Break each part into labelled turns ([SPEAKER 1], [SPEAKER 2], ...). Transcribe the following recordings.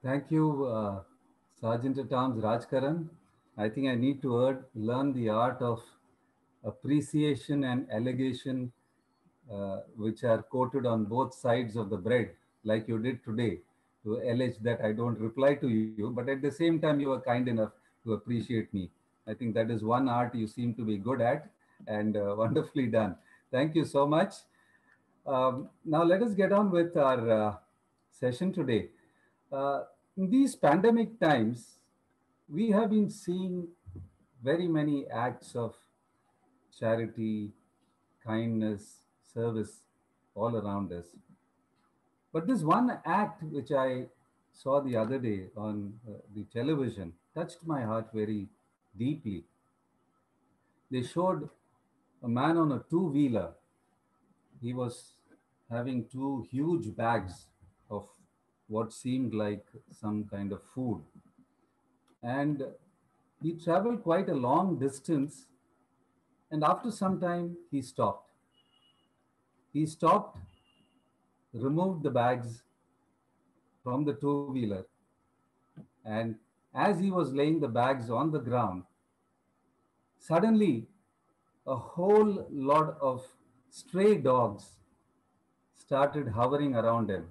[SPEAKER 1] Thank you, Sergeant at Arms Rajkaran. I think I need to learn the art of appreciation and allegation, which are quoted on both sides of the bread, like you did today, to allege that I don't reply to you, but at the same time, you were kind enough to appreciate me. I think that is one art you seem to be good at and wonderfully done. Thank you so much. Now, let us get on with our session today. Uh, in these pandemic times, we have been seeing very many acts of charity, kindness, service all around us. But this one act which I saw the other day on the television touched my heart very deeply. They showed a man on a two-wheeler. He was having two huge bags of what seemed like some kind of food. And he traveled quite a long distance. And after some time, he stopped. He stopped, removed the bags from the two wheeler, and as he was laying the bags on the ground, suddenly a whole lot of stray dogs started hovering around him.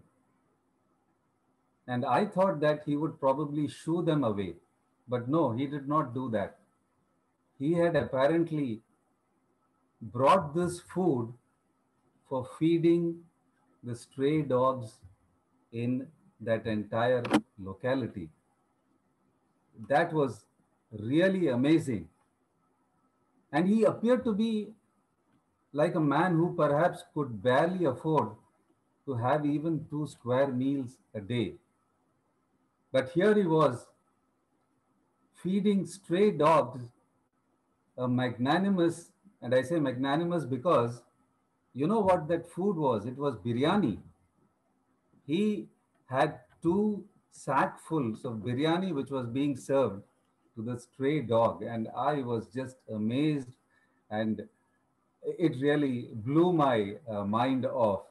[SPEAKER 1] And I thought that he would probably shoo them away. But no, he did not do that. He had apparently brought this food for feeding the stray dogs in that entire locality. That was really amazing. And he appeared to be like a man who perhaps could barely afford to have even two square meals a day. But here he was feeding stray dogs, a magnanimous, and I say magnanimous because you know what that food was? It was biryani. He had two sackfuls of biryani which was being served to the stray dog, and I was just amazed, and it really blew my mind off.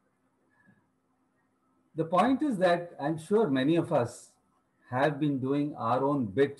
[SPEAKER 1] The point is that I'm sure many of us have been doing our own bit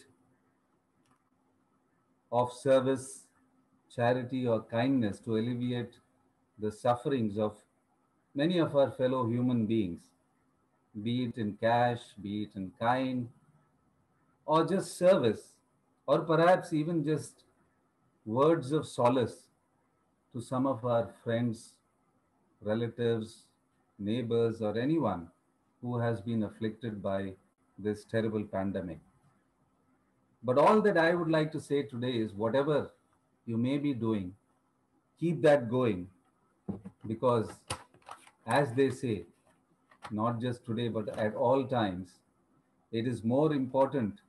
[SPEAKER 1] of service, charity, or kindness to alleviate the sufferings of many of our fellow human beings, be it in cash, be it in kind, or just service, or perhaps even just words of solace to some of our friends, relatives, neighbors, or anyone who has been afflicted by this terrible pandemic. But all that I would like to say today is whatever you may be doing, keep that going because, as they say, not just today but at all times, it is more important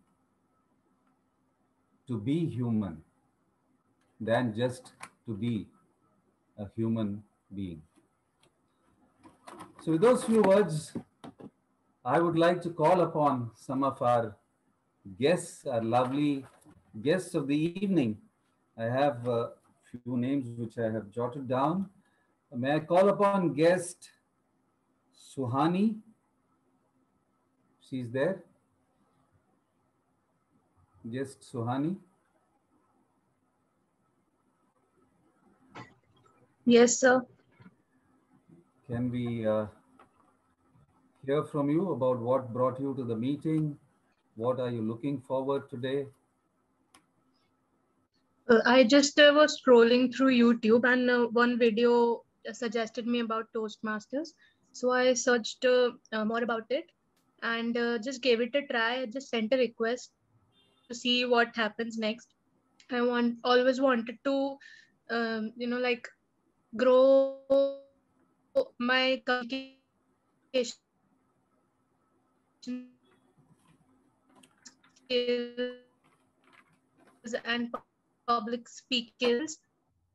[SPEAKER 1] to be human than just to be a human being. So, with those few words, I would like to call upon some of our guests, our lovely guests of the evening. I have a few names which I have jotted down. May I call upon guest Suhani? She's there. Guest Suhani.
[SPEAKER 2] Yes, sir.
[SPEAKER 1] Can we hear from you about what brought you to the meeting? What are you looking forward today?
[SPEAKER 2] I just was scrolling through YouTube and one video suggested me about Toastmasters. So I searched more about it and just gave it a try. I just sent a request to see what happens next. I always wanted to, like grow my communication skills and public speaking skills.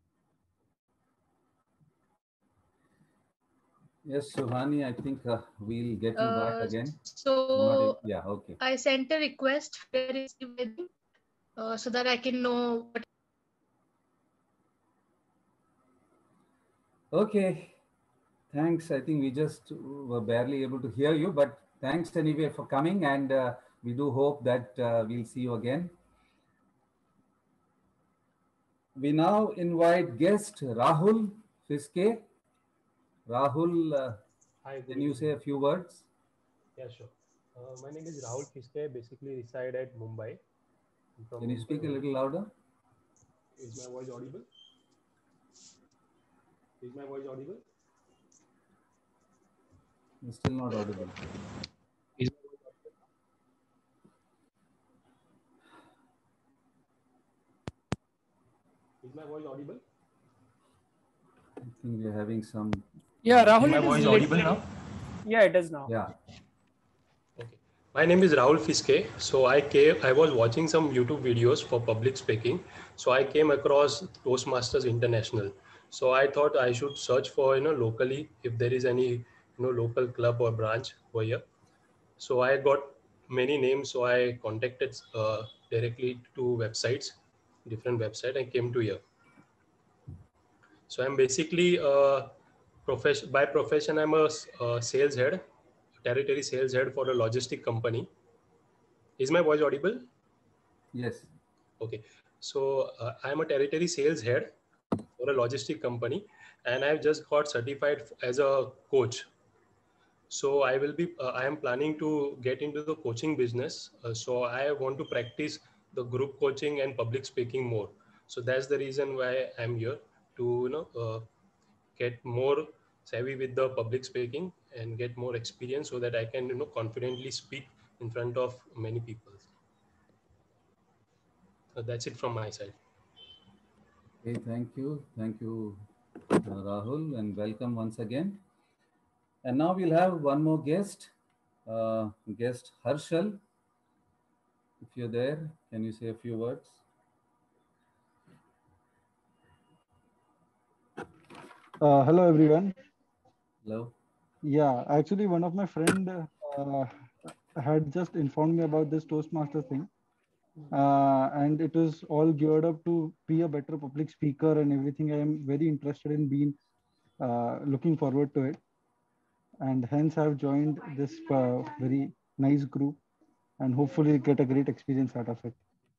[SPEAKER 1] Yes, Suhani, I think we'll get you back again. You're not
[SPEAKER 2] So
[SPEAKER 1] yeah, okay.
[SPEAKER 2] I sent a request where I received anything so that I can know what.
[SPEAKER 1] Okay, thanks. I think we just were barely able to hear you, but thanks anyway for coming, and we do hope that we'll see you again. We now invite guest Rahul Fiske. Rahul,
[SPEAKER 3] Hi, good
[SPEAKER 1] can you say
[SPEAKER 3] evening.
[SPEAKER 1] a few words?
[SPEAKER 3] Yeah, sure. My name is Rahul Fiske. Basically, reside at Mumbai. I'm from
[SPEAKER 1] Can you
[SPEAKER 3] Mumbai
[SPEAKER 1] speak a
[SPEAKER 3] only.
[SPEAKER 1] little louder?
[SPEAKER 3] Is my voice audible? Is my voice audible?
[SPEAKER 1] It's still not audible.
[SPEAKER 3] Is my voice audible now? Is my voice audible?
[SPEAKER 1] I think we're having some.
[SPEAKER 4] Yeah,
[SPEAKER 3] Is
[SPEAKER 4] Rahul,
[SPEAKER 3] my
[SPEAKER 4] it is
[SPEAKER 3] voice audible
[SPEAKER 4] little.
[SPEAKER 3] now?
[SPEAKER 4] Yeah, it is now.
[SPEAKER 1] Yeah.
[SPEAKER 3] Okay. My name is Rahul Fiske. So I was watching some YouTube videos for public speaking. So I came across Toastmasters International. So I thought I should search for, locally if there is any, local club or branch over here. So I got many names. So I contacted directly to different website, and came to here. So I'm basically by profession, I'm a sales head, territory sales head for a logistic company. Is my voice audible?
[SPEAKER 1] Yes.
[SPEAKER 3] Okay. So I'm a territory sales head for a logistic company, and I've just got certified as a coach. So I am planning to get into the coaching business. So I want to practice the group coaching and public speaking more. So that's the reason why I'm here to, get more savvy with the public speaking and get more experience so that I can, confidently speak in front of many people. So that's it from my side.
[SPEAKER 1] Okay, thank you. Thank you, Rahul, and welcome once again. And now we'll have one more guest Harshal. If you're there, can you say a few words?
[SPEAKER 5] Hello everyone.
[SPEAKER 1] Hello.
[SPEAKER 5] Yeah, actually one of my friend had just informed me about this Toastmaster thing, and it is all geared up to be a better public speaker and everything. I am very interested in being looking forward to it, and hence I've joined this very nice group, and hopefully get a great experience out of it.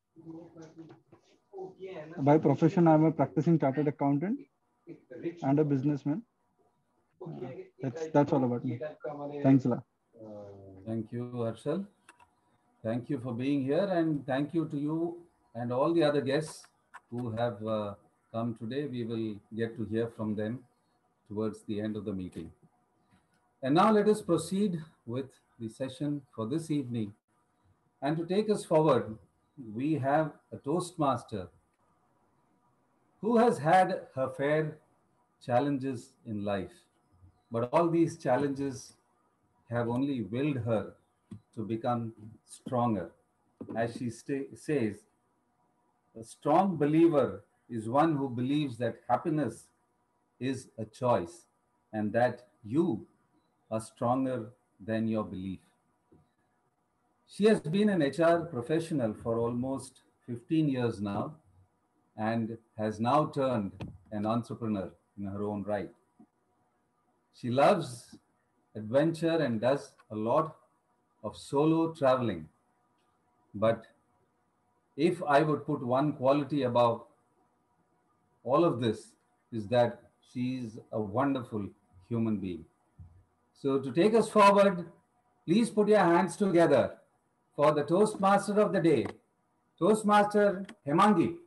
[SPEAKER 5] By profession, I'm a practicing chartered accountant and a businessman. That's all about me. Thanks a lot.
[SPEAKER 1] Thank you, Harshal. Thank you for being here, and thank you to you and all the other guests who have come today. We will get to hear from them towards the end of the meeting. And now let us proceed with the session for this evening. And to take us forward, we have a Toastmaster who has had her fair challenges in life. But all these challenges have only willed her to become stronger. As she says, a strong believer is one who believes that happiness is a choice and that you are stronger than your belief. She has been an HR professional for almost 15 years now and has now turned an entrepreneur in her own right. She loves adventure and does a lot of solo traveling. But if I would put one quality above all of this, is that she's a wonderful human being. So to take us forward, please put your hands together for the Toastmaster of the day, Toastmaster Hemangi.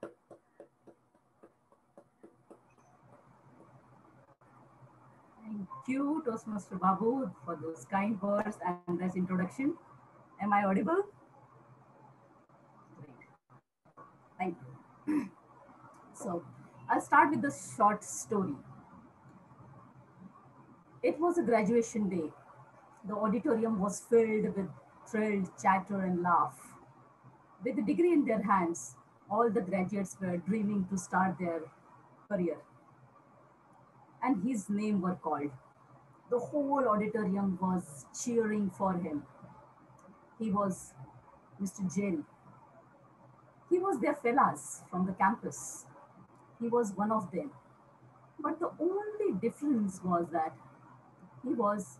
[SPEAKER 6] Thank you, Toastmaster Babu, for those kind words and this introduction. Am I audible? Great. Thank you. So, I'll start with the short story. It was a graduation day. The auditorium was filled with thrilled chatter and laugh. With a degree in their hands, all the graduates were dreaming to start their career. And his name were called. The whole auditorium was cheering for him. He was Mr. Jerry. He was their fellas from the campus. He was one of them. But the only difference was that he was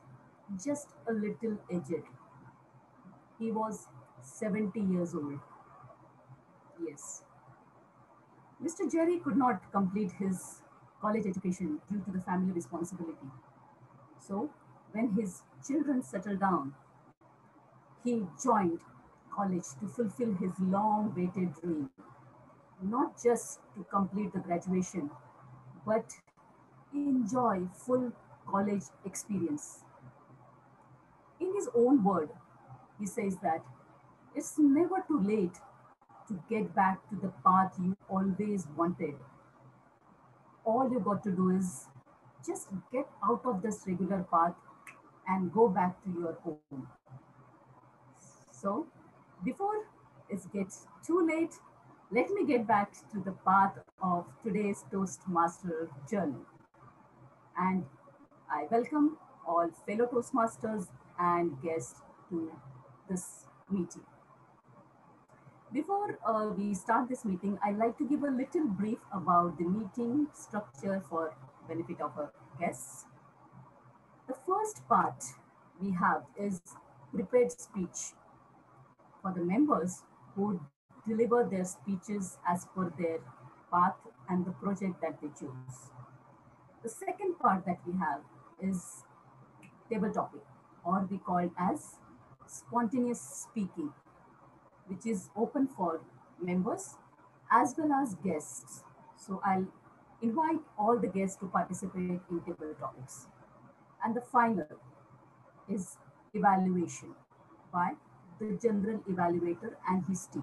[SPEAKER 6] just a little aged. He was 70 years old. Yes. Mr. Jerry could not complete his college education due to the family responsibility. So, when his children settled down, he joined college to fulfill his long awaited dream, not just to complete the graduation, but enjoy full college experience. In his own word, he says that it's never too late to get back to the path you always wanted. All you got to do is just get out of this regular path and go back to your home. So, before it gets too late, let me get back to the path of today's Toastmaster journey. And I welcome all fellow Toastmasters and guests to this meeting. Before we start this meeting, I'd like to give a little brief about the meeting structure for benefit of our guests. The first part we have is prepared speech for the members who deliver their speeches as per their path and the project that they choose. The second part that we have is table topic, or we call it as spontaneous speaking, which is open for members as well as guests. So I'll invite all the guests to participate in table topics. And the final is evaluation by the general evaluator and his team.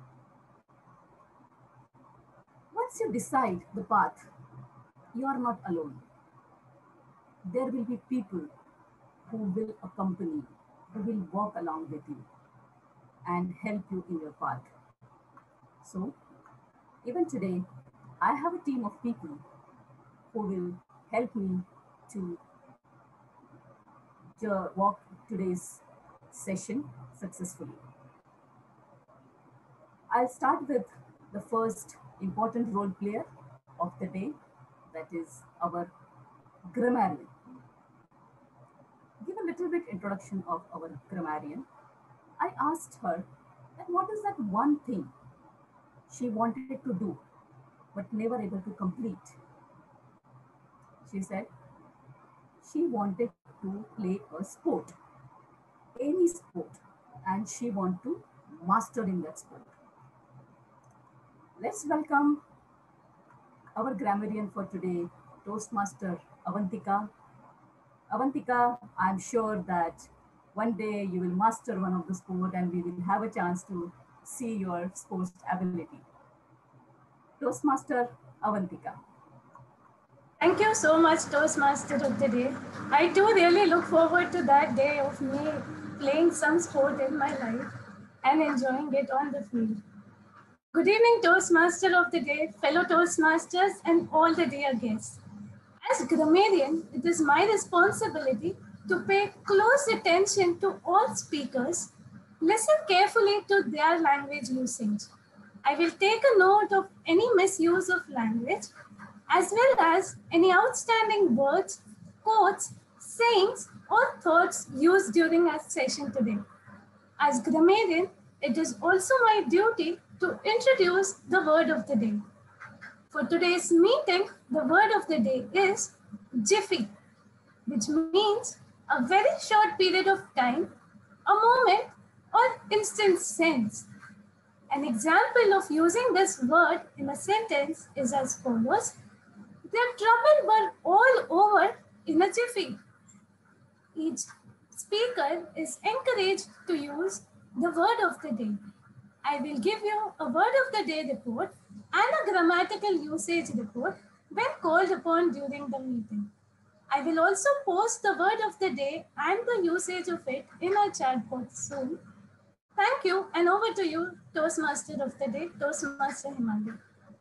[SPEAKER 6] Once you decide the path, you are not alone. There will be people who will accompany, who will walk along with you and help you in your path. So, even today, I have a team of people who will help me to walk today's session successfully. I'll start with the first important role player of the day, that is our grammarian. Give a little bit introduction of our grammarian. I asked her that what is that one thing she wanted to do but never able to complete. She said she wanted to play a sport, any sport, and she wanted to master in that sport. Let's welcome our grammarian for today, Toastmaster Avantika. Avantika, I'm sure that one day you will master one of the sport and we will have a chance to see your sports ability. Toastmaster Avantika.
[SPEAKER 4] Thank you so much, Toastmaster of the day. I too really look forward to that day of me playing some sport in my life and enjoying it on the field. Good evening, Toastmaster of the day, fellow Toastmasters, and all the dear guests. As grammarian, it is my responsibility to pay close attention to all speakers, listen carefully to their language usage. I will take a note of any misuse of language, as well as any outstanding words, quotes, sayings, or thoughts used during our session today. As grammarian, it is also my duty to introduce the word of the day. For today's meeting, the word of the day is jiffy, which means a very short period of time, a moment, or instant sense. An example of using this word in a sentence is as follows. Their trouble were all over in a jiffy. Each speaker is encouraged to use the word of the day. I will give you a word of the day report and a grammatical usage report when called upon during the meeting. I will also post the word of the day and the usage of it in our chat box soon. Thank you, and over to you, Toastmaster of the day, Toastmaster Himandu.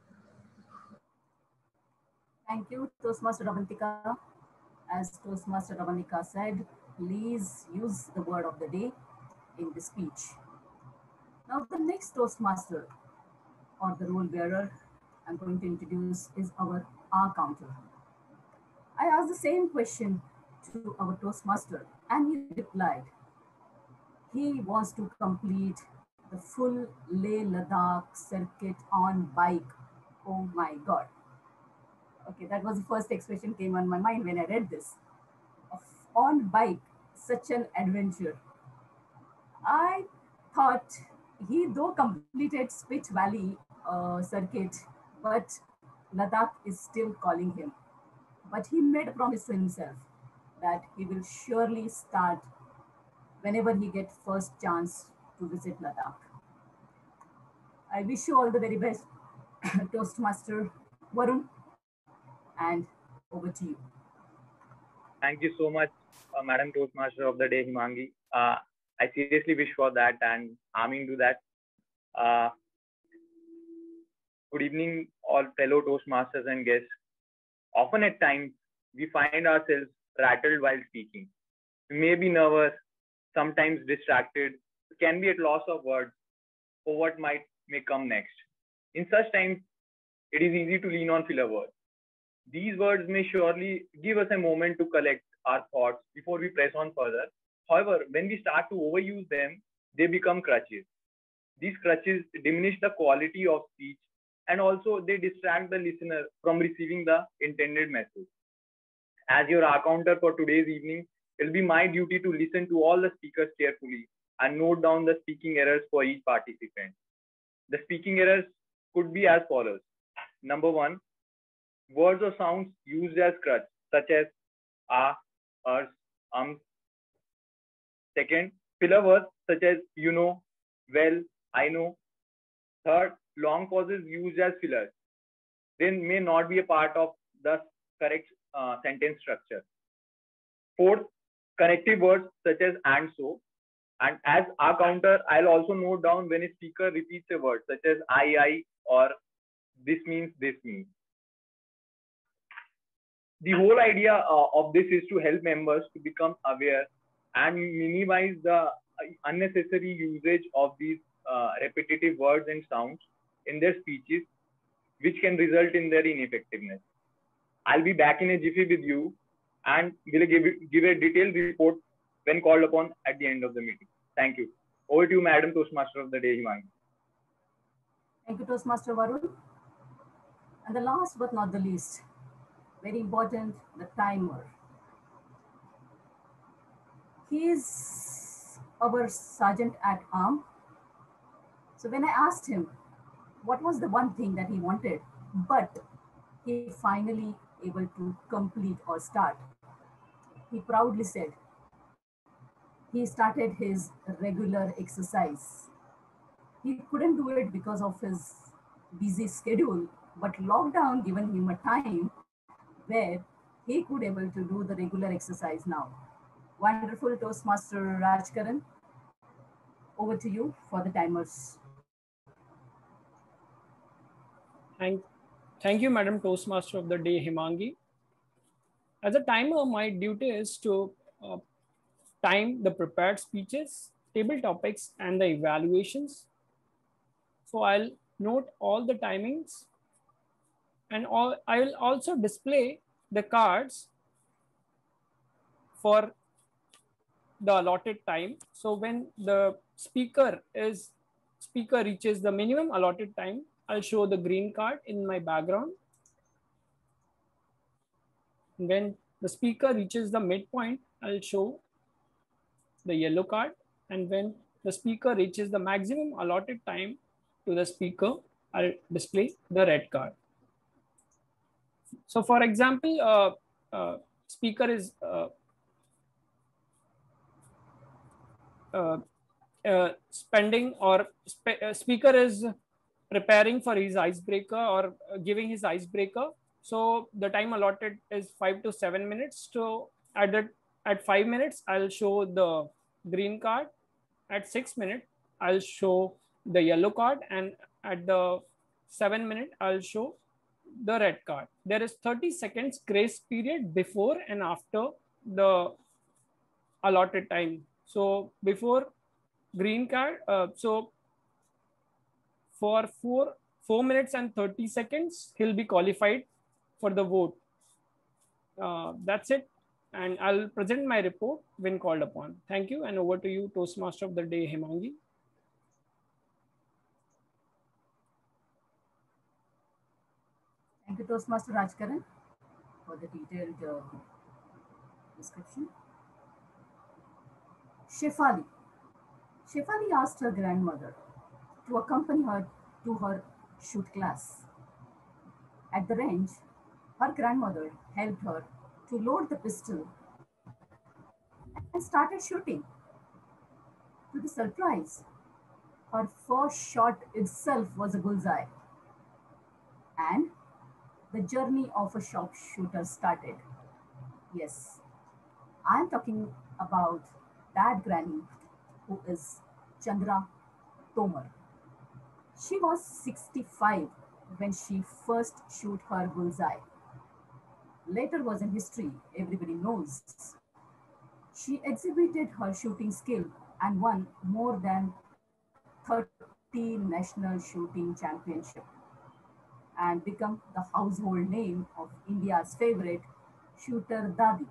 [SPEAKER 6] Thank you, Toastmaster Avantika. As Toastmaster Avantika said, please use the word of the day in the speech. Now, the next Toastmaster or the role bearer I'm going to introduce is our R counter. I asked the same question to our Toastmaster And he replied, he wants to complete the full Leh Ladakh circuit on bike. Oh my God. Okay, that was the first expression came on my mind when I read this. On bike, such an adventure. I thought he though completed Spitz Valley circuit, but Ladakh is still calling him. But he made a promise to himself that he will surely start whenever he gets first chance to visit Ladakh. I wish you all the very best, Toastmaster Varun, and over to you.
[SPEAKER 7] Thank you so much, Madam Toastmaster of the Day, Himangi. I seriously wish for that and aiming to that. Good evening, all fellow Toastmasters and guests. Often at times, we find ourselves rattled while speaking. We may be nervous, sometimes distracted, can be at loss of words for what may come next. In such times, it is easy to lean on filler words. These words may surely give us a moment to collect our thoughts before we press on further. However, when we start to overuse them, they become crutches. These crutches diminish the quality of speech and also they distract the listener from receiving the intended message. As your accounter for today's evening, it will be my duty to listen to all the speakers carefully and note down the speaking errors for each participant. The speaking errors could be as follows. Number one, words or sounds used as crutch, such as urs, Second, filler words such as you know, well, I know. Third, long pauses used as fillers. They may not be a part of the correct sentence structure. Fourth, connective words such as and so. And as our counter, I'll also note down when a speaker repeats a word such as I, or this means, this means. The whole idea of this is to help members to become aware and minimize the unnecessary usage of these repetitive words and sounds in their speeches, which can result in their ineffectiveness. I'll be back in a jiffy with you and will give a detailed report when called upon at the end of the meeting. Thank you. Over to you, Madam Toastmaster of the Day, Himangi.
[SPEAKER 6] Thank you, Toastmaster Varun. And the last but not the least, very important, the timer. He is our sergeant at arms. So when I asked him what was the one thing that he wanted, but he finally able to complete or start, he proudly said he started his regular exercise. He couldn't do it because of his busy schedule, but lockdown given him a time where he could able to do the regular exercise now. Wonderful Toastmaster Rajkaran. Over to you for the timers.
[SPEAKER 8] Thank you, Madam Toastmaster of the Day, Himangi. As a timer, my duty is to time the prepared speeches, table topics, and the evaluations. So I'll note all the timings, and I will also display the cards for the allotted time. So when the speaker reaches the minimum allotted time, I'll show the green card in my background. When the speaker reaches the midpoint, I'll show the yellow card. And when the speaker reaches the maximum allotted time to the speaker, I'll display the red card. So for example, speaker is speaker is preparing for his icebreaker or giving his icebreaker. So the time allotted is 5 to 7 minutes. So at 5 minutes, I'll show the green card. At 6 minutes, I'll show the yellow card. And at the 7 minute, I'll show the red card. There is 30 seconds grace period before and after the allotted time. So before green card, so for 4 minutes and 30 seconds, he'll be qualified for the vote. That's it. and I'll present my report when called upon. Thank you, and over to you, Toastmaster of the Day, Hemangi.
[SPEAKER 6] Thank you, Toastmaster Rajkaran, for the detailed description. Shefali. Shefali asked her grandmother to accompany her to her shoot class. At the range, her grandmother helped her to load the pistol and started shooting. To the surprise, her first shot itself was a bullseye. And the journey of a sharpshooter started. Yes, I'm talking about that granny who is Chandra Tomar. She was 65 when she first shoot her bullseye. Later was in history, everybody knows. She exhibited her shooting skill and won more than 30 national shooting championships and become the household name of India's favorite shooter Dadi.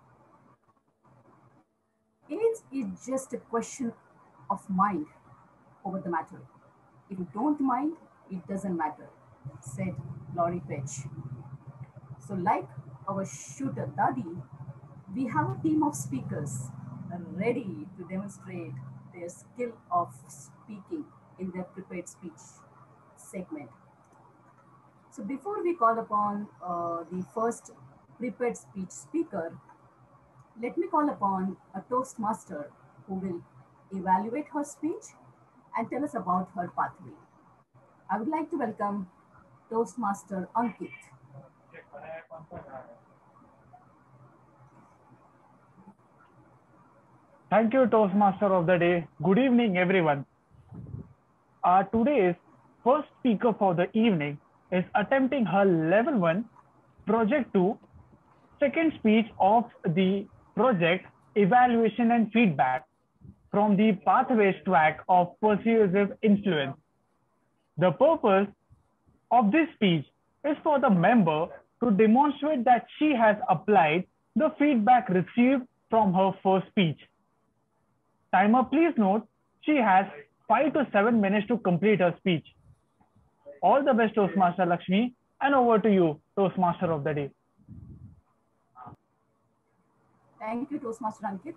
[SPEAKER 6] Age is just a question of mind over the matter. If you don't mind, it doesn't matter, said Laurie Page. So like our shooter Dadi, we have a team of speakers ready to demonstrate their skill of speaking in their prepared speech segment. So before we call upon the first prepared speech speaker, let me call upon a Toastmaster who will evaluate her speech and tell us about her pathway. I would like to welcome Toastmaster Ankit.
[SPEAKER 9] Thank you, Toastmaster of the Day. Good evening, everyone. Today's first speaker for the evening is attempting her level 1 project 2 second speech of the project evaluation and feedback from the pathways track of persuasive influence. The purpose of this speech is for the member to demonstrate that she has applied the feedback received from her first speech. Timer, please note, she has 5 to 7 minutes to complete her speech. All the best, Toastmaster Lakshmi, and over to you, Toastmaster of the Day.
[SPEAKER 6] Thank you, Toastmaster Ankit.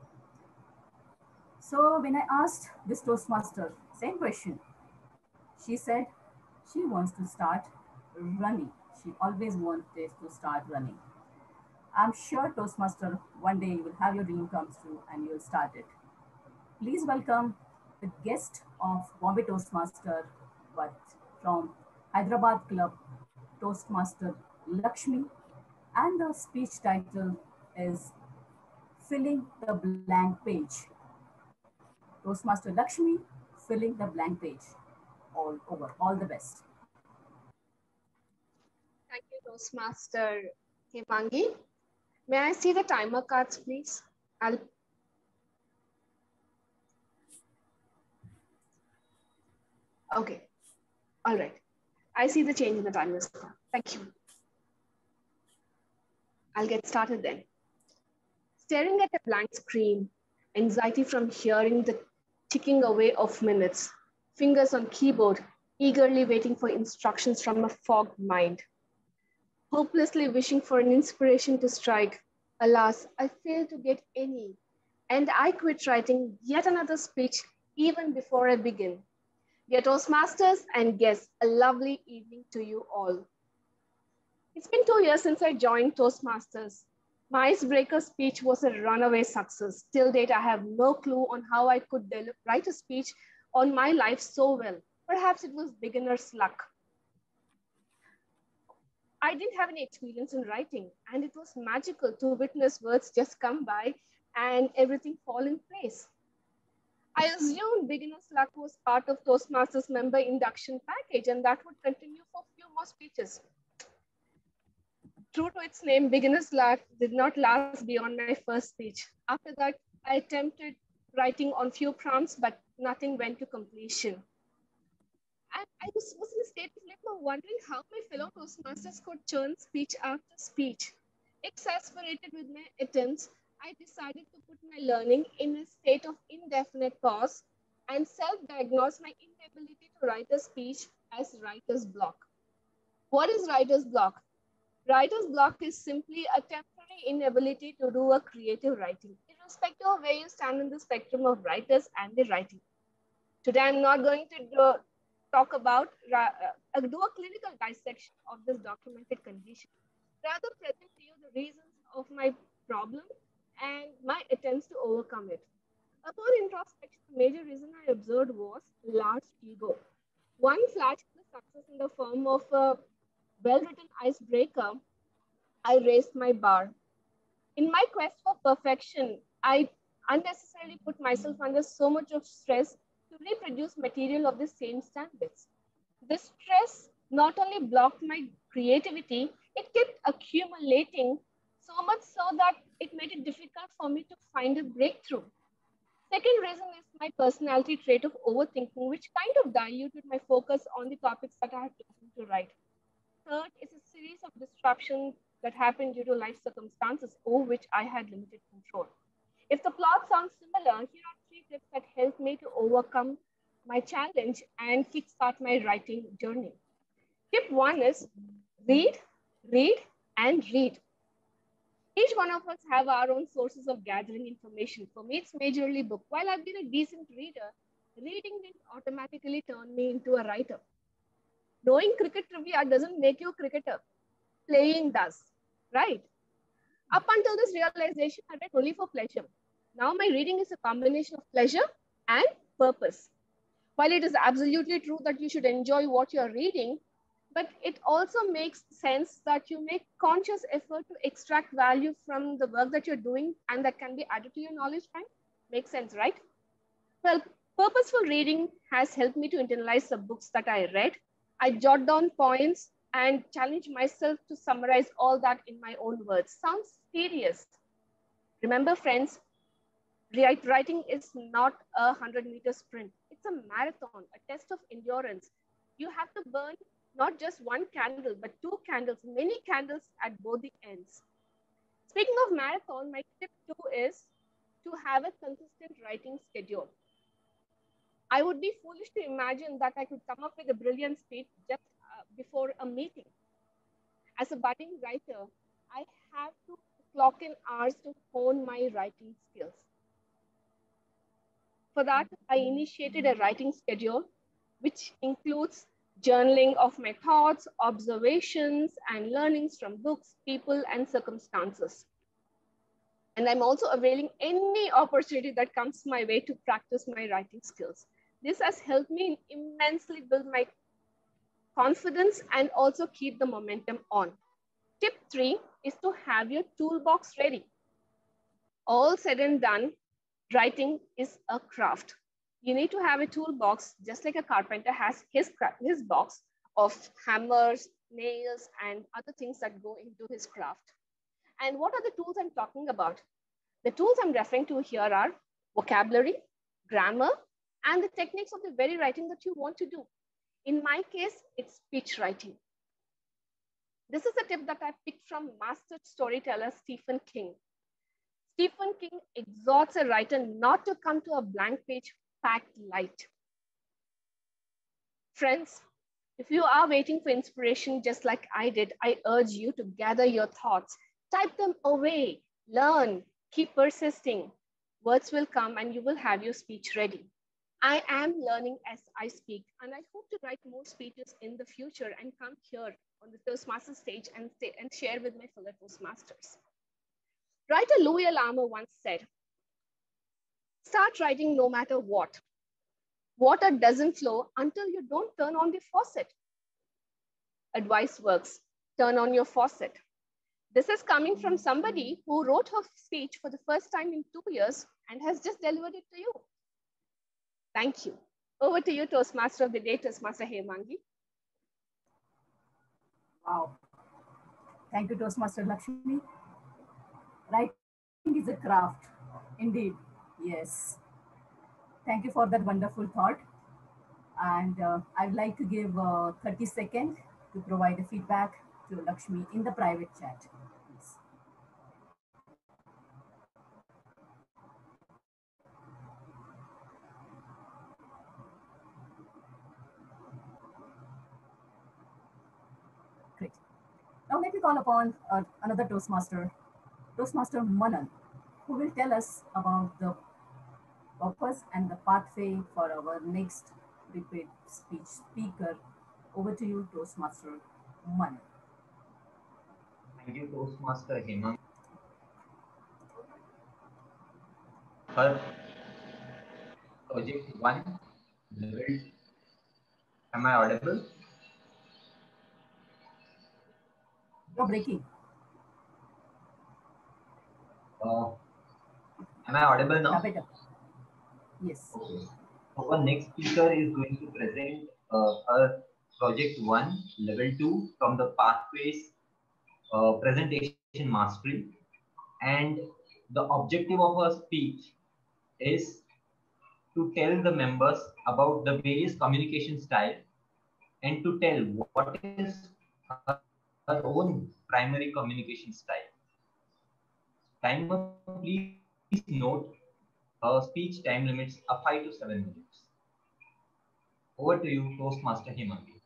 [SPEAKER 6] So when I asked this Toastmaster, same question, she said she wants to start running. She always wanted to start running. I'm sure, Toastmaster, one day you will have your dream come true and you will start it. Please welcome the guest of Bombay Toastmaster, but from Hyderabad Club, Toastmaster Lakshmi, and the speech title is Filling the Blank Page. Toastmaster Lakshmi, filling the blank page. All over. All the best.
[SPEAKER 10] Thank you, Toastmaster Hemangi. May I see the timer cards, please? Okay. All right. I see the change in the timers. Thank you. I'll get started then. Staring at a blank screen, anxiety from hearing the ticking away of minutes, fingers on keyboard, eagerly waiting for instructions from a fogged mind. Hopelessly wishing for an inspiration to strike. Alas, I failed to get any, and I quit writing yet another speech even before I begin. Dear Toastmasters and guests, a lovely evening to you all. It's been 2 years since I joined Toastmasters. My icebreaker speech was a runaway success. Till date, I have no clue on how I could write a speech on my life so well. Perhaps it was beginner's luck. I didn't have any experience in writing, and it was magical to witness words just come by and everything fall in place. I assumed beginner's luck was part of Toastmasters member induction package, and that would continue for a few more speeches. True to its name, beginner's luck did not last beyond my first speech. After that, I attempted writing on few prompts, but nothing went to completion. And I was in a state of limbo, wondering how my fellow Toastmasters could churn speech after speech. Exasperated with my attempts, I decided to put my learning in a state of indefinite pause and self-diagnose my inability to write a speech as writer's block. What is writer's block? Writer's block is simply a temporary inability to do a creative writing, irrespective of where you stand in the spectrum of writers and the writing. Today, I'm not going to talk about, do a clinical dissection of this documented condition. Rather, present to you the reasons of my problem and my attempts to overcome it. Upon introspection, the major reason I observed was large ego. One flash of the success in the form of a well-written icebreaker, I raised my bar. In my quest for perfection, I unnecessarily put myself under so much of stress to reproduce material of the same standards. This stress not only blocked my creativity, it kept accumulating so much so that it made it difficult for me to find a breakthrough. Second reason is my personality trait of overthinking, which kind of diluted my focus on the topics that I had chosen to write. Third is a series of disruptions that happened due to life circumstances over which I had limited control. If the plot sounds similar, here are 3 tips that helped me to overcome my challenge and kickstart my writing journey. Tip 1 is read, read, and read. Each one of us have our own sources of gathering information. For me, it's majorly book. While I've been a decent reader, reading didn't automatically turn me into a writer. Knowing cricket trivia doesn't make you a cricketer. Playing does, right? Up until this realization, I read only for pleasure. Now my reading is a combination of pleasure and purpose. While it is absolutely true that you should enjoy what you're reading, but it also makes sense that you make conscious effort to extract value from the work that you're doing and that can be added to your knowledge bank. Makes sense, right? Well, purposeful reading has helped me to internalize the books that I read. I jot down points and challenge myself to summarize all that in my own words. Sounds serious. Remember, friends, writing is not a 100-meter sprint. It's a marathon, a test of endurance. You have to burn not just one candle, but 2 candles, many candles at both the ends. Speaking of marathon, my tip 2 is to have a consistent writing schedule. I would be foolish to imagine that I could come up with a brilliant speech just before a meeting. As a budding writer, I have to clock in hours to hone my writing skills. For that, I initiated a writing schedule, which includes journaling of my thoughts, observations, and learnings from books, people, and circumstances. And I'm also availing any opportunity that comes my way to practice my writing skills. This has helped me immensely build my confidence and also keep the momentum on. Tip 3 is to have your toolbox ready. All said and done, writing is a craft. You need to have a toolbox, just like a carpenter has his box of hammers, nails, and other things that go into his craft. And what are the tools I'm talking about? The tools I'm referring to here are vocabulary, grammar, and the techniques of the very writing that you want to do. In my case, it's speech writing. This is a tip that I picked from master storyteller Stephen King. Stephen King exhorts a writer not to come to a blank page packed light. Friends, if you are waiting for inspiration just like I did, I urge you to gather your thoughts, type them away, learn, keep persisting. Words will come and you will have your speech ready. I am learning as I speak, and I hope to write more speeches in the future and come here on the Toastmasters stage and share with my fellow Toastmasters. Writer Louis L. Armour once said, start writing no matter what. Water doesn't flow until you don't turn on the faucet. Advice works. Turn on your faucet. This is coming from somebody who wrote her speech for the first time in 2 years and has just delivered it to you. Thank you. Over to you, Toastmaster of the Day, Toastmaster Hemangi.
[SPEAKER 6] Wow. Thank you, Toastmaster Lakshmi. Writing is a craft. Indeed. Yes. Thank you for that wonderful thought. And I'd like to give 30 seconds to provide a feedback to Lakshmi in the private chat. Please. me call upon another Toastmaster, Toastmaster Manan, who will tell us about the purpose and the pathway for our next repeat speech speaker. Over to you, Toastmaster Manan.
[SPEAKER 11] Thank you, Toastmaster Hemang. For project 1, level, am I audible?
[SPEAKER 6] You're breaking.
[SPEAKER 11] Am I audible now?
[SPEAKER 6] Yeah, better. Yes.
[SPEAKER 11] Okay. So our next speaker is going to present her project 1, level 2 from the pathways presentation mastery. And the objective of her speech is to tell the members about the various communication style and to tell what is her own primary communication style. Timer, please note, speech time limits are 5 to 7 minutes. Over to you, Toastmaster Hemangi.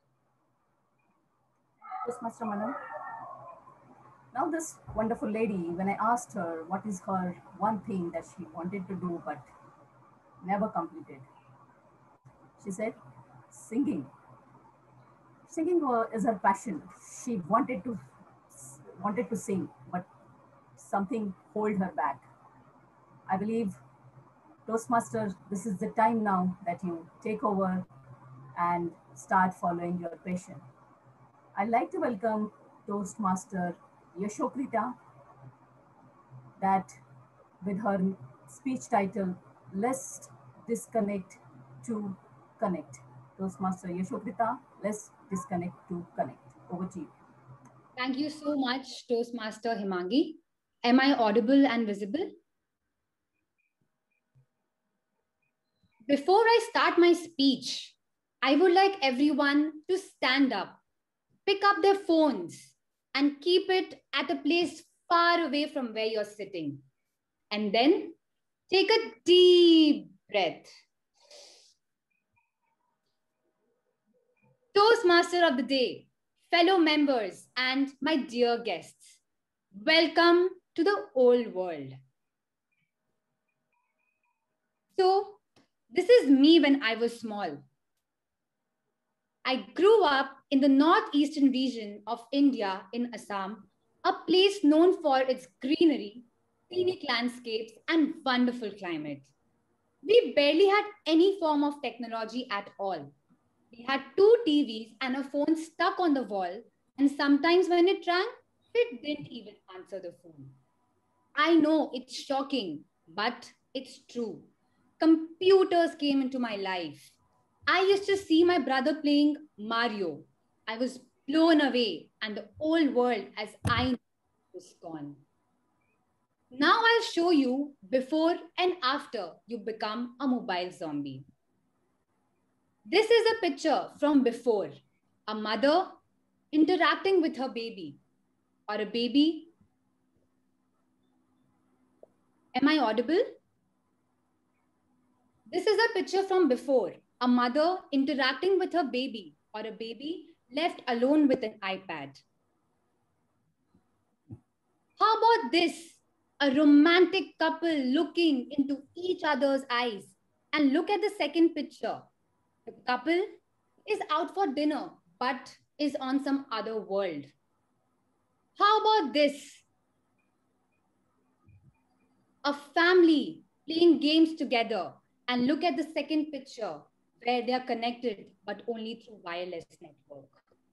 [SPEAKER 6] Toastmaster Manan. Now this wonderful lady, when I asked her what is her one thing that she wanted to do but never completed, she said, singing. Singing is her passion. She wanted to sing, but something held her back. I believe, Toastmaster, this is the time now that you take over and start following your passion. I'd like to welcome Toastmaster Yashokrita, that with her speech title, Let's Disconnect to Connect. Toastmaster Yashokrita, let's disconnect to connect. Over to you.
[SPEAKER 12] Thank you so much, Toastmaster Hemangi. Am I audible and visible? Before I start my speech, I would like everyone to stand up, pick up their phones, and keep it at a place far away from where you're sitting. And then take a deep breath. Toastmaster of the day, fellow members, and my dear guests, welcome to the old world. So, this is me when I was small. I grew up in the northeastern region of India in Assam, a place known for its greenery, scenic landscapes, and wonderful climate. We barely had any form of technology at all. We had 2 TVs and a phone stuck on the wall, and sometimes when it rang, it didn't even answer the phone. I know it's shocking, but it's true. Computers came into my life. I used to see my brother playing Mario. I was blown away, and the old world as I knew was gone. Now I'll show you before and after you become a mobile zombie. This is a picture from before. A mother interacting with her baby, or a baby. Am I audible? This is a picture from before. A mother interacting with her baby, or a baby left alone with an iPad. How about this? A romantic couple looking into each other's eyes. And look at the second picture. The couple is out for dinner, but is on some other world. How about this? A family playing games together. And look at the second picture where they are connected, but only through wireless network.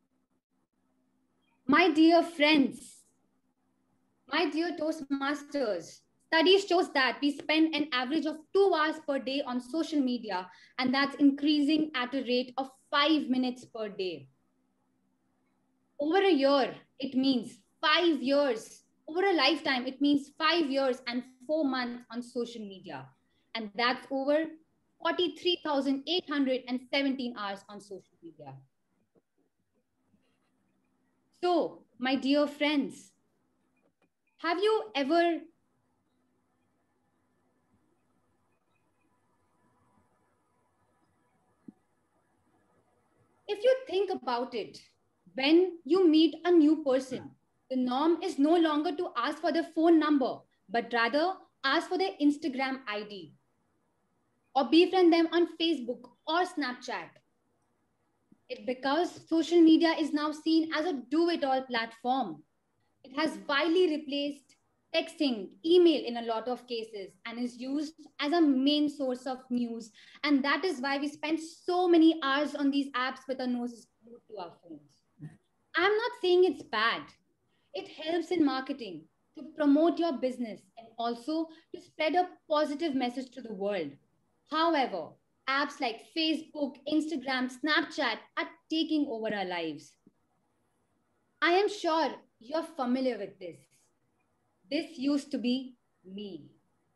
[SPEAKER 12] My dear friends, my dear Toastmasters, studies shows that we spend an average of 2 hours per day on social media, and that's increasing at a rate of 5 minutes per day. Over a year, it means 5 years. Over a lifetime, it means 5 years and 4 months on social media. And that's over 43,817 hours on social media. So, my dear friends, have you ever if you think about it, When you meet a new person, the norm is no longer to ask for their phone number, but rather ask for their Instagram ID or befriend them on Facebook or Snapchat. It because social media is now seen as a do-it-all platform. It has widely replaced texting, email in a lot of cases, and is used as a main source of news. And that is why we spend so many hours on these apps with our noses glued to our phones. I'm not saying it's bad. It helps in marketing to promote your business and also to spread a positive message to the world. However, apps like Facebook, Instagram, Snapchat are taking over our lives. I am sure you're familiar with this. This used to be me.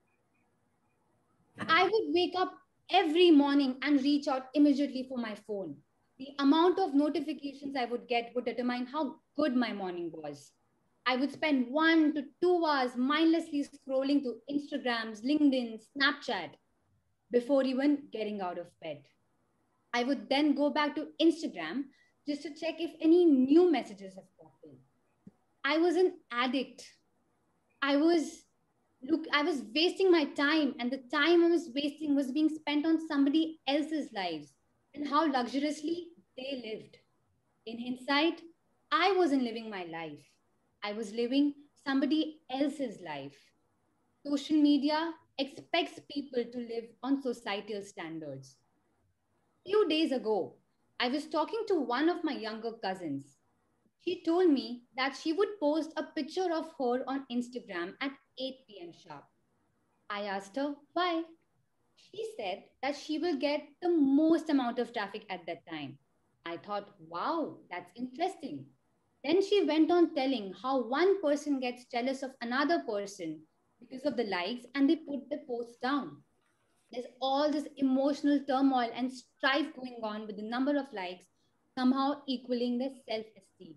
[SPEAKER 12] I would wake up every morning and reach out immediately for my phone. The amount of notifications I would get would determine how good my morning was. I would spend 1 to 2 hours mindlessly scrolling through Instagrams, LinkedIn, Snapchat before even getting out of bed. I would then go back to Instagram just to check if any new messages have popped in. I was an addict. I was wasting my time, and the time I was wasting was being spent on somebody else's lives and how luxuriously they lived. In hindsight, I wasn't living my life. I was living somebody else's life. Social media expects people to live on societal standards. Few days ago, I was talking to one of my younger cousins. She told me that she would post a picture of her on Instagram at 8 p.m. sharp. I asked her why. She said that she will get the most amount of traffic at that time. I thought, wow, that's interesting. Then she went on telling how one person gets jealous of another person because of the likes and they put the post down. There's all this emotional turmoil and strife going on with the number of likes somehow equaling their self-esteem.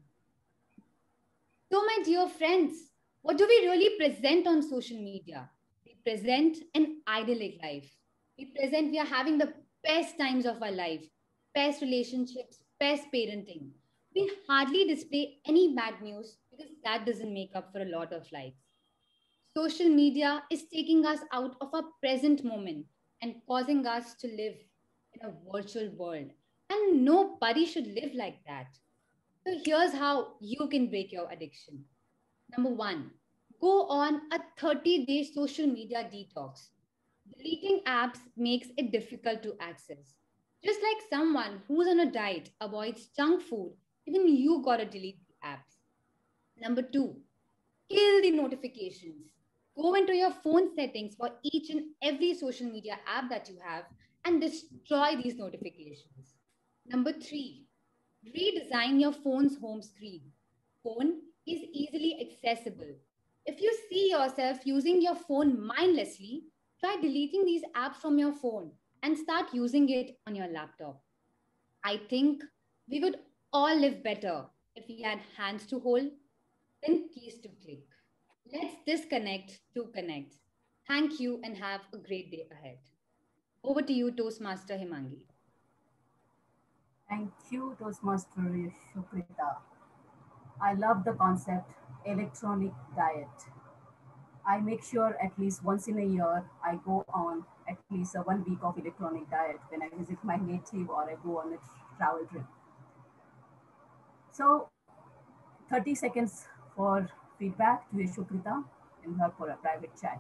[SPEAKER 12] So, my dear friends, what do we really present on social media? We present an idyllic life. We present we are having the best times of our life, best relationships, best parenting. We hardly display any bad news because that doesn't make up for a lot of likes. Social media is taking us out of our present moment and causing us to live in a virtual world. And nobody should live like that. So here's how you can break your addiction. Number one, go on a 30-day social media detox. Deleting apps makes it difficult to access. Just like someone who's on a diet avoids junk food, even you gotta delete the apps. Number two, kill the notifications. Go into your phone settings for each and every social media app that you have and destroy these notifications. Number three, redesign your phone's home screen. Phone is easily accessible. If you see yourself using your phone mindlessly, try deleting these apps from your phone and start using it on your laptop. I think we would all live better if we had hands to hold then keys to click. Let's disconnect to connect. Thank you and have a great day ahead. Over to you, Toastmaster Himangi.
[SPEAKER 6] Thank you, Toastmaster Shukrita. I love the concept electronic diet. I make sure at least once in a year I go on at least a 1 week of electronic diet when I visit my native or I go on a travel trip. So 30 seconds for feedback to Shukrita in her for a private chat.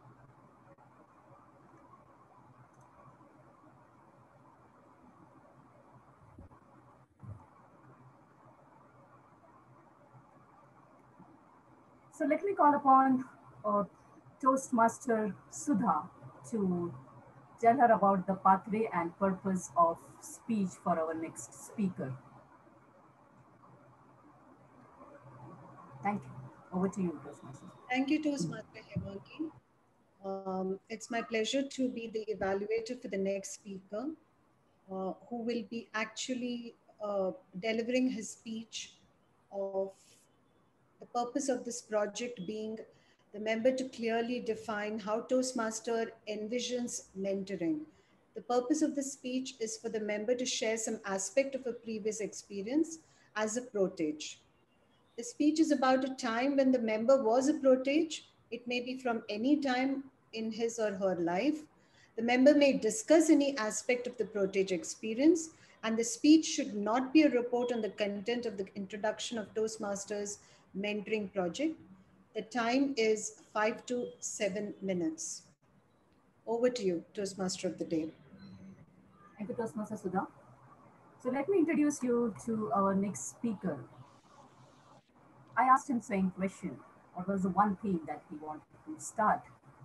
[SPEAKER 6] So let me call upon Toastmaster Sudha to tell her about the pathway and purpose of speech for our next speaker. Thank you. Over to you, Toastmaster.
[SPEAKER 13] Thank you, Toastmaster Himangi. It's my pleasure to be the evaluator for the next speaker, who will be actually delivering his speech of the purpose of this project being the member to clearly define how Toastmaster envisions mentoring. The purpose of the speech is for the member to share some aspect of a previous experience as a protege. The speech is about a time when the member was a protege. It may be from any time in his or her life. The member may discuss any aspect of the protege experience, and the speech should not be a report on the content of the introduction of Toastmasters mentoring project. The time is 5 to 7 minutes. Over to you, Toastmaster of the day.
[SPEAKER 6] Thank you, Toastmaster Sudha. So let me introduce you to our next speaker. I asked him same question. What was the one thing that he wanted to start?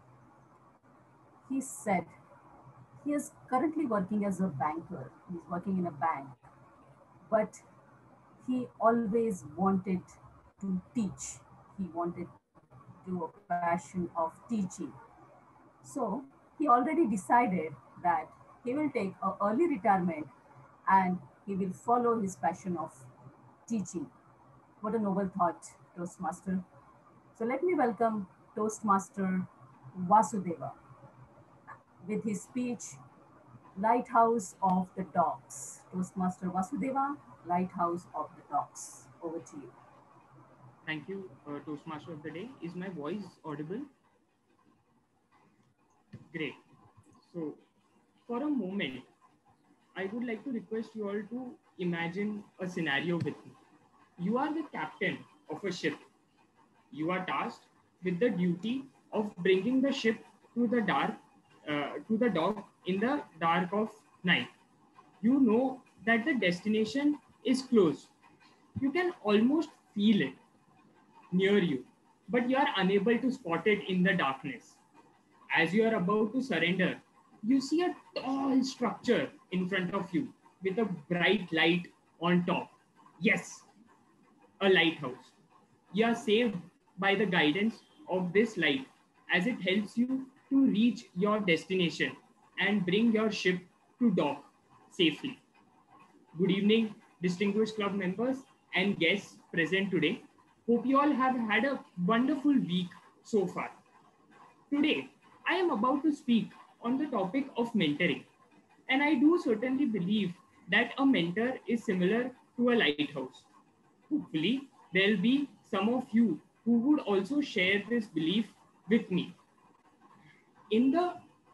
[SPEAKER 6] He said he is currently working as a banker. He's working in a bank, but he always wanted to teach. He wanted to a passion of teaching. So he already decided that he will take an early retirement and he will follow his passion of teaching. What a noble thought, Toastmaster. So let me welcome Toastmaster Vasudeva with his speech, Lighthouse of the Dogs. Toastmaster Vasudeva, Lighthouse of the Dogs. Over to you.
[SPEAKER 14] Thank you, Toastmaster of the day. Is my voice audible? Great. So, for a moment, I would like to request you all to imagine a scenario with me. You are the captain of a ship. You are tasked with the duty of bringing the ship to the dock in the dark of night. You know that the destination is close. You can almost feel it near you, but you are unable to spot it in the darkness. As you are about to surrender, you see a tall structure in front of you with a bright light on top. Yes, a lighthouse. You are saved by the guidance of this light as it helps you to reach your destination and bring your ship to dock safely. Good evening, distinguished club members and guests present today. Hope you all have had a wonderful week so far. Today, I am about to speak on the topic of mentoring. And I do certainly believe that a mentor is similar to a lighthouse. Hopefully, there will be some of you who would also share this belief with me. In the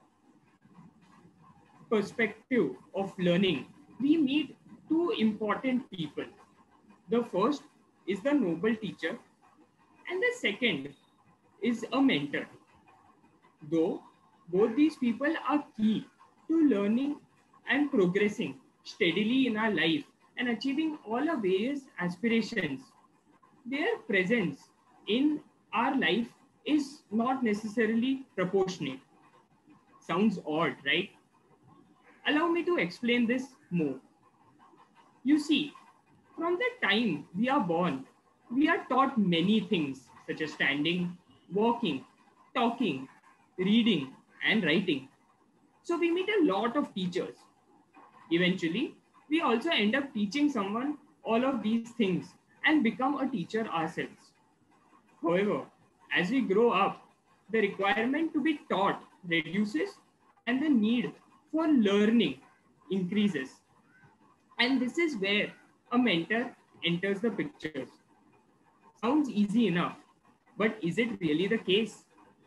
[SPEAKER 14] perspective of learning, we meet two important people. The first is the noble teacher, and the second is a mentor. Though both these people are key to learning and progressing steadily in our life and achieving all our various aspirations, their presence in our life is not necessarily proportionate. Sounds odd, right? Allow me to explain this more. You see, from the time we are born, we are taught many things such as standing, walking, talking, reading, and writing. So we meet a lot of teachers. Eventually, we also end up teaching someone all of these things and become a teacher ourselves. However, as we grow up, the requirement to be taught reduces and the need for learning increases. And this is where a mentor enters the picture. Sounds easy enough, but is it really the case?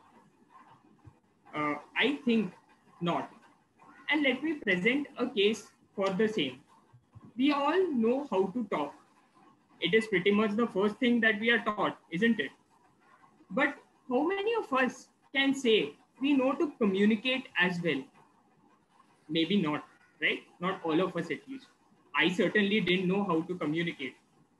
[SPEAKER 14] I think not. And let me present a case for the same. We all know how to talk. It is pretty much the first thing that we are taught, isn't it? But how many of us can say we know to communicate as well? Maybe not, right? Not all of us at least. I certainly didn't know how to communicate.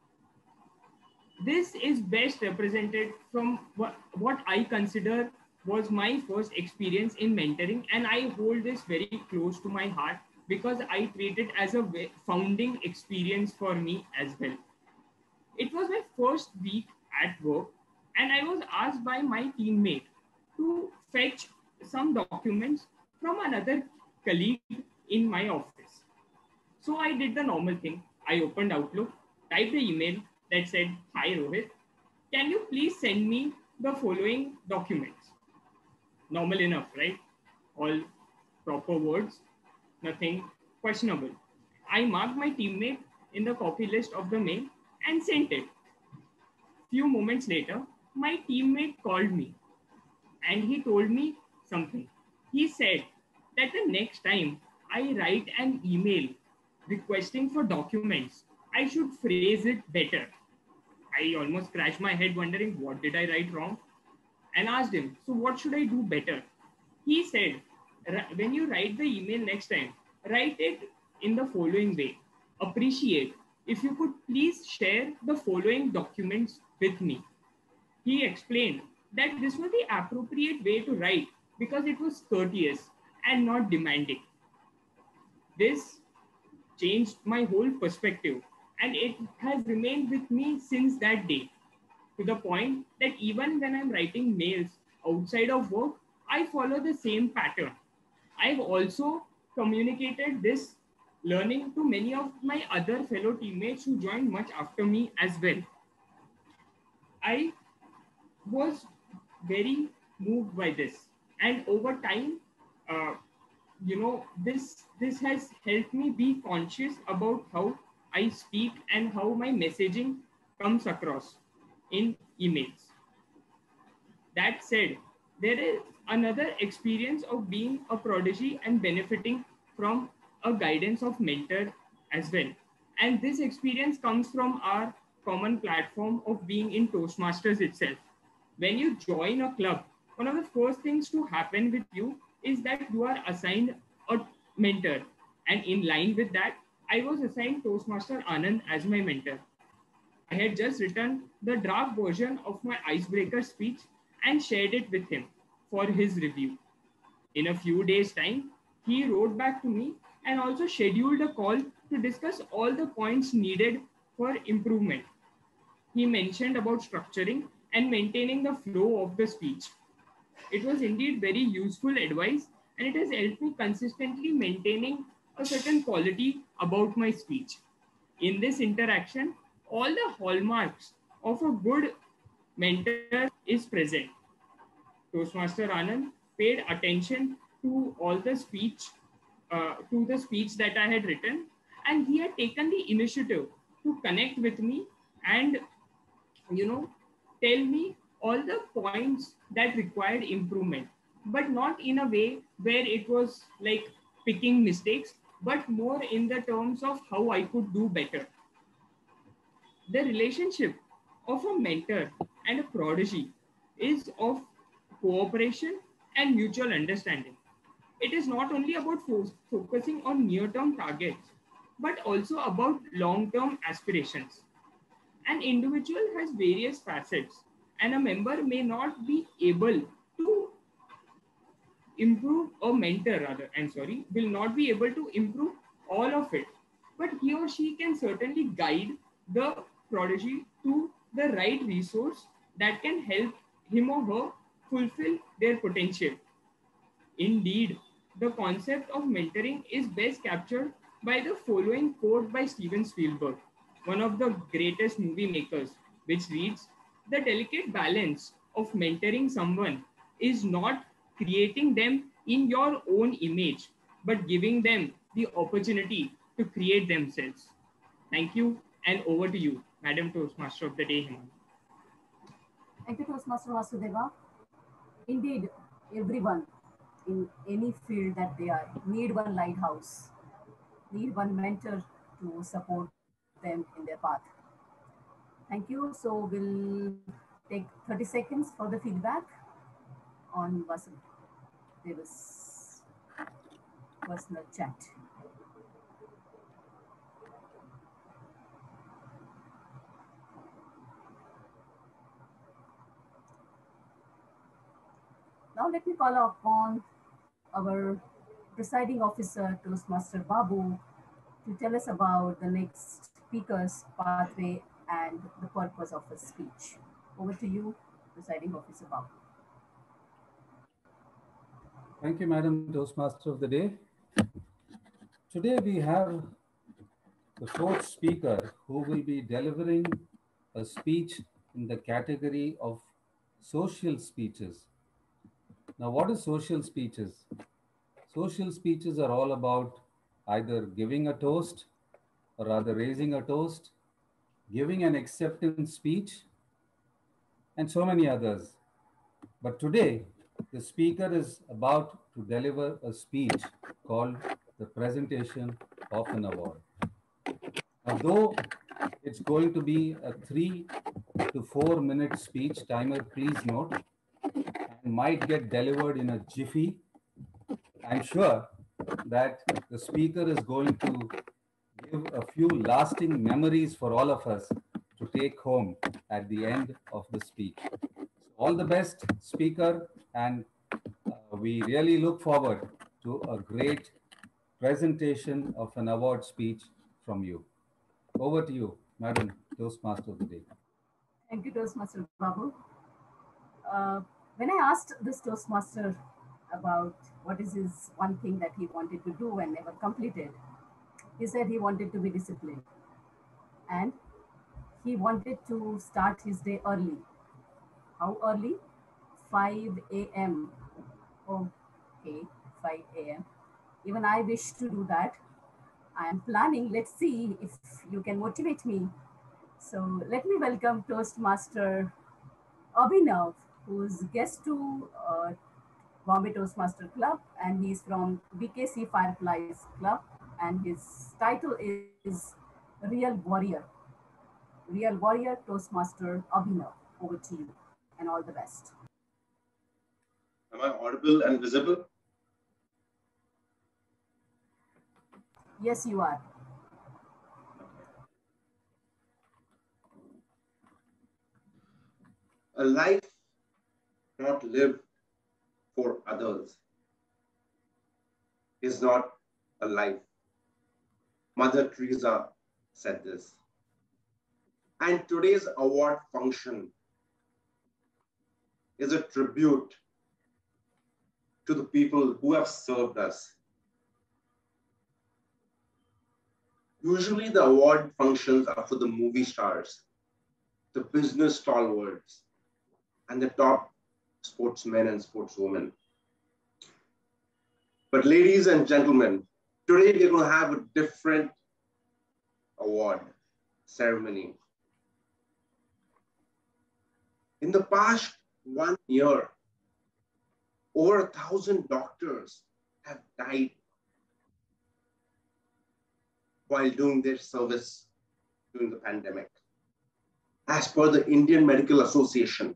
[SPEAKER 14] This is best represented from what I consider was my first experience in mentoring, and I hold this very close to my heart because I treat it as a founding experience for me as well. It was my first week at work, and I was asked by my teammate to fetch some documents from another colleague in my office. So I did the normal thing. I opened Outlook, typed the email that said, "Hi Rohit, can you please send me the following documents?" Normal enough, right? All proper words, nothing questionable. I marked my teammate in the copy list of the mail and sent it. Few moments later, my teammate called me and he told me something. He said that the next time I write an email requesting for documents, I should phrase it better. I almost scratched my head wondering what did I write wrong, and asked him, so what should I do better? He said, when you write the email next time, write it in the following way. Appreciate if you could please share the following documents with me. He explained that this was the appropriate way to write because it was courteous and not demanding. This changed my whole perspective, and it has remained with me since that day, to the point that even when I'm writing mails outside of work, I follow the same pattern. I've also communicated this learning to many of my other fellow teammates who joined much after me as well. I was very moved by this, and over time, this has helped me be conscious about how I speak and how my messaging comes across in emails. That said, there is another experience of being a prodigy and benefiting from a guidance of mentor as well. And this experience comes from our common platform of being in Toastmasters itself. When you join a club, one of the first things to happen with you is that you are assigned a mentor. And in line with that, I was assigned Toastmaster Anand as my mentor. I had just written the draft version of my icebreaker speech and shared it with him for his review. In a few days' time, he wrote back to me and also scheduled a call to discuss all the points needed for improvement. He mentioned about structuring and maintaining the flow of the speech. It was indeed very useful advice, and it has helped me consistently maintaining a certain quality about my speech. In this interaction, all the hallmarks of a good mentor is present. Toastmaster Anand paid attention to all the speech, to the speech that I had written, and he had taken the initiative to connect with me and, tell me all the points that required improvement, but not in a way where it was like picking mistakes, but more in the terms of how I could do better. The relationship of a mentor and a prodigy is of cooperation and mutual understanding. It is not only about focusing on near-term targets, but also about long-term aspirations. An individual has various facets, and a member may not be able to improve, or mentor rather, will not be able to improve all of it, but he or she can certainly guide the prodigy to the right resource that can help him or her fulfill their potential. Indeed, the concept of mentoring is best captured by the following quote by Steven Spielberg, one of the greatest movie makers, which reads, "The delicate balance of mentoring someone is not creating them in your own image, but giving them the opportunity to create themselves." Thank you, and over to you, Madam Toastmaster of the Day, Hemani.
[SPEAKER 6] Thank you, Toastmaster Vasudeva. Indeed, everyone in any field that they are need one lighthouse, need one mentor to support them in their path. Thank you. So we'll take 30 seconds for the feedback on Vasudeva's personal chat. Now let me call upon our presiding officer, Toastmaster Babu, to tell us about the next speaker's pathway and the purpose of his speech. Over to you, presiding officer Babu.
[SPEAKER 1] Thank you, Madam Toastmaster of the Day. Today we have the fourth speaker who will be delivering a speech in the category of social speeches. Now, what is social speeches? Social speeches are all about either giving a toast or rather raising a toast giving an acceptance speech, and so many others. But today, the speaker is about to deliver a speech called the presentation of an award. Now, though it's going to be a 3 to 4 minute speech, timer please note, and might get delivered in a jiffy, I'm sure that the speaker is going to give a few lasting memories for all of us to take home at the end of the speech. So all the best, speaker, and we really look forward to a great presentation of an award speech from you. Over to you, Madam Toastmaster of the Day.
[SPEAKER 6] Thank you, Toastmaster Babu. When I asked this Toastmaster about what is his one thing that he wanted to do and never completed, he said he wanted to be disciplined and he wanted to start his day early. How early? 5 a.m. Okay, 5 a.m. Even I wish to do that. I am planning. Let's see if you can motivate me. So let me welcome Toastmaster Abhinav, who's guest to Bombay Toastmaster Club, and he's from BKC Fireflies Club, and his title is Real Warrior. Real Warrior Toastmaster Abhinav. Over to you, and all the best.
[SPEAKER 15] Am I audible and visible?
[SPEAKER 6] Yes, you are.
[SPEAKER 15] A life not lived for others is not a life. Mother Teresa said this. And today's award function is a tribute to the people who have served us. Usually the award functions are for the movie stars, the business stalwarts, and the top sportsmen and sportswomen. But ladies and gentlemen, today we're going to have a different award ceremony. In the past 1 year, over 1,000 doctors have died while doing their service during the pandemic, as per the Indian Medical Association.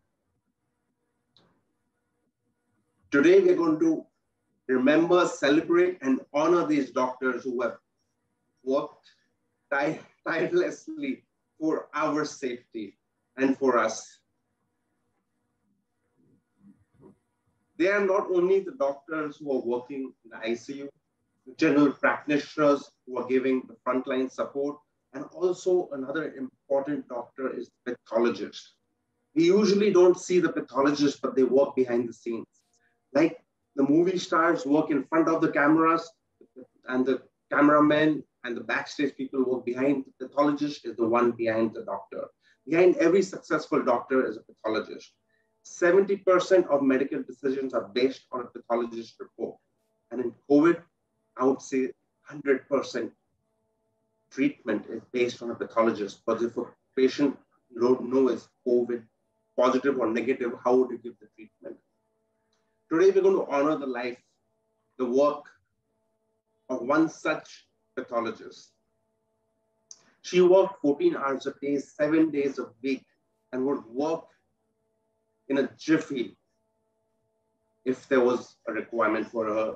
[SPEAKER 15] Today, we're going to remember, celebrate, and honor these doctors who have worked tirelessly for our safety and for us. They are not only the doctors who are working in the ICU, the general practitioners who are giving the frontline support, and also another important doctor is the pathologist. We usually don't see the pathologist, but they work behind the scenes. Like the movie stars work in front of the cameras, and the cameramen and the backstage people work behind. The pathologist is the one behind the doctor. Behind every successful doctor is a pathologist. 70% of medical decisions are based on a pathologist report. And in COVID, I would say 100% treatment is based on a pathologist. But if a patient don't know is COVID positive or negative, how would you give the treatment? Today, we're going to honor the life, the work of one such pathologist. She worked 14 hours a day, 7 days a week, and would work in a jiffy if there was a requirement for her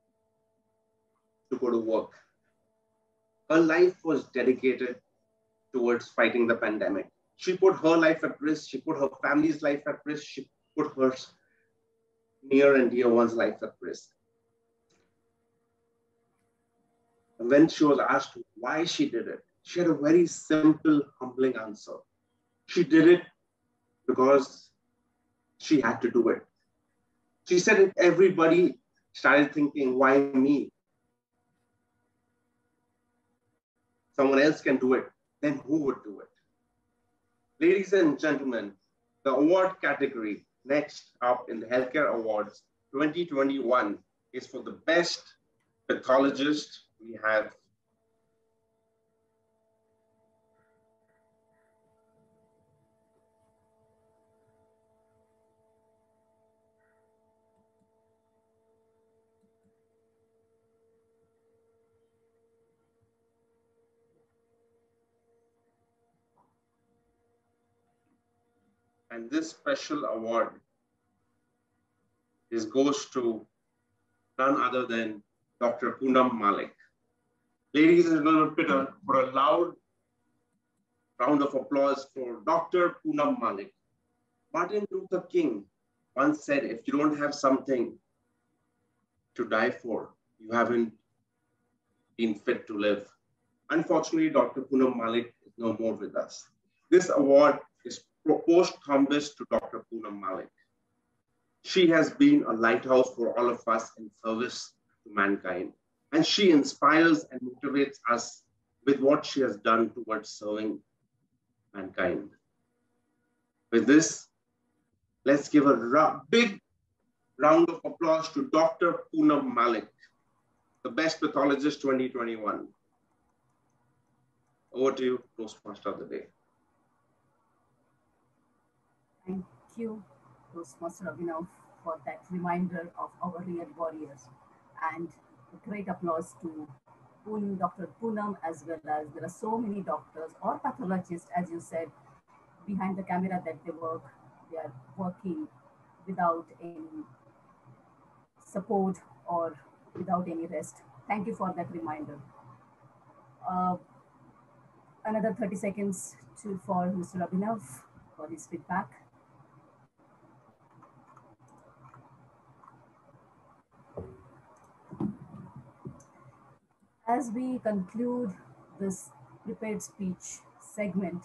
[SPEAKER 15] to go to work. Her life was dedicated towards fighting the pandemic. She put her life at risk. She put her family's life at risk. She put her near and dear one's life at risk. And when she was asked why she did it, she had a very simple, humbling answer. She did it because she had to do it. She said if everybody started thinking, why me? Someone else can do it, then who would do it? Ladies and gentlemen, the award category next up in the Healthcare Awards 2021 is for the best pathologist. We have And this special award goes to none other than Dr. Poonam Malik. Ladies and gentlemen, for a loud round of applause for Dr. Poonam Malik. Martin Luther King once said, if you don't have something to die for, you haven't been fit to live. Unfortunately, Dr. Poonam Malik is no more with us. This award is posthumous to Dr. Poonam Malik. She has been a lighthouse for all of us in service to mankind. And she inspires and motivates us with what she has done towards serving mankind. With this, let's give a big round of applause to Dr. Poonam Malik, the best pathologist 2021. Over to you, Toastmaster of the Day.
[SPEAKER 6] Thank you, Toastmaster Abhinav, for that reminder of our real warriors. And a great applause to Dr. Poonam, as well as there are so many doctors or pathologists, as you said, behind the camera that they work. They are working without any support or without any rest. Thank you for that reminder. Another 30 seconds for Mr. Abhinav for his feedback. As we conclude this prepared speech segment,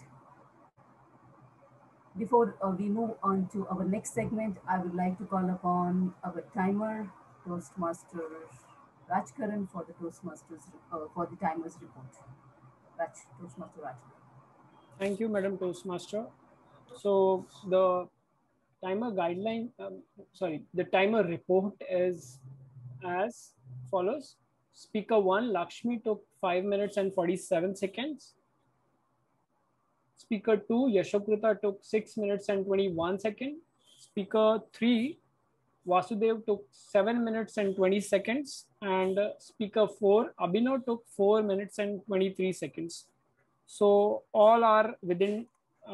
[SPEAKER 6] before we move on to our next segment, I would like to call upon our timer, Toastmaster Rajkaran, for the Toastmasters for the timer's report. Toastmaster Rajkaran.
[SPEAKER 8] Thank you, Madam Toastmaster. So the timer guideline, the timer report is as follows. Speaker 1, Lakshmi, took 5 minutes and 47 seconds. Speaker 2, Yashokrita, took 6 minutes and 21 seconds. Speaker 3, Vasudev, took 7 minutes and 20 seconds. And Speaker 4, Abhinav, took 4 minutes and 23 seconds. So all are within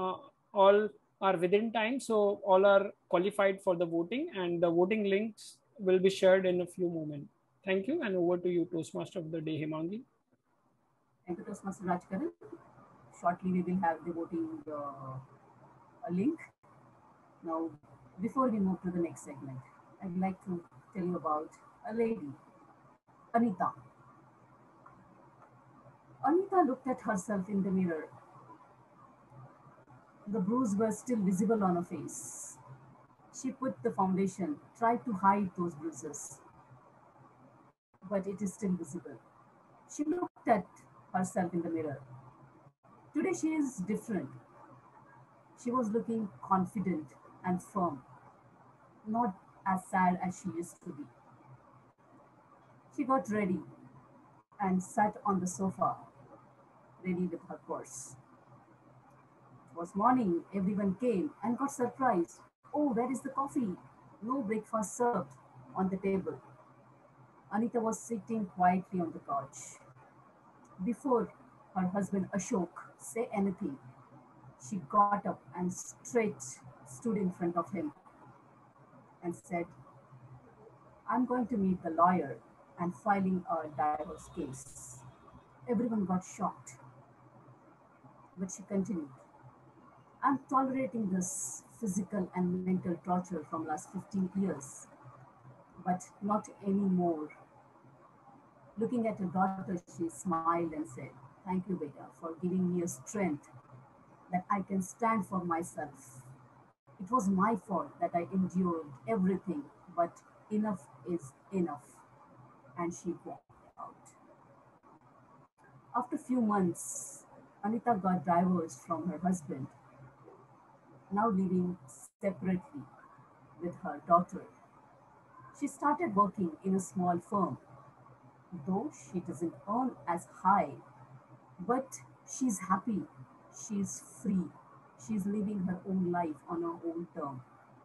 [SPEAKER 8] time. So all are qualified for the voting, and the voting links will be shared in a few moments. Thank you, and over to you, Toastmaster of the Day, Hemangi.
[SPEAKER 6] Thank you, Toastmaster Rajkaran. Shortly, we will have the voting link. Now, before we move to the next segment, I'd like to tell you about a lady, Anita. Anita looked at herself in the mirror. The bruise was still visible on her face. She put the foundation, tried to hide those bruises, but it is still visible. She looked at herself in the mirror. Today she is different. She was looking confident and firm, not as sad as she used to be. She got ready and sat on the sofa, ready with her purse. It was morning, everyone came and got surprised. Oh, where is the coffee? No breakfast served on the table. Anita was sitting quietly on the couch. Before her husband Ashok say anything, she got up and straight stood in front of him and said, I'm going to meet the lawyer and filing a divorce case. Everyone got shocked, but she continued. I'm tolerating this physical and mental torture from last 15 years, but not anymore. Looking at her daughter, she smiled and said, thank you, Beta, for giving me a strength that I can stand for myself. It was my fault that I endured everything, but enough is enough. And she walked out. After a few months, Anita got divorced from her husband, now living separately with her daughter. She started working in a small firm, though she doesn't earn as high, but she's happy, she's free, she's living her own life on her own term.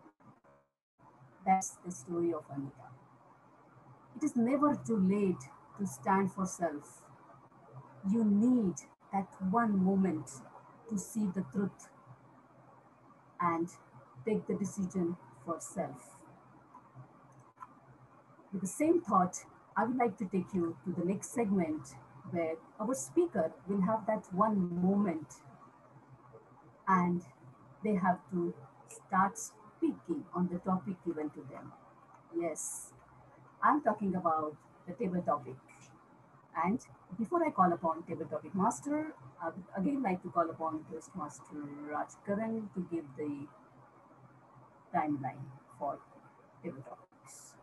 [SPEAKER 6] That's the story of Anita. It is never too late to stand for self. You need that one moment to see the truth and take the decision for self. With the same thought, I would like to take you to the next segment where our speaker will have that one moment and they have to start speaking on the topic given to them. Yes, I'm talking about the table topic. And before I call upon table topic master, I would again like to call upon Toastmaster Rajkaran to give the timeline for table topics.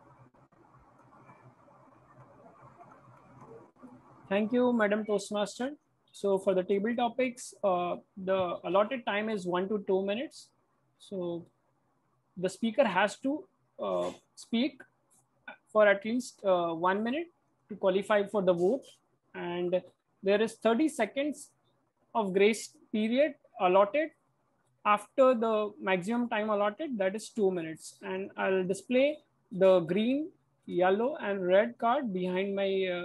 [SPEAKER 8] Thank you, Madam Toastmaster. So for the table topics, the allotted time is 1 to 2 minutes. So the speaker has to speak for at least 1 minute to qualify for the vote. And there is 30 seconds of grace period allotted after the maximum time allotted, that is 2 minutes. And I'll display the green, yellow, and red card behind my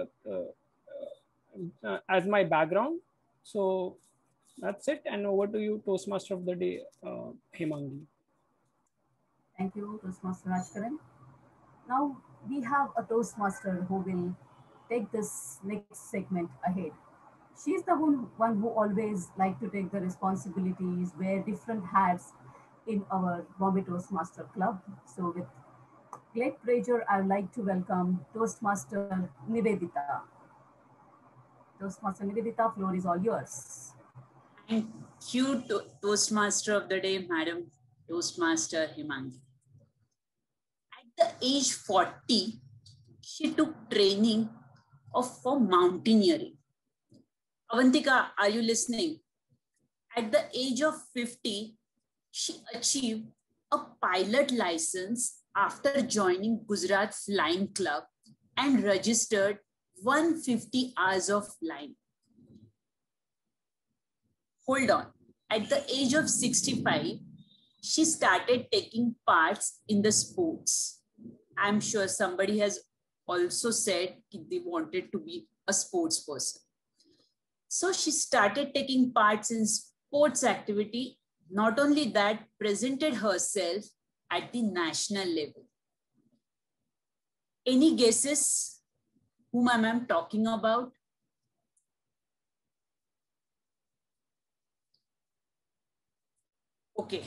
[SPEAKER 8] as my background. So that's it. And over to you, Toastmaster of the day, Hemangi.
[SPEAKER 6] Thank you, Toastmaster Rajkaran. Now we have a Toastmaster who will take this next segment ahead. She's the one who always like to take the responsibilities, wear different hats in our Bombay Toastmaster Club. So with great pleasure, I would like to welcome Toastmaster Nivedita. Toastmaster Nivedita, floor is all yours.
[SPEAKER 16] Thank you, Toastmaster of the day, Madam Toastmaster Hemangi. At the age 40, she took training for mountaineering. Avantika, are you listening? At the age of 50, she achieved a pilot license after joining Gujarat Flying Club and registered 150 hours of flying. Hold on. At the age of 65, she started taking parts in the sports. I'm sure somebody has also said they wanted to be a sports person. So she started taking parts in sports activity. Not only that, presented herself at the national level. Any guesses whom I'm talking about? Okay.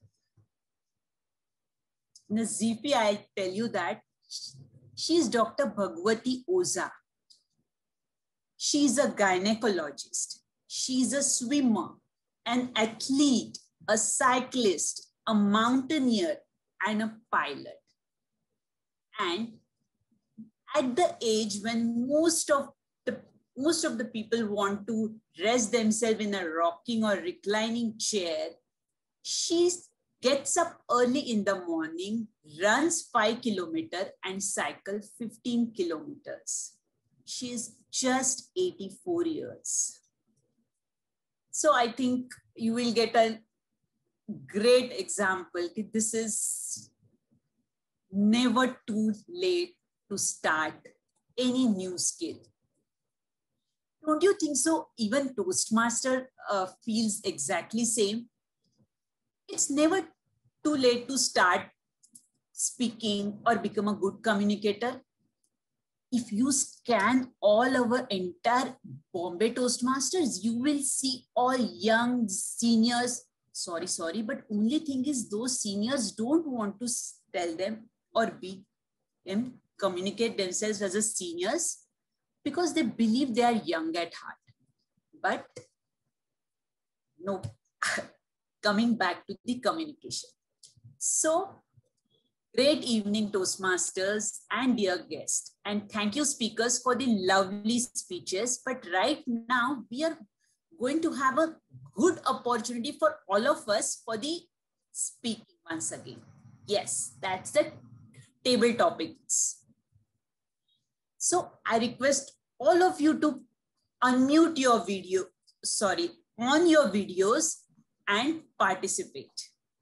[SPEAKER 16] Nazifi, I'll tell you that she's Dr. Bhagwati Oza. She's a gynecologist. She's a swimmer, an athlete, a cyclist, a mountaineer, and a pilot. And at the age when most of the people want to rest themselves in a rocking or reclining chair, she gets up early in the morning, runs 5 kilometers and cycles 15 kilometers. She's just 84 years. So I think you will get a great example. This is never too late to start any new skill. Don't you think so? Even Toastmaster feels exactly same. It's never too late to start speaking or become a good communicator. If you scan all our entire Bombay Toastmasters, you will see all young seniors. Sorry, but only thing is those seniors don't want to tell them or communicate themselves as a seniors because they believe they are young at heart. But no, coming back to the communication. So, great evening, Toastmasters and dear guests. And thank you, speakers, for the lovely speeches. But right now, we are going to have a good opportunity for all of us for the speaking once again. Yes, that's the table topics. So I request all of you to unmute your video, on your videos and participate.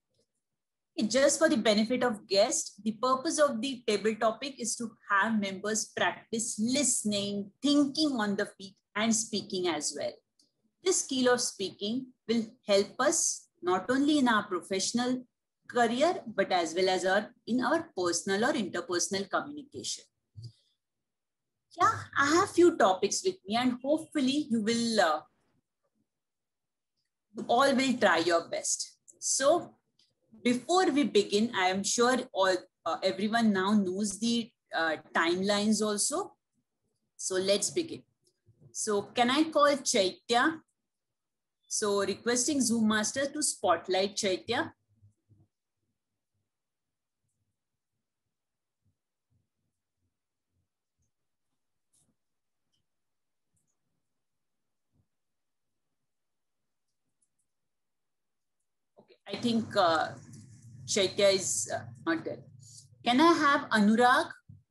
[SPEAKER 16] Just for the benefit of guests, the purpose of the table topic is to have members practice listening, thinking on the feet, and speaking as well. This skill of speaking will help us not only in our professional career, but as well as in our personal or interpersonal communication. Yeah, I have few topics with me, and hopefully you will you all will try your best. So before we begin, I am sure everyone now knows the timelines also. So let's begin. So can I call Chaitya? So requesting Zoom Master to spotlight Chaitya. Okay, I think Chaitya is not there. Can I have Anurag?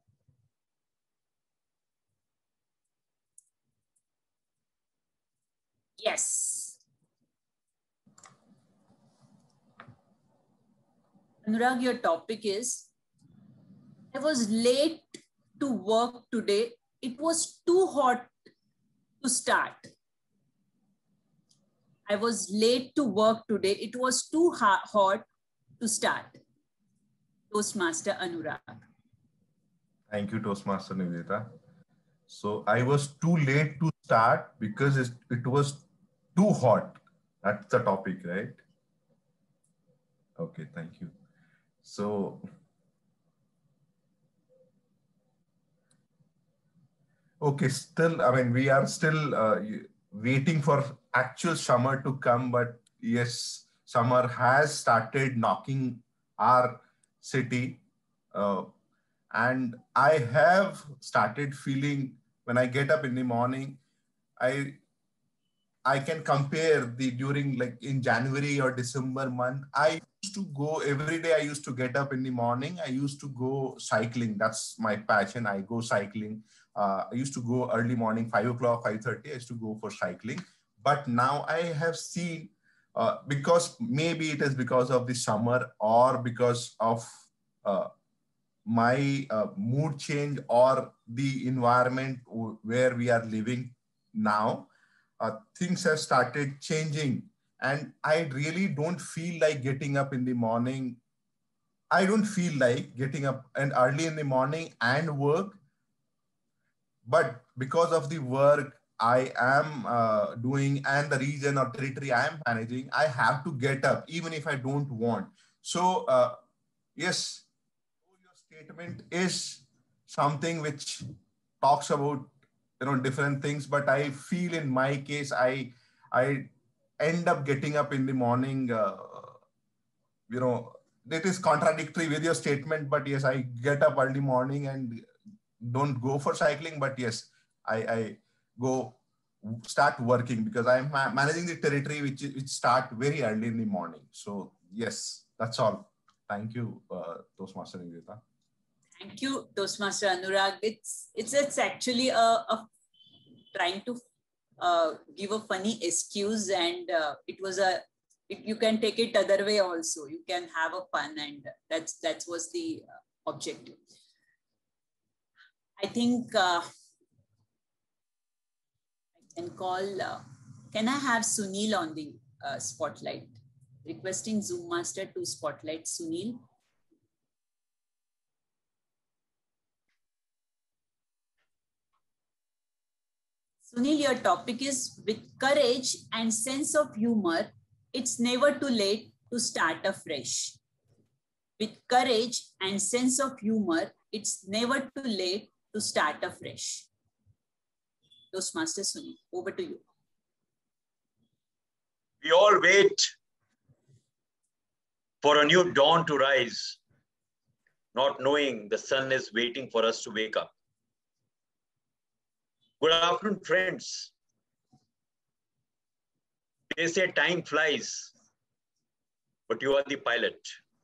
[SPEAKER 16] Yes. Anurag, your topic is, I was late to work today. It was too hot to start. I was late to work today. It was too hot to start. Toastmaster Anurag.
[SPEAKER 17] Thank you, Toastmaster Nivedita. So I was too late to start because it was too hot. That's the topic, right? Okay, thank you. So, okay, still, I mean, we are still waiting for actual summer to come, but yes, summer has started knocking our city. And I have started feeling when I get up in the morning, I can compare during like in January or December month, I used to go every day. I used to get up in the morning. I used to go cycling. That's my passion. I go cycling. I used to go early morning, 5 o'clock, 5:30. I used to go for cycling. But now I have seen, because maybe it is because of the summer or because of my mood change or the environment where we are living now, things have started changing, and I really don't feel like getting up in the morning. I don't feel like getting up and early in the morning and work, but because of the work I am doing and the region or territory I am managing, I have to get up even if I don't want. So yes, your statement is something which talks about different things, but I feel in my case I end up getting up in the morning. It is contradictory with your statement, but yes, I get up early morning and don't go for cycling, but yes, I go start working because I'm managing the territory which start very early in the morning. So yes, that's all. Thank you, Toastmaster Nivedita.
[SPEAKER 16] Thank you, Toastmaster Anurag. It's actually trying to give a funny excuse, and it was you can take it other way also. You can have a fun, and that was the objective. I think I can call. Can I have Sunil on the spotlight? Requesting Zoom Master to spotlight Sunil. Sunil, your topic is, with courage and sense of humor, it's never too late to start afresh. With courage and sense of humor, it's never too late to start afresh. Toastmaster Sunil, over to you.
[SPEAKER 18] We all wait for a new dawn to rise, not knowing the sun is waiting for us to wake up. Good afternoon, friends. They say time flies, but you are the pilot.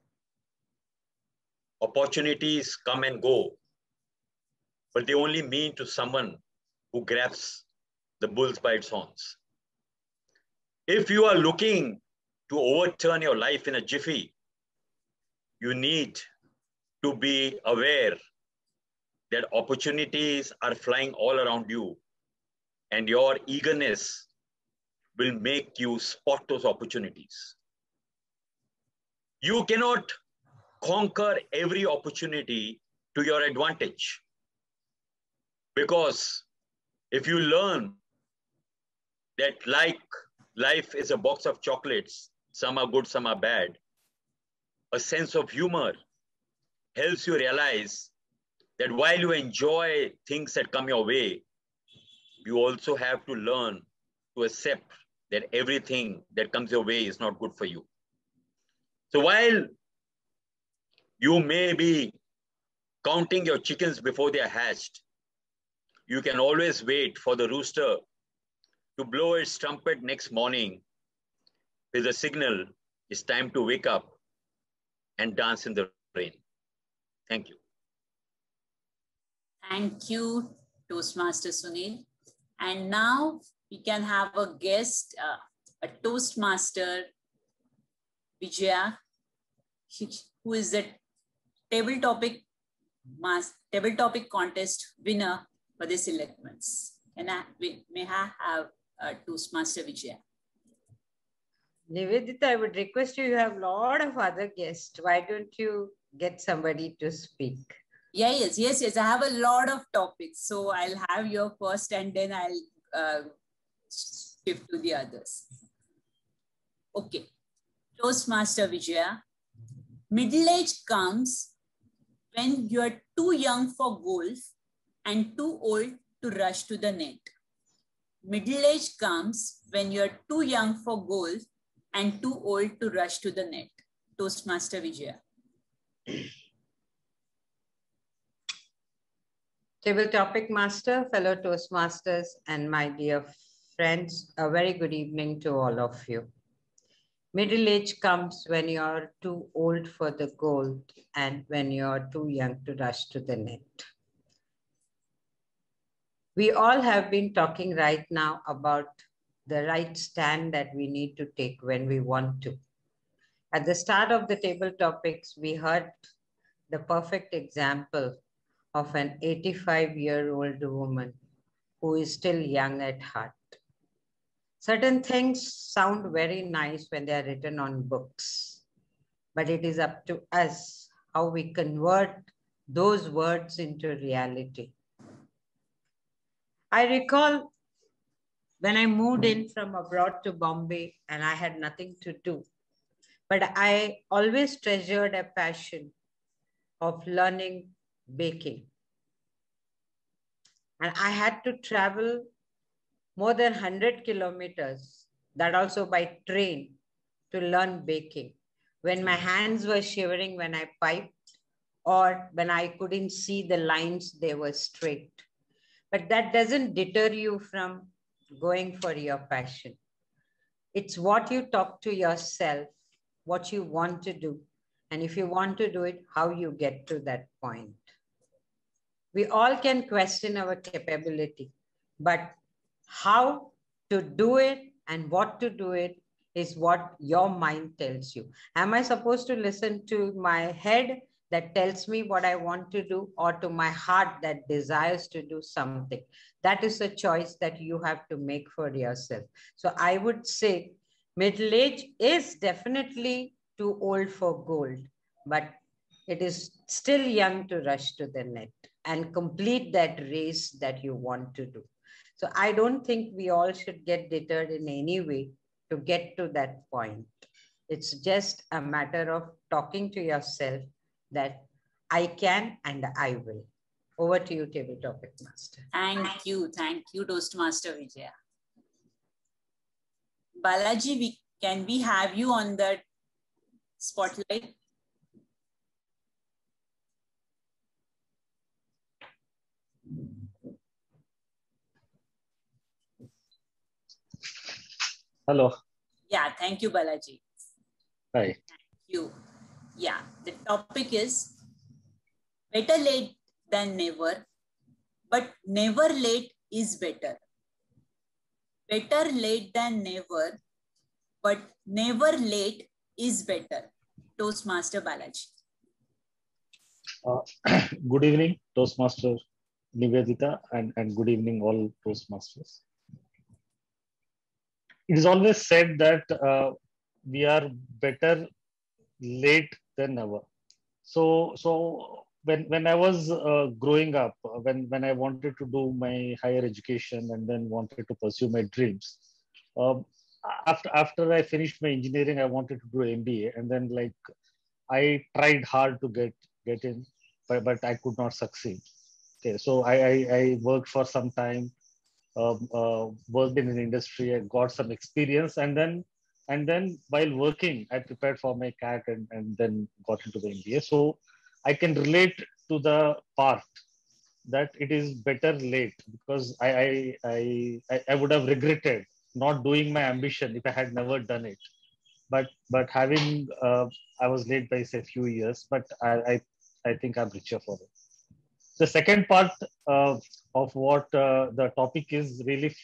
[SPEAKER 18] Opportunities come and go, but they only mean to someone who grabs the bulls by its horns. If you are looking to overturn your life in a jiffy, you need to be aware that opportunities are flying all around you, and your eagerness will make you spot those opportunities. You cannot conquer every opportunity to your advantage. Because if you learn that like life is a box of chocolates, some are good, some are bad, a sense of humor helps you realize that while you enjoy things that come your way, you also have to learn to accept that everything that comes your way is not good for you. So while you may be counting your chickens before they are hatched, you can always wait for the rooster to blow its trumpet next morning with a signal, it's time to wake up and dance in the rain. Thank you.
[SPEAKER 16] Thank you, Toastmaster Sunil. And now we can have a guest, a Toastmaster, Vijaya, who is the table topic contest winner for this elections. And may I have Toastmaster Vijaya?
[SPEAKER 19] Nivedita, I would request you, you have a lot of other guests. Why don't you get somebody to speak?
[SPEAKER 16] Yes. I have a lot of topics. So I'll have your first and then I'll shift to the others. Okay. Toastmaster Vijaya. Middle age comes when you are too young for golf and too old to rush to the net. Middle age comes when you are too young for golf and too old to rush to the net. Toastmaster Vijaya.
[SPEAKER 19] Table topic master, fellow Toastmasters, and my dear friends, a very good evening to all of you. Middle age comes when you're too old for the gold and when you're too young to rush to the net. We all have been talking right now about the right stand that we need to take when we want to. At the start of the table topics, we heard the perfect example of an 85-year-old woman who is still young at heart. Certain things sound very nice when they are written on books, but it is up to us how we convert those words into reality. I recall when I moved in from abroad to Bombay and I had nothing to do, but I always treasured a passion of learning baking. And I had to travel more than 100 kilometers, that also by train, to learn baking. When my hands were shivering when I piped, or when I couldn't see the lines, they were straight. But that doesn't deter you from going for your passion. It's what you talk to yourself, what you want to do. And if you want to do it, how you get to that point. We all can question our capability, but how to do it and what to do it is what your mind tells you. Am I supposed to listen to my head that tells me what I want to do, or to my heart that desires to do something? That is a choice that you have to make for yourself. So I would say middle age is definitely too old for gold, but it is still young to rush to the net and complete that race that you want to do. So I don't think we all should get deterred in any way to get to that point. It's just a matter of talking to yourself that I can and I will. Over to you, table topic master.
[SPEAKER 16] Thank you, Toastmaster Vijaya. Balaji, can we have you on the spotlight?
[SPEAKER 20] Hello.
[SPEAKER 16] Yeah, thank you, Balaji.
[SPEAKER 20] Hi.
[SPEAKER 16] Thank you. Yeah, the topic is better late than never, but never late is better. Better late than never, but never late is better. Toastmaster Balaji.
[SPEAKER 20] Good evening, Toastmaster Nivedita, and good evening, all Toastmasters. It is always said that we are better late than never. So when I was growing up, when I wanted to do my higher education and then wanted to pursue my dreams, um, after I finished my engineering, I wanted to do MBA, and then like I tried hard to get in, but I could not succeed. Okay, so I worked for some time, worked in an industry, I got some experience, and then while working, I prepared for my CAT and then got into the MBA. So I can relate to the part that it is better late, because I would have regretted not doing my ambition if I had never done it. But having I was late by say a few years, but I think I'm richer for it. The second part of what the topic is really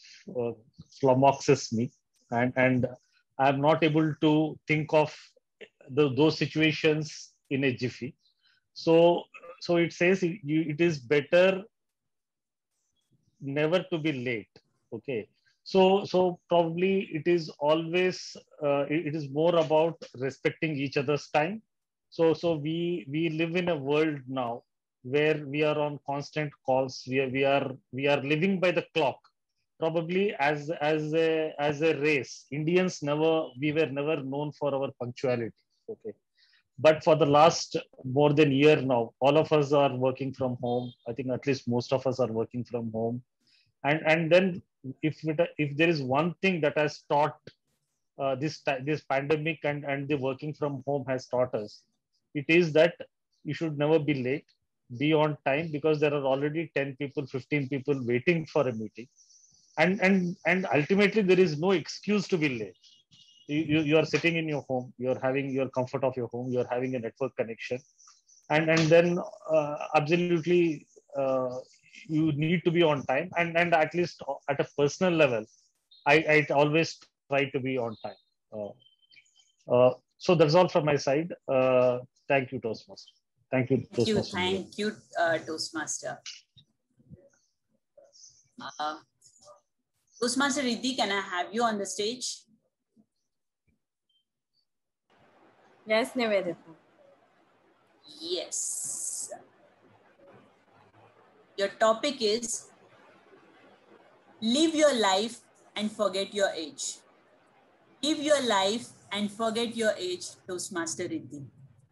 [SPEAKER 20] flummoxes me, and I'm not able to think of those situations in a jiffy. So it says it is better never to be late. Okay. So probably it is always it is more about respecting each other's time. So we live in a world now where we are on constant calls. We are living by the clock. Probably as a race, Indians we were never known for our punctuality. Okay. But for the last more than a year now, all of us are working from home. I think at least most of us are working from home. And then if there is one thing that has taught this pandemic and the working from home has taught us, it is that you should never be late, be on time, because there are already 10 people, 15 people waiting for a meeting. And ultimately there is no excuse to be late. You are sitting in your home, you're having your comfort of your home, you're having a network connection, and then absolutely you need to be on time, and at least at a personal level, I always try to be on time. So that's all from my side. Thank you, Toastmaster. Thank you, Toastmaster.
[SPEAKER 16] Thank you, Toastmaster. Toastmaster Riddhi, can I have you on the stage?
[SPEAKER 21] Yes, Nivedita.
[SPEAKER 16] Yes. Your topic is live your life and forget your age. Live your life and forget your age, Toastmaster Riddhi.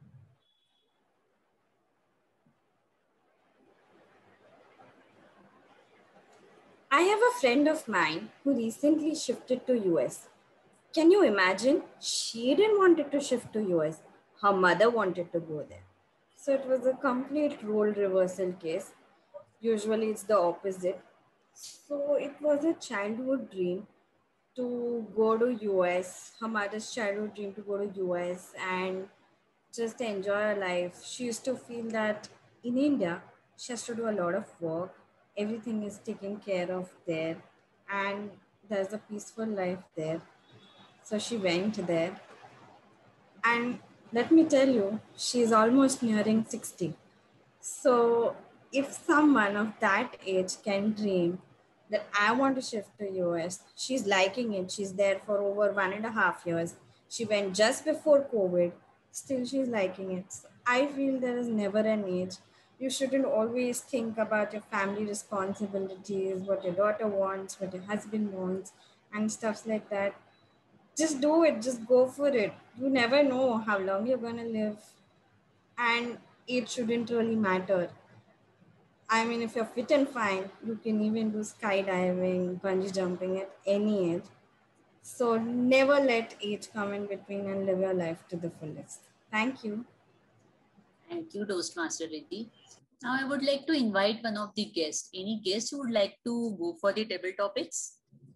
[SPEAKER 21] I have a friend of mine who recently shifted to US. Can you imagine? She didn't want to shift to US. Her mother wanted to go there. So it was a complete role reversal case. Usually it's the opposite. So it was a childhood dream to go to US, her mother's childhood dream to go to US and just enjoy her life. She used to feel that in India, she has to do a lot of work. Everything is taken care of there and there's a peaceful life there. So she went there. And let me tell you, she's almost nearing 60. So if someone of that age can dream that I want to shift to US, she's liking it. She's there for over 1.5 years. She went just before COVID. Still she's liking it. So I feel there is never an age. You shouldn't always think about your family responsibilities, what your daughter wants, what your husband wants, and stuff like that. Just do it. Just go for it. You never know how long you're going to live. And it shouldn't really matter. I mean, if you're fit and fine, you can even do skydiving, bungee jumping at any age. So never let age come in between and live your life to the fullest. Thank you.
[SPEAKER 16] Thank you, Toastmaster Riddhi. Now I would like to invite one of the guests. Any guest who would like to go for the table topics?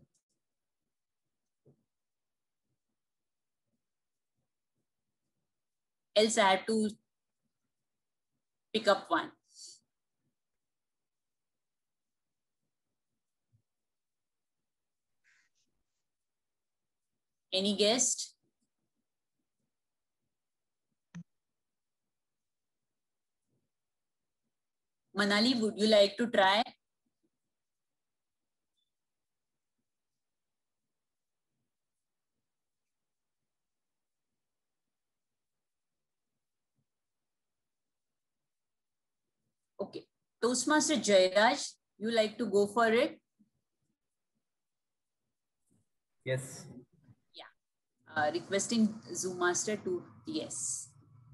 [SPEAKER 16] Else I have to pick up one. Any guest? Manali, would you like to try? Okay. Toastmaster Jairaj, you like to go for it?
[SPEAKER 2] Yes.
[SPEAKER 16] Yeah. Requesting Zoom Master to yes.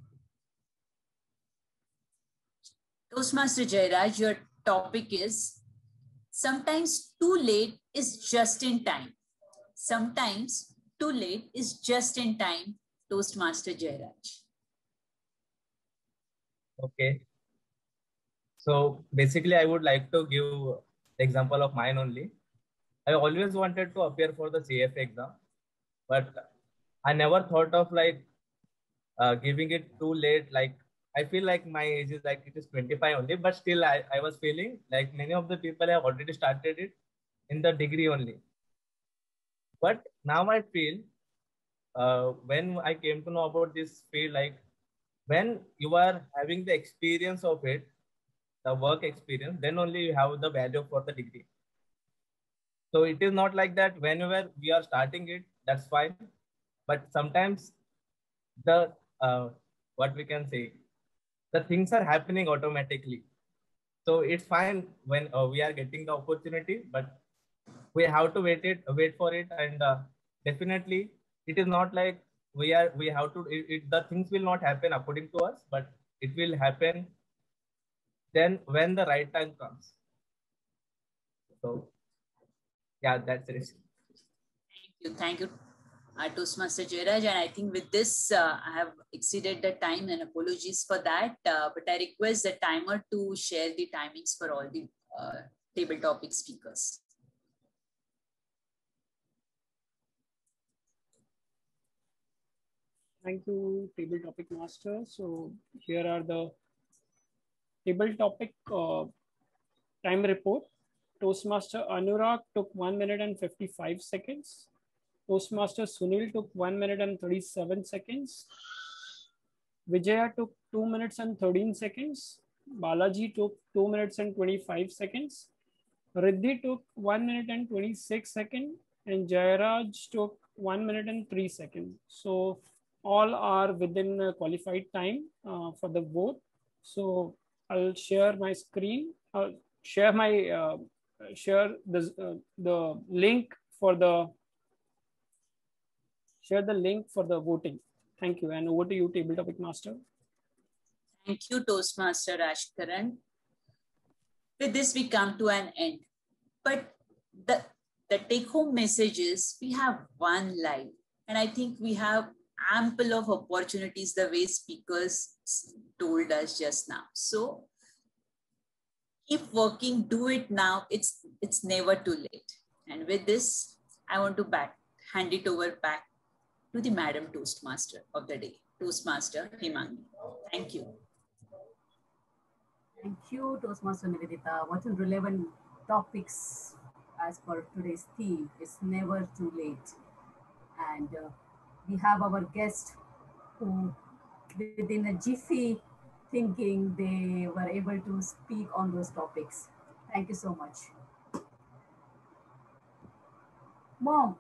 [SPEAKER 16] Toastmaster Jairaj, your topic is sometimes too late is just in time. Sometimes too late is just in time, Toastmaster Jairaj.
[SPEAKER 2] Okay. So basically, I would like to give the example of mine only. I always wanted to appear for the CFA exam, but I never thought of like giving it too late. Like I feel like my age is like it is 25 only, but still I was feeling like many of the people have already started it in the degree only. But now I feel when I came to know about this field, like when you are having the experience of it, the work experience, then only you have the value for the degree. So it is not like that whenever we are starting it, that's fine. But sometimes the, what we can say, the things are happening automatically. So it's fine when we are getting the opportunity, but we have to wait for it. And definitely it is not like we have to, the things will not happen according to us, but it will happen then when the right time comes. So yeah, that's it.
[SPEAKER 16] Thank you, Toastmaster Jairaj. And I think with this, I have exceeded the time, and apologies for that. But I request the timer to share the timings for all the table topic speakers.
[SPEAKER 8] Thank you, table topic master. So here are the table topic time report. Toastmaster Anurag took 1 minute and 55 seconds. Toastmaster Sunil took 1 minute and 37 seconds. Vijaya took 2 minutes and 13 seconds. Balaji took 2 minutes and 25 seconds. Riddhi took 1 minute and 26 seconds. And Jairaj took 1 minute and 3 seconds. So all are within qualified time for the vote. So I'll share my screen. I'll share my share the link for the voting. Thank you, and over to you, table topic master.
[SPEAKER 16] Thank you, Toastmaster Rajkaran. With this, we come to an end. But the take-home message is we have one life, and I think we have ample of opportunities the way speakers told us just now. So keep working, do it now. It's never too late. And with this, I want to hand it over back to the Madam Toastmaster of the day, Toastmaster Himangi. Thank you.
[SPEAKER 6] Thank you, Toastmaster Nivedita. What a relevant topics as per today's theme. It's never too late. And we have our guest who within a jiffy thinking they were able to speak on those topics. Thank you so much. Mom,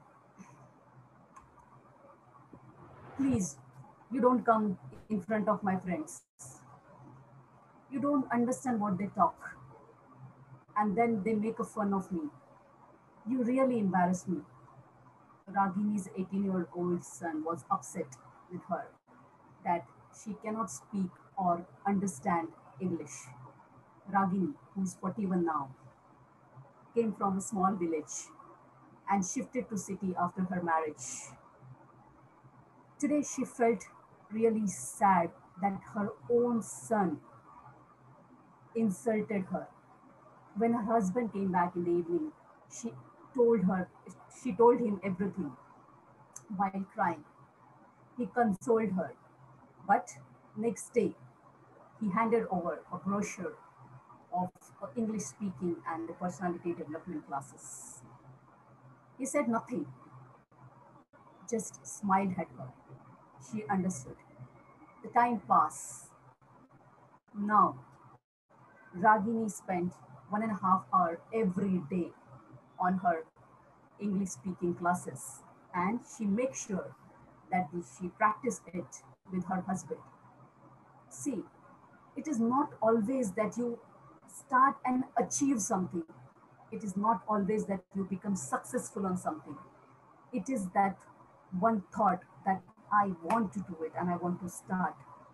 [SPEAKER 6] please, you don't come in front of my friends. You don't understand what they talk. And then they make a fun of me. You really embarrass me. Ragini's 18-year-old son was upset with her that she cannot speak or understand English. Ragini, who's 41 now, came from a small village and shifted to city after her marriage. Today she felt really sad that her own son insulted her. When her husband came back in the evening, she told him everything while crying. He consoled her, but next day he handed over a brochure of English speaking and the personality development classes. He said nothing, just smiled at her. She understood. The time passed. Now, Ragini spent 1.5 hours every day on her English speaking classes, and she makes sure that she practices it with her husband. See, it is not always that you start and achieve something. It is not always that you become successful on something. It is that one thought that I want to do it and I want to start.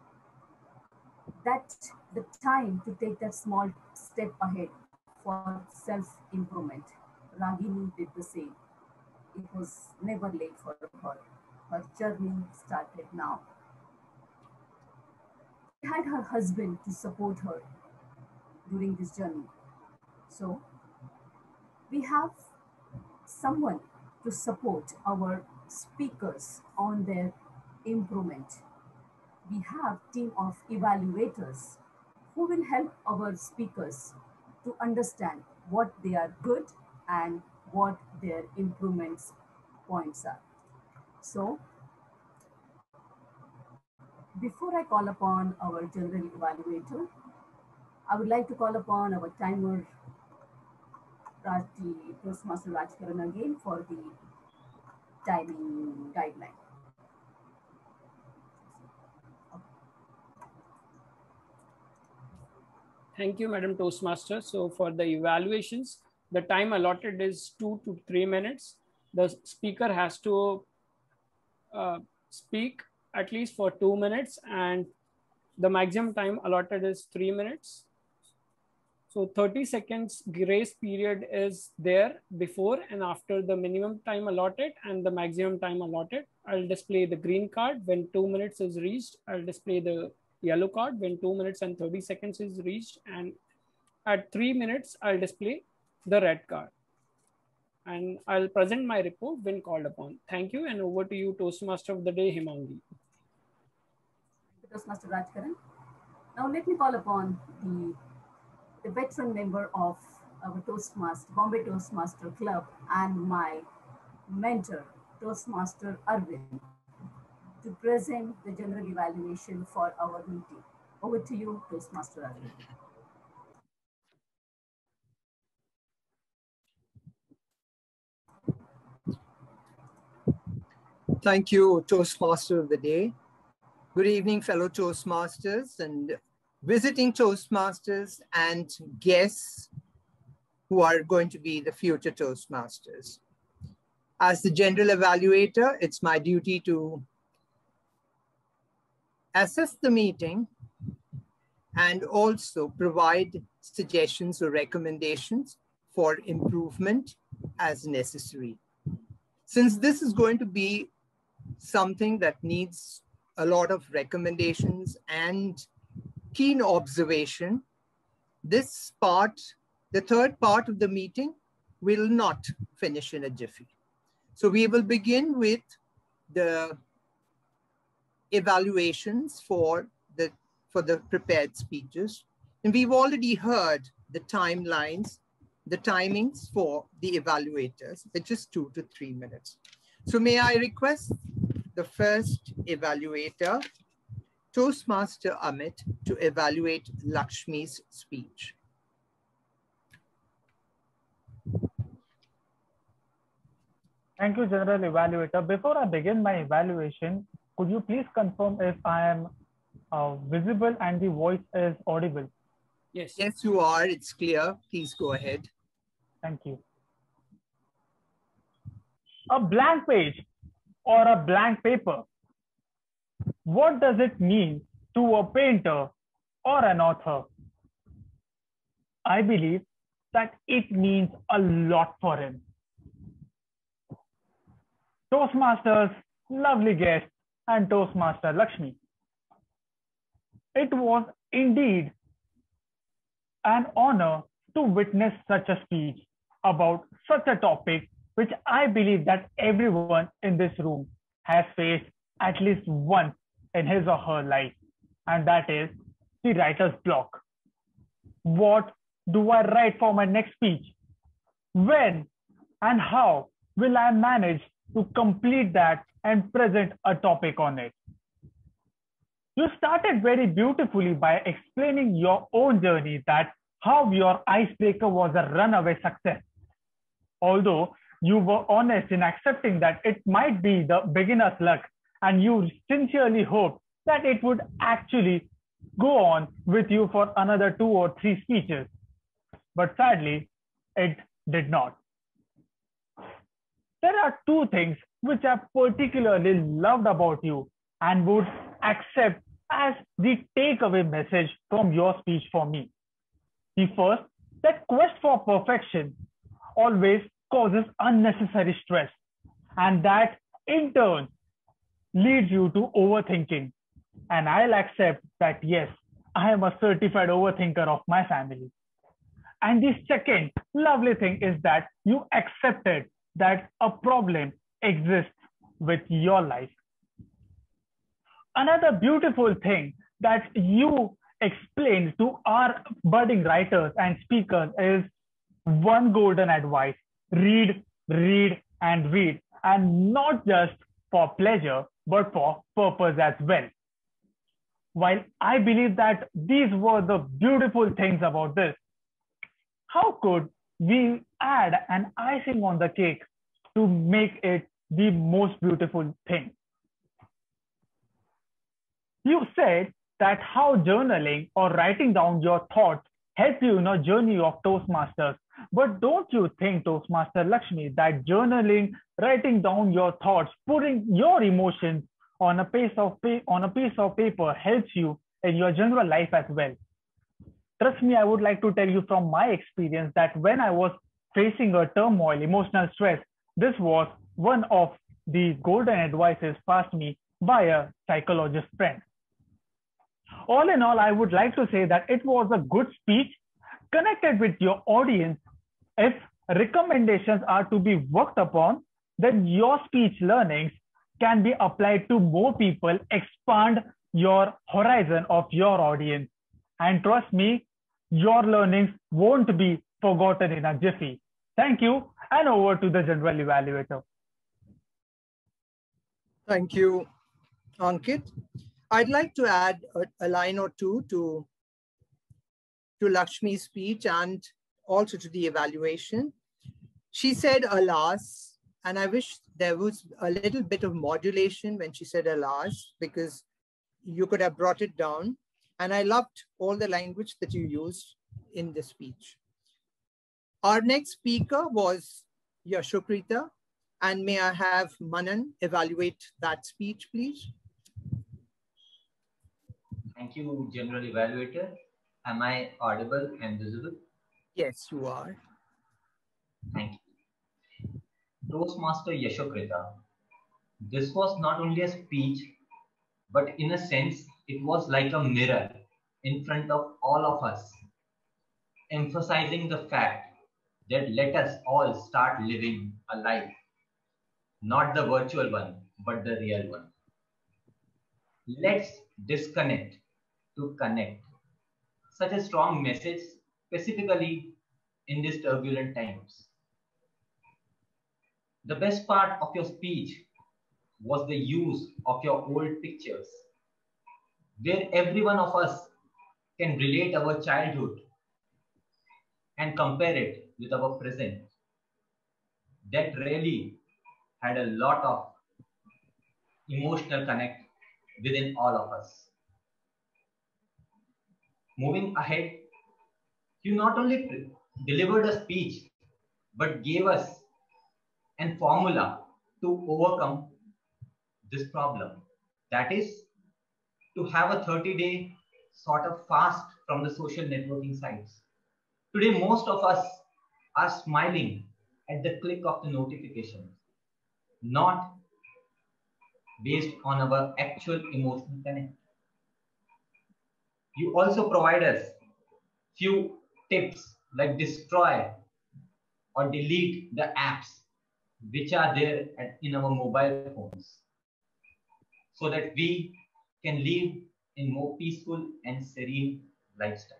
[SPEAKER 6] That the time to take that small step ahead for self-improvement. Ragini did the same. It was never late for her. Her journey started now. She had her husband to support her during this journey. So we have someone to support our speakers on their improvement. We have a team of evaluators who will help our speakers to understand what they are good and what their improvements points are. So before I call upon our general evaluator, I would like to call upon our timer, Toastmaster Rajkaran again for the timing guideline.
[SPEAKER 8] Thank you, Madam Toastmaster. So for the evaluations, the time allotted is 2 to 3 minutes. The speaker has to speak at least for 2 minutes, and the maximum time allotted is 3 minutes. So 30 seconds grace period is there before and after the minimum time allotted and the maximum time allotted. I'll display the green card when 2 minutes is reached. I'll display the yellow card when 2 minutes and 30 seconds is reached. And at 3 minutes, I'll display the red card. And I'll present my report when called upon. Thank you. And over to you, Toastmaster of the Day, Himangi.
[SPEAKER 6] Toastmaster Rajkaran. Now let me call upon the veteran member of our Toastmaster, Bombay Toastmaster Club, and my mentor, Toastmaster Arvind, to present the general evaluation for our meeting. Over to you, Toastmaster Arvind.
[SPEAKER 3] Thank you, Toastmaster of the Day. Good evening, fellow Toastmasters and visiting Toastmasters and guests who are going to be the future Toastmasters. As the general evaluator, it's my duty to assess the meeting and also provide suggestions or recommendations for improvement as necessary. Since this is going to be something that needs a lot of recommendations and keen observation, this part, the third part of the meeting, will not finish in a jiffy. So we will begin with the evaluations for the prepared speeches. And we've already heard the timelines, the timings for the evaluators, which is 2 to 3 minutes. So may I request the first evaluator, Toastmaster Amit, to evaluate Lakshmi's speech.
[SPEAKER 9] Thank you, General Evaluator. Before I begin my evaluation, could you please confirm if I am visible and the voice is audible?
[SPEAKER 8] Yes.
[SPEAKER 3] Yes, you are. It's clear. Please go ahead.
[SPEAKER 9] Thank you. A blank page or a blank paper. What does it mean to a painter or an author? I believe that it means a lot for him. Toastmasters, lovely guest, and Toastmaster Lakshmi. It was indeed an honor to witness such a speech about such a topic which I believe that everyone in this room has faced at least once in his or her life, and that is the writer's block. What do I write for my next speech? When and how will I manage to complete that and present a topic on it? You started very beautifully by explaining your own journey, that how your icebreaker was a runaway success. Although you were honest in accepting that it might be the beginner's luck, and you sincerely hoped that it would actually go on with you for another 2 or 3 speeches. but sadly, it did not. There are two things which I particularly loved about you and would accept as the takeaway message from your speech for me. The first, that quest for perfection always causes unnecessary stress, and that in turn leads you to overthinking. And I'll accept that, yes, I am a certified overthinker of my family. And the second lovely thing is that you accepted that a problem exists with your life. Another beautiful thing that you explained to our budding writers and speakers is one golden advice: read, read, and read, and not just for pleasure, but for purpose as well. While I believe that these were the beautiful things about this, how could we add an icing on the cake to make it the most beautiful thing? You said that how journaling or writing down your thoughts help you in a journey of Toastmasters. But don't you think, Toastmaster Lakshmi, that journaling, writing down your thoughts, putting your emotions on a piece of paper helps you in your general life as well? Trust me, I would like to tell you from my experience that when I was facing a turmoil, emotional stress, this was one of the golden advices passed me by a psychologist friend. All in all, I would like to say that it was a good speech, connected with your audience. If recommendations are to be worked upon, then your speech learnings can be applied to more people, expand your horizon of your audience. And trust me, your learnings won't be forgotten in a jiffy. Thank you, and over to the general evaluator.
[SPEAKER 3] Thank you, Ankit. I'd like to add a line or two to Lakshmi's speech and also to the evaluation. She said, alas, and I wish there was a little bit of modulation when she said alas, because you could have brought it down. And I loved all the language that you used in the speech. Our next speaker was Yashokrita, and may I have Manan evaluate that speech, please?
[SPEAKER 11] Thank you, General Evaluator. Am I audible and visible?
[SPEAKER 3] Yes, you are.
[SPEAKER 11] Thank you. Toastmaster Yashokrita. This was not only a speech, but in a sense, it was like a mirror in front of all of us, emphasizing the fact that let us all start living a life, not the virtual one, but the real one. Let's disconnect to connect. Such a strong message, specifically in these turbulent times. The best part of your speech was the use of your old pictures, where every one of us can relate our childhood and compare it with our present. That really had a lot of emotional connect within all of us. Moving ahead, you not only delivered a speech, but gave us a formula to overcome this problem. That is to have a 30-day sort of fast from the social networking sites. Today, most of us are smiling at the click of the notification, not based on our actual emotional connect. You also provide us few tips like destroy or delete the apps which are there in our mobile phones, so that we can live in more peaceful and serene lifestyle.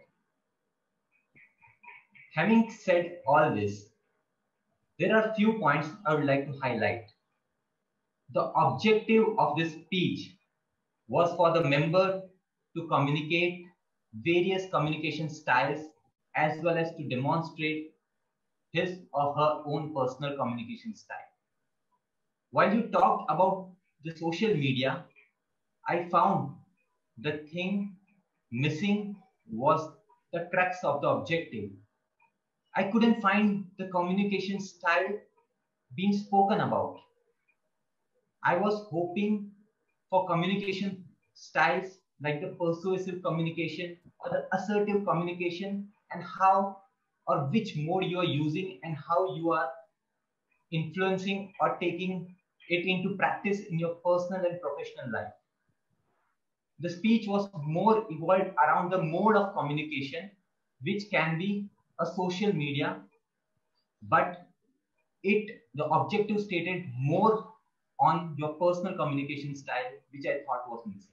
[SPEAKER 11] Having said all this, there are few points I would like to highlight. The objective of this speech was for the member to communicate various communication styles as well as to demonstrate his or her own personal communication style. While you talked about the social media, I found the thing missing was the crux of the objective, I couldn't find the communication style being spoken about. I was hoping for communication styles like the persuasive communication or the assertive communication, and how or which mode you are using and how you are influencing or taking it into practice in your personal and professional life. The speech was more evolved around the mode of communication, which can be a social media, but the objective stated more on your personal communication style, which I thought was missing.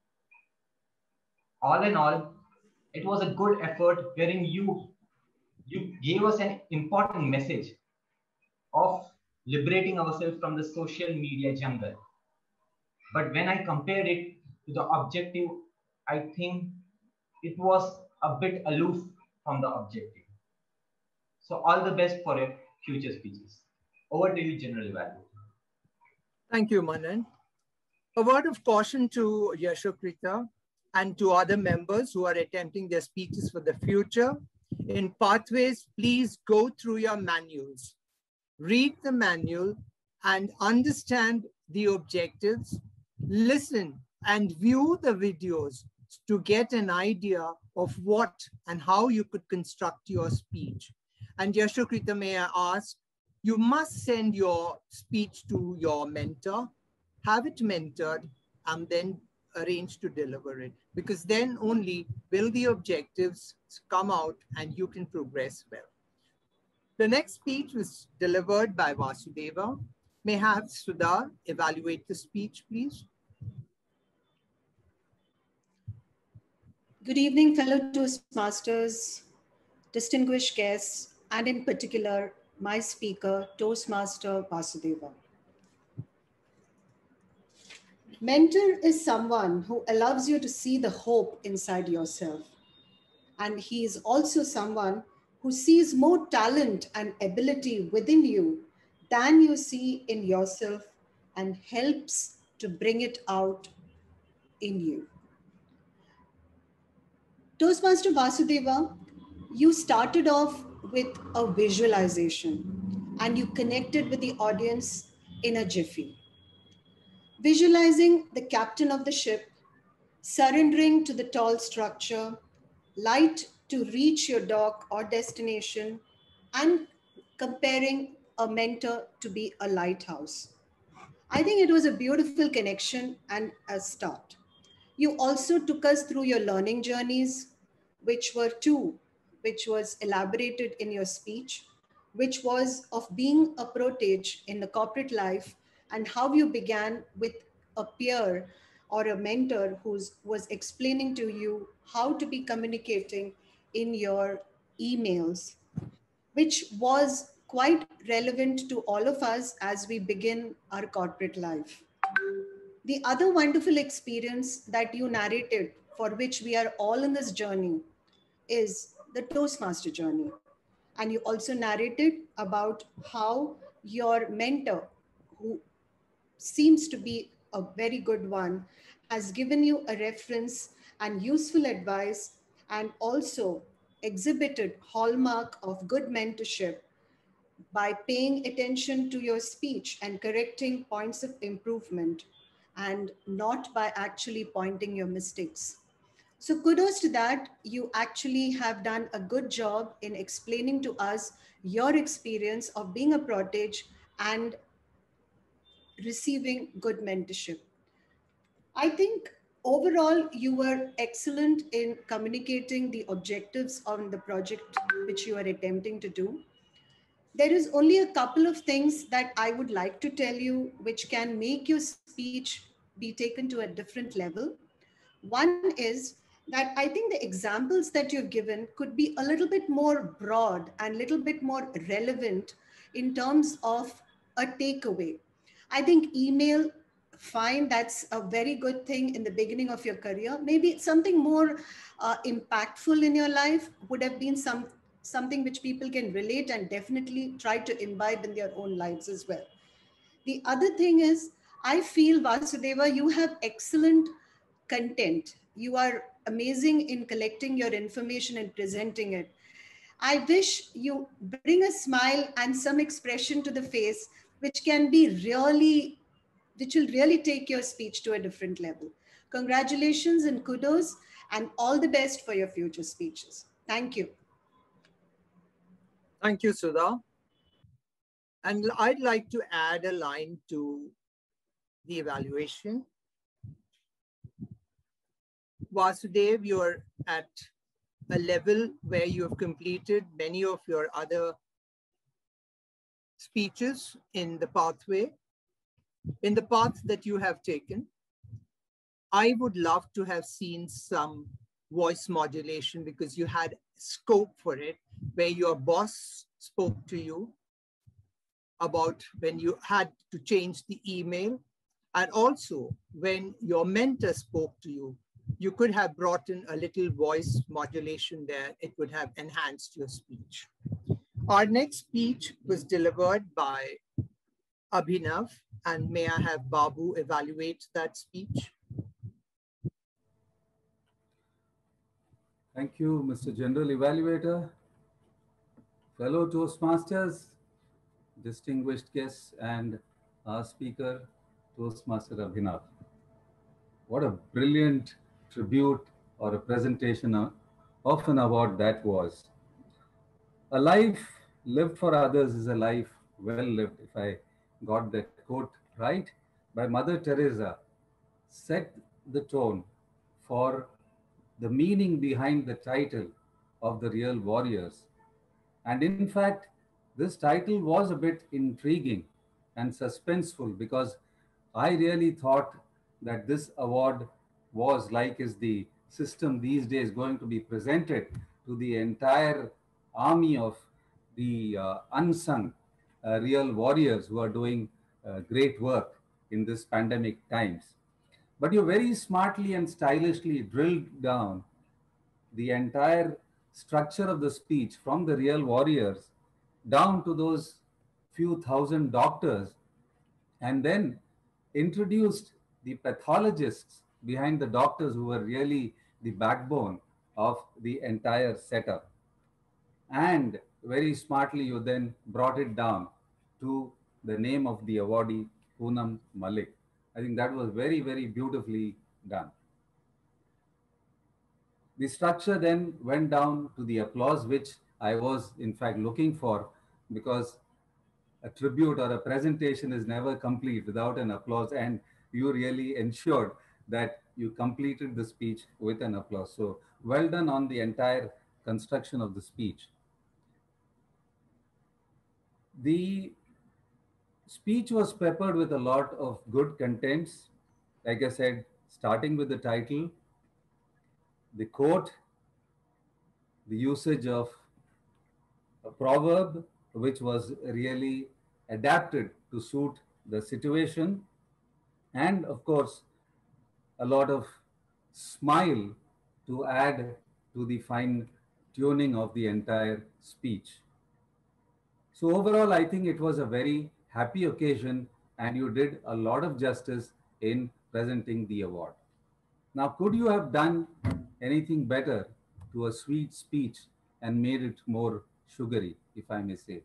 [SPEAKER 11] All in all, it was a good effort wherein you gave us an important message of liberating ourselves from the social media jungle. But when I compared it to the objective, I think it was a bit aloof from the objective. So all the best for your future speeches. Over to you, General Evaluator.
[SPEAKER 3] Thank you, Manan. A word of caution to Yashokrita and to other members who are attempting their speeches for the future. In Pathways, please go through your manuals. Read the manual and understand the objectives. Listen and view the videos to get an idea of what and how you could construct your speech. And Yashokrita, may I ask, you must send your speech to your mentor, have it mentored, and then arrange to deliver it, because then only will the objectives come out and you can progress well. The next speech was delivered by Vasudeva. May I have Sudha evaluate the speech, please?
[SPEAKER 13] Good evening, fellow Toastmasters, distinguished guests, and in particular, my speaker, Toastmaster Vasudeva. Mentor is someone who allows you to see the hope inside yourself. And he is also someone who sees more talent and ability within you than you see in yourself and helps to bring it out in you. Toastmaster Vasudeva, you started off with a visualization and you connected with the audience in a jiffy. Visualizing the captain of the ship, surrendering to the tall structure, light to reach your dock or destination, and comparing a mentor to be a lighthouse. I think it was a beautiful connection and a start. You also took us through your learning journeys, which were two, which was elaborated in your speech, which was of being a protege in the corporate life and how you began with a peer or a mentor who was explaining to you how to be communicating in your emails, which was quite relevant to all of us as we begin our corporate life. The other wonderful experience that you narrated, for which we are all in this journey, is the Toastmaster journey. And you also narrated about how your mentor, who seems to be a very good one, has given you a reference and useful advice, and also exhibited hallmark of good mentorship by paying attention to your speech and correcting points of improvement, and not by actually pointing your mistakes. So kudos to that. You actually have done a good job in explaining to us your experience of being a protege and receiving good mentorship. I think overall you were excellent in communicating the objectives on the project which you are attempting to do. There is only a couple of things that I would like to tell you which can make your speech be taken to a different level. One is that I think the examples that you've given could be a little bit more broad and a little bit more relevant in terms of a takeaway. I think email, fine, that's a very good thing in the beginning of your career. Maybe something more impactful in your life would have been something which people can relate and definitely try to imbibe in their own lives as well. The other thing is, I feel, Vasudeva, you have excellent content. You are amazing in collecting your information and presenting it. I wish you bring a smile and some expression to the face, which can be really, which will really take your speech to a different level. Congratulations and kudos and all the best for your future speeches. Thank you.
[SPEAKER 3] Thank you, Sudha. And I'd like to add a line to the evaluation. Vasudev, you're at a level where you have completed many of your other speeches in the pathway, in the path that you have taken. I would love to have seen some voice modulation because you had scope for it, where your boss spoke to you about when you had to change the email, and also when your mentor spoke to you. You could have brought in a little voice modulation there. It would have enhanced your speech. Our next speech was delivered by Abhinav, and may I have Babu evaluate that speech?
[SPEAKER 1] Thank you, Mr. General Evaluator, fellow Toastmasters, distinguished guests, and our speaker, Toastmaster Abhinav. What a brilliant tribute or a presentation of an award that was. A life lived for others is a life well lived, if I got that quote right, by Mother Teresa, set the tone for the meaning behind the title of the Real Warriors. And in fact, this title was a bit intriguing and suspenseful because I really thought that this award was, like is the system these days, going to be presented to the entire army of the unsung real warriors who are doing great work in this pandemic times. But you very smartly and stylishly drilled down the entire structure of the speech from the real warriors down to those few thousand doctors, and then introduced the pathologists behind the doctors who were really the backbone of the entire setup. And very smartly, you then brought it down to the name of the awardee, Poonam Malik. I think that was very, very beautifully done. The structure then went down to the applause, which I was in fact looking for, because a tribute or a presentation is never complete without an applause, and you really ensured that you completed the speech with an applause. So well done on the entire construction of the speech. The speech was peppered with a lot of good contents. Like I said, starting with the title, the quote, the usage of a proverb which was really adapted to suit the situation, and of course, a lot of smile to add to the fine tuning of the entire speech. So overall, I think it was a very happy occasion and you did a lot of justice in presenting the award. Now, could you have done anything better to a sweet speech and made it more sugary, if I may say?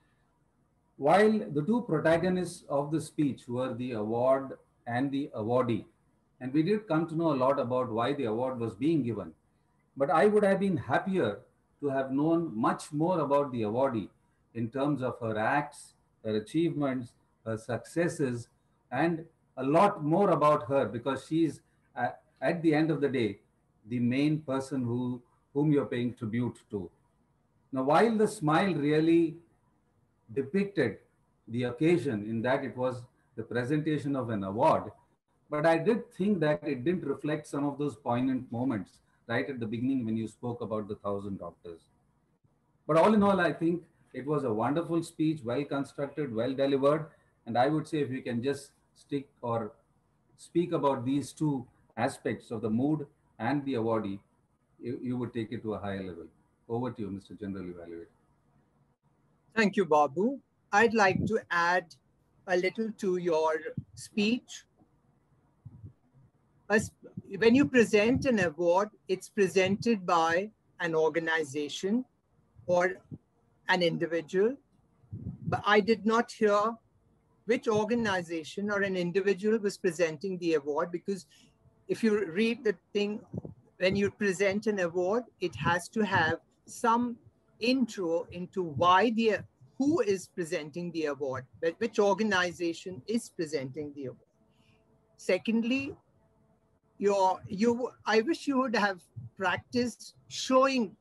[SPEAKER 1] While the two protagonists of the speech were the award and the awardee, and we did come to know a lot about why the award was being given, but I would have been happier to have known much more about the awardee in terms of her acts, her achievements, her successes, and a lot more about her, because she's at the end of the day the main person whom you're paying tribute to. Now, while the smile really depicted the occasion in that it was the presentation of an award, but I did think that it didn't reflect some of those poignant moments right at the beginning when you spoke about the 1,000 doctors. But all in all, I think it was a wonderful speech, well constructed, well delivered. And I would say if you can just stick or speak about these two aspects of the mood and the awardee, you would take it to a higher level. Over to you, Mr. General Evaluator.
[SPEAKER 3] Thank you, Babu. I'd like to add a little to your speech. When you present an award, it's presented by an organization or an individual, but I did not hear which organization or an individual was presenting the award, because if you read the thing, when you present an award, it has to have some intro into why who is presenting the award, which organization is presenting the award. Secondly, I wish you would have practiced showing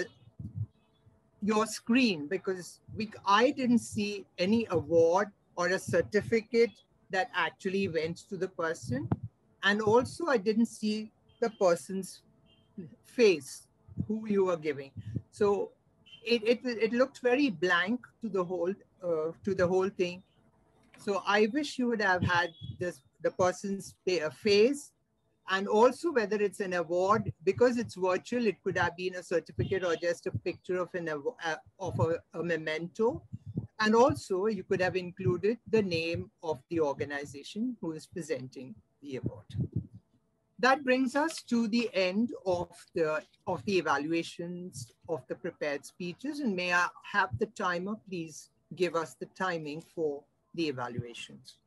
[SPEAKER 3] your screen, because I didn't see any award or a certificate that actually went to the person. And also I didn't see the person's face who you were giving. So it looked very blank to the whole thing. So I wish you would have had the person's face, and also whether it's an award, because it's virtual, it could have been a certificate or just a picture of a memento. And also you could have included the name of the organization who is presenting the award. That brings us to the end of the evaluations of the prepared speeches. And may I have the timer please give us the timing for the evaluations?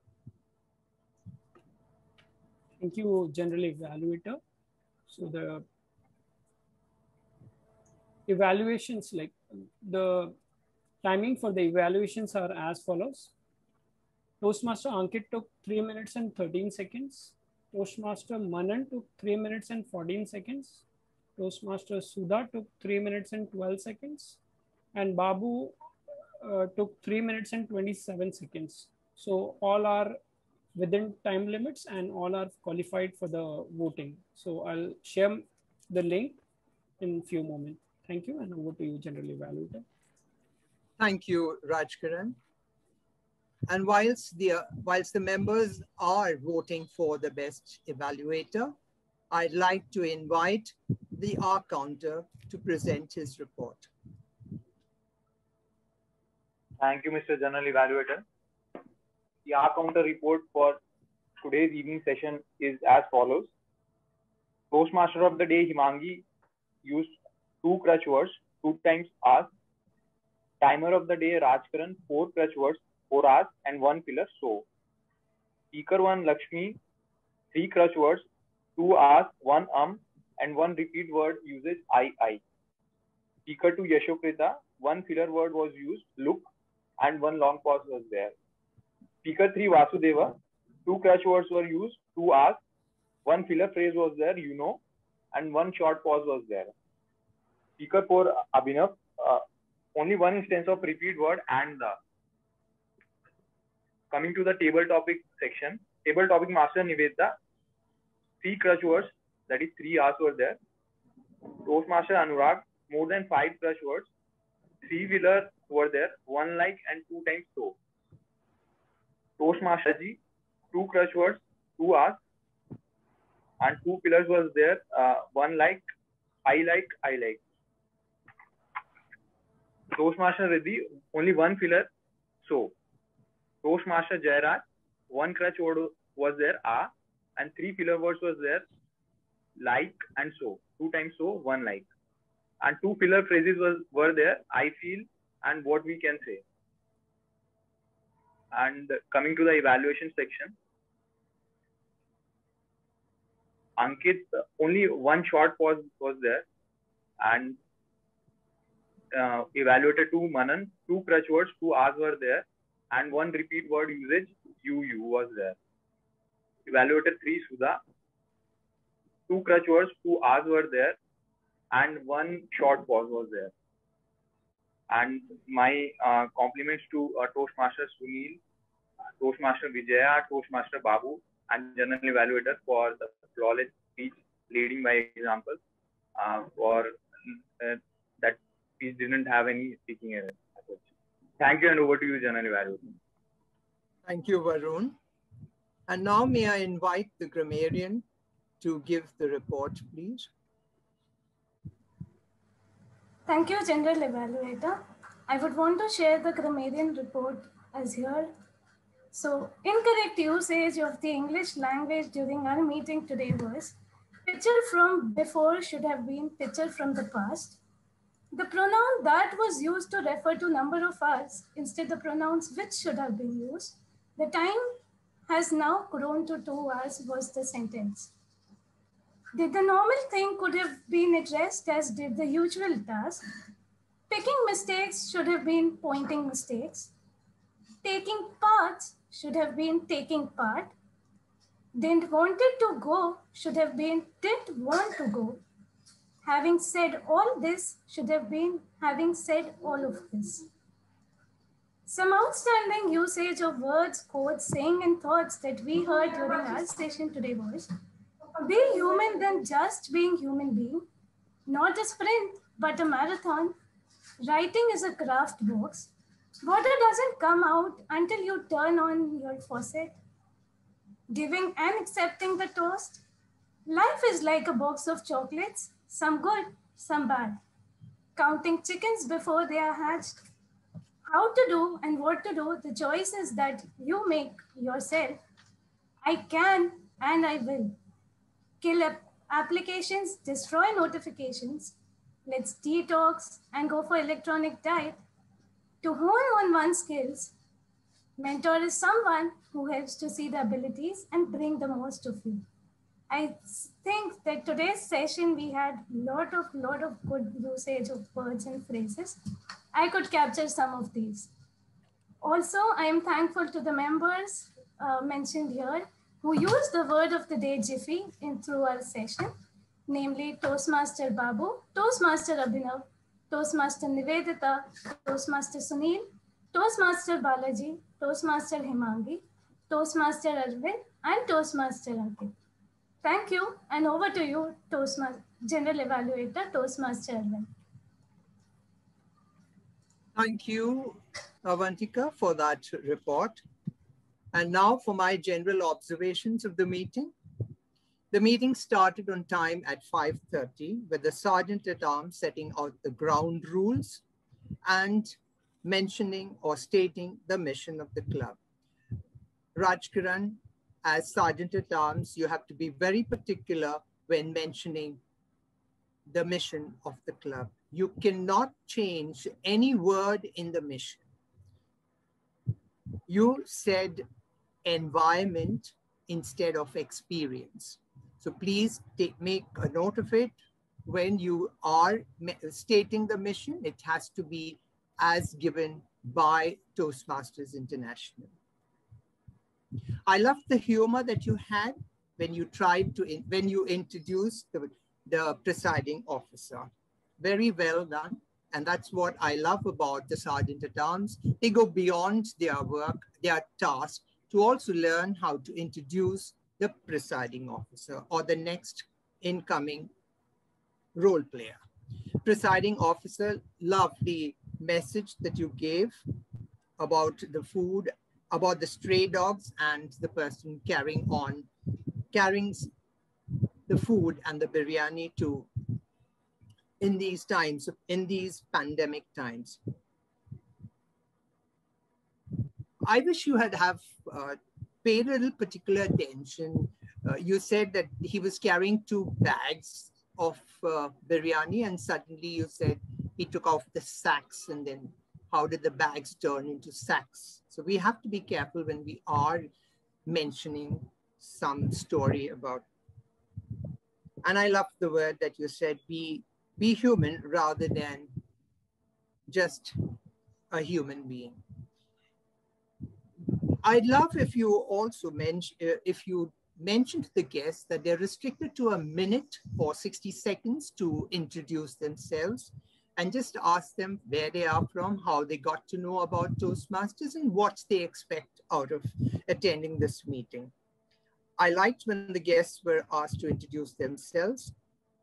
[SPEAKER 8] Thank you, General Evaluator. So the evaluations, like the timing for the evaluations are as follows. Toastmaster Ankit took 3 minutes and 13 seconds. Toastmaster Manan took 3 minutes and 14 seconds. Toastmaster Sudha took 3 minutes and 12 seconds. And Babu took 3 minutes and 27 seconds. So all are within time limits and all are qualified for the voting. So I'll share the link in a few moments. Thank you, and over to you, General Evaluator.
[SPEAKER 3] Thank you, Rajkaran. And whilst the members are voting for the best evaluator, I'd like to invite the R counter to present his report.
[SPEAKER 7] Thank you, Mr. General Evaluator. The R counter report for today's evening session is as follows. Toastmaster of the day, Himangi, used 2 clutch words, 2 times ask. Timer of the day, Rajkaran, 4 clutch words, 4 ask and 1 filler so. Speaker 1, Lakshmi, 3 clutch words, 2 ask, 1 and 1 repeat word usage I. Speaker 2, Yashokrita, 1 filler word was used, look, and 1 long pause was there. Speaker 3, Vasudeva, 2 clutch words were used, 2 ask, 1 filler phrase was there, you know, and 1 short pause was there. Speaker 4, Abhinav, only 1 instance of repeat word and the. Coming to the table topic section, table topic master Nivedita, 3 clutch words, that is 3 asks were there. Toastmaster Anurag, more than 5 clutch words, 3 filler were there, 1 like and 2 times so. Toastmaster Ji, 2 clutch words, 2 asks and 2 fillers was there, 1 like, I like. Toastmaster Riddhi, only 1 filler, so. Toastmaster Jairaj, 1 clutch word was there, and 3 filler words was there, like and so. 2 times so, 1 like. And 2 filler phrases were there, I feel and what we can say. And coming to the evaluation section, Ankit, only 1 short pause was there, and evaluator 2, Manan, 2 clutch words, 2 asks were there, and 1 repeat word usage, you was there. Evaluator 3, Sudha, 2 clutch words, 2 asks were there, and 1 short pause was there. And my compliments to Toastmaster Sunil, Toastmaster Vijaya, Toastmaster Babu, and General Evaluator for the flawless speech, leading by example, for that speech didn't have any speaking error. Thank you, and over to you, General Evaluator.
[SPEAKER 3] Thank you, Varun. And now may I invite the grammarian to give the report, please.
[SPEAKER 4] Thank you, General Evaluator. I would want to share the grammarian report as here. So, incorrect usage of the English language during our meeting today was, picture from before should have been picture from the past. The pronoun that was used to refer to number of hours, instead the pronouns which should have been used. The time has now grown to 2 hours was the sentence. Did the normal thing could have been addressed as did the usual task. Picking mistakes should have been pointing mistakes. Taking parts should have been taking part. Didn't wanted to go should have been didn't want to go. Having said all this should have been having said all of this. Some outstanding usage of words, quotes, saying, and thoughts that we heard during our session today was, be human than just being human being, not a sprint, but a marathon. Writing is a craft box. Water doesn't come out until you turn on your faucet. Giving and accepting the toast. Life is like a box of chocolates, some good, some bad. Counting chickens before they are hatched. How to do and what to do, the choices that you make yourself. I can and I will. Kill applications, destroy notifications. Let's detox and go for electronic diet. To hone on one's skills, mentor is someone who helps to see the abilities and bring the most of you. I think that today's session, we had lot of good usage of words and phrases. I could capture some of these. Also, I am thankful to the members mentioned here who used the word of the day Jiffy through our session, namely Toastmaster Babu, Toastmaster Abhinav, Toastmaster Nivedita, Toastmaster Sunil, Toastmaster Balaji, Toastmaster Himangi, Toastmaster Arvind, and Toastmaster Ankit. Thank you, and over to you, Toastmaster, General Evaluator, Toastmaster Arvind.
[SPEAKER 3] Thank you, Avantika, for that report. And now for my general observations of the meeting. The meeting started on time at 5:30 with the Sergeant-at-Arms setting out the ground rules and mentioning or stating the mission of the club. Rajkaran, as Sergeant-at-Arms, you have to be very particular when mentioning the mission of the club. You cannot change any word in the mission. You said environment instead of experience. So please make a note of it. When you are stating the mission, it has to be as given by Toastmasters International. I loved the humor that you had when you when you introduced the presiding officer. Very well done. And that's what I love about the Sergeant-at-Arms. They go beyond their work, their task, to also learn how to introduce the presiding officer or the next incoming role player. Presiding officer, love the message that you gave about the food, about the stray dogs and the person carrying the food and the biryani too in these times, in these pandemic times. I wish you had paid a little particular attention. You said that he was carrying 2 bags of biryani and suddenly you said he took off the sacks, and then how did the bags turn into sacks? So we have to be careful when we are mentioning some story about. And I love the word that you said, be human rather than just a human being. I'd love if you also mentioned to the guests that they're restricted to 1 minute or 60 seconds to introduce themselves, and just ask them where they are from, how they got to know about Toastmasters, and what they expect out of attending this meeting. I liked when the guests were asked to introduce themselves.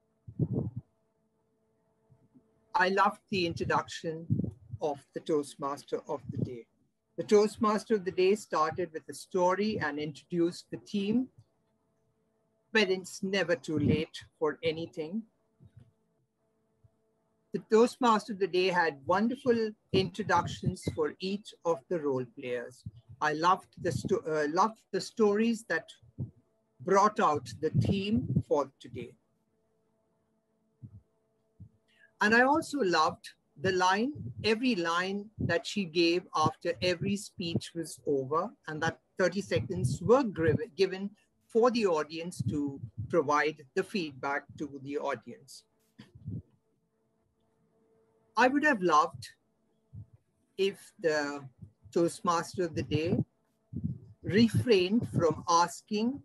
[SPEAKER 3] I loved the introduction of the Toastmaster of the day. The Toastmaster of the day started with a story and introduced the team, but it's never too late for anything. The Toastmaster of the day had wonderful introductions for each of the role players. I loved the stories that brought out the theme for today. And I also loved every line that she gave after every speech was over, and that 30 seconds were given for the audience to provide the feedback to the audience. I would have loved if the Toastmaster of the day refrained from asking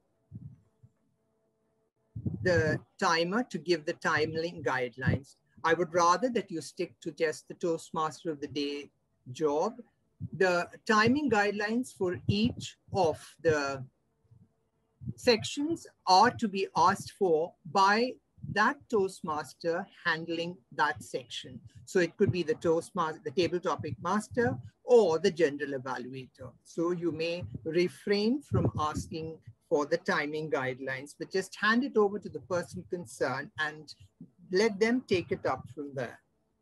[SPEAKER 3] the timer to give the timing guidelines. I would rather that you stick to just the Toastmaster of the day job. The timing guidelines for each of the sections are to be asked for by that Toastmaster handling that section. So it could be the Toastmaster, the table topic master, or the general evaluator. So you may refrain from asking for the timing guidelines, but just hand it over to the person concerned and let them take it up from there.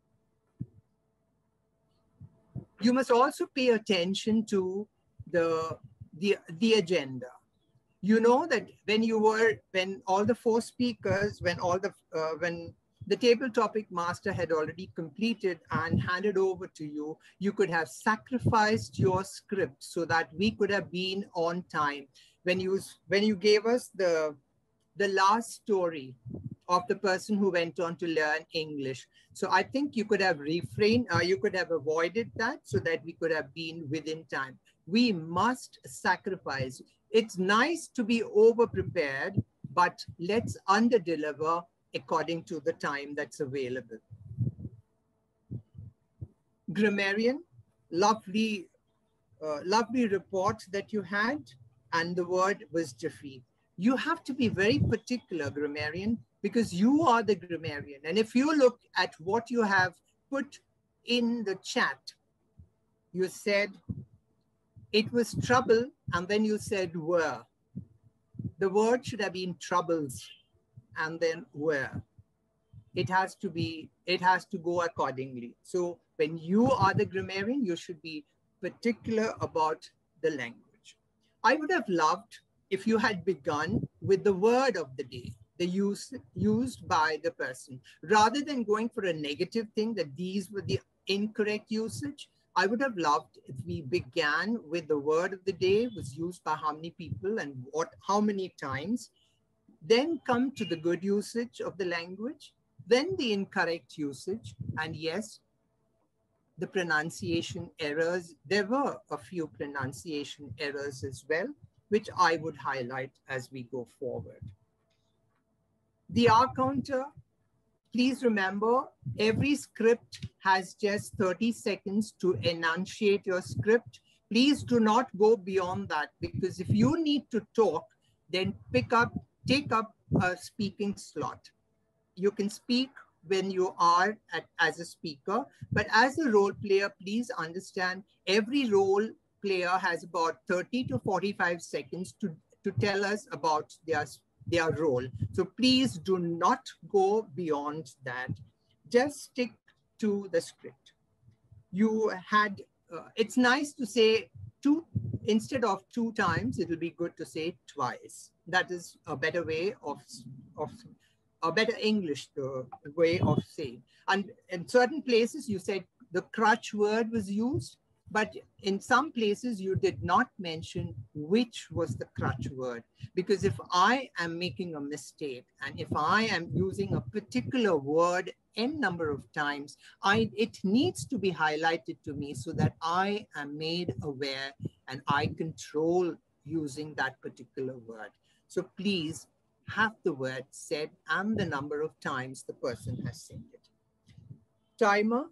[SPEAKER 3] You must also pay attention to the agenda. You know that when all the four speakers, when the table topic master had already completed and handed over to you, you could have sacrificed your script so that we could have been on time. When you gave us the last story of the person who went on to learn English. So I think you could have refrained, you could have avoided that so that we could have been within time. We must sacrifice. It's nice to be over-prepared, but let's under-deliver according to the time that's available. Grammarian, lovely report that you had, and the word was jiffy. You have to be very particular, grammarian, because you are the grammarian. And if you look at what you have put in the chat, you said it was trouble, and then you said were. The word should have been troubles, and then were. It has to go accordingly. So when you are the grammarian, you should be particular about the language. I would have loved if you had begun with the word of the day, the use used by the person, rather than going for a negative thing that these were the incorrect usage. I would have loved if we began with the word of the day was used by how many people and how many times, then come to the good usage of the language, then the incorrect usage, and yes, the pronunciation errors. There were a few pronunciation errors as well, which I would highlight as we go forward. The R counter, please remember, every script has just 30 seconds to enunciate your script. Please do not go beyond that, because if you need to talk, then take up a speaking slot. You can speak when you are as a speaker, but as a role player, please understand every role player has about 30 to 45 seconds to tell us about their role. So please do not go beyond that. Just stick to the script. You had, it's nice to say instead of 2 times, it'll be good to say twice. That is a better way of a better English way of saying. And in certain places you said the crutch word was used, but in some places you did not mention which was the crutch word. Because if I am making a mistake and if I am using a particular word n number of times, it needs to be highlighted to me so that I am made aware and I control using that particular word. So please have the word said and the number of times the person has said it. Timer.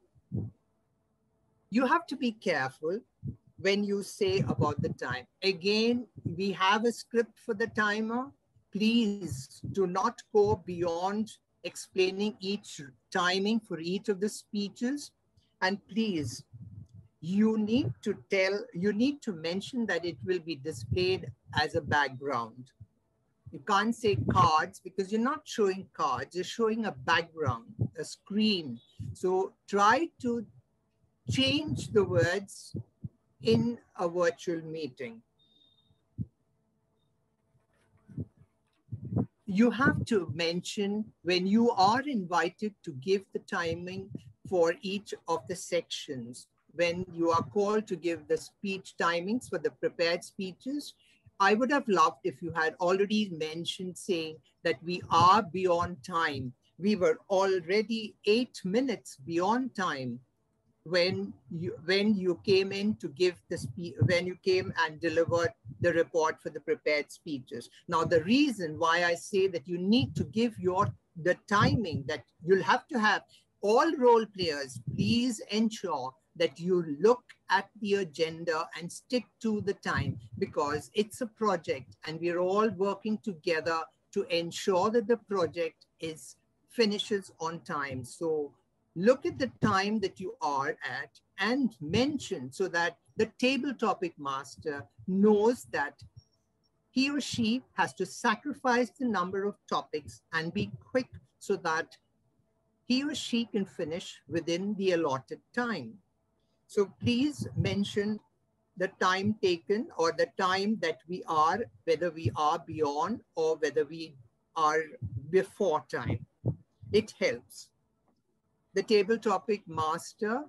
[SPEAKER 3] You have to be careful when you say about the time. Again, we have a script for the timer. Please do not go beyond explaining each timing for each of the speeches. And please, you need to mention that it will be displayed as a background. You can't say cards because you're not showing cards, you're showing a background, a screen. So try to change the words in a virtual meeting. you have to mention when you are invited to give the timing for each of the sections. When you are called to give the speech timings for the prepared speeches, I would have loved if you had already mentioned saying that we are beyond time. We were already 8 minutes beyond time when you came in to give the speech, when you came and delivered the report for the prepared speeches. Now, the reason why I say that you need to give the timing, that you'll have to have all role players, please ensure that you look at the agenda and stick to the time, because it's a project and we're all working together to ensure that the project finishes on time. So look at the time that you are at and mention, so that the table topic master knows that he or she has to sacrifice the number of topics and be quick so that he or she can finish within the allotted time. So please mention the time taken or the time that we are, whether we are beyond or whether we are before time. It helps. The table topic master,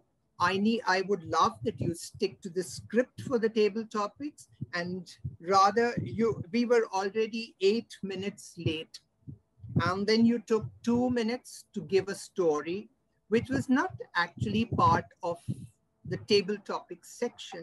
[SPEAKER 3] I would love that you stick to the script for the table topics, and rather we were already 8 minutes late, and then you took 2 minutes to give a story, which was not actually part of the table topic section.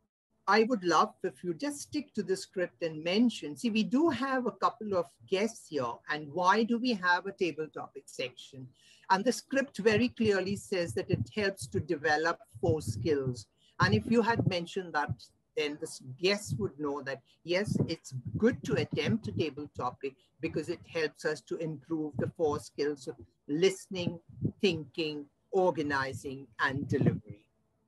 [SPEAKER 3] I would love if you just stick to the script and mention, see, we do have a couple of guests here, and why do we have a table topic section? And the script very clearly says that it helps to develop 4 skills. And if you had mentioned that, then the guests would know that, yes, it's good to attempt a table topic because it helps us to improve the 4 skills of listening, thinking, organizing, and delivery.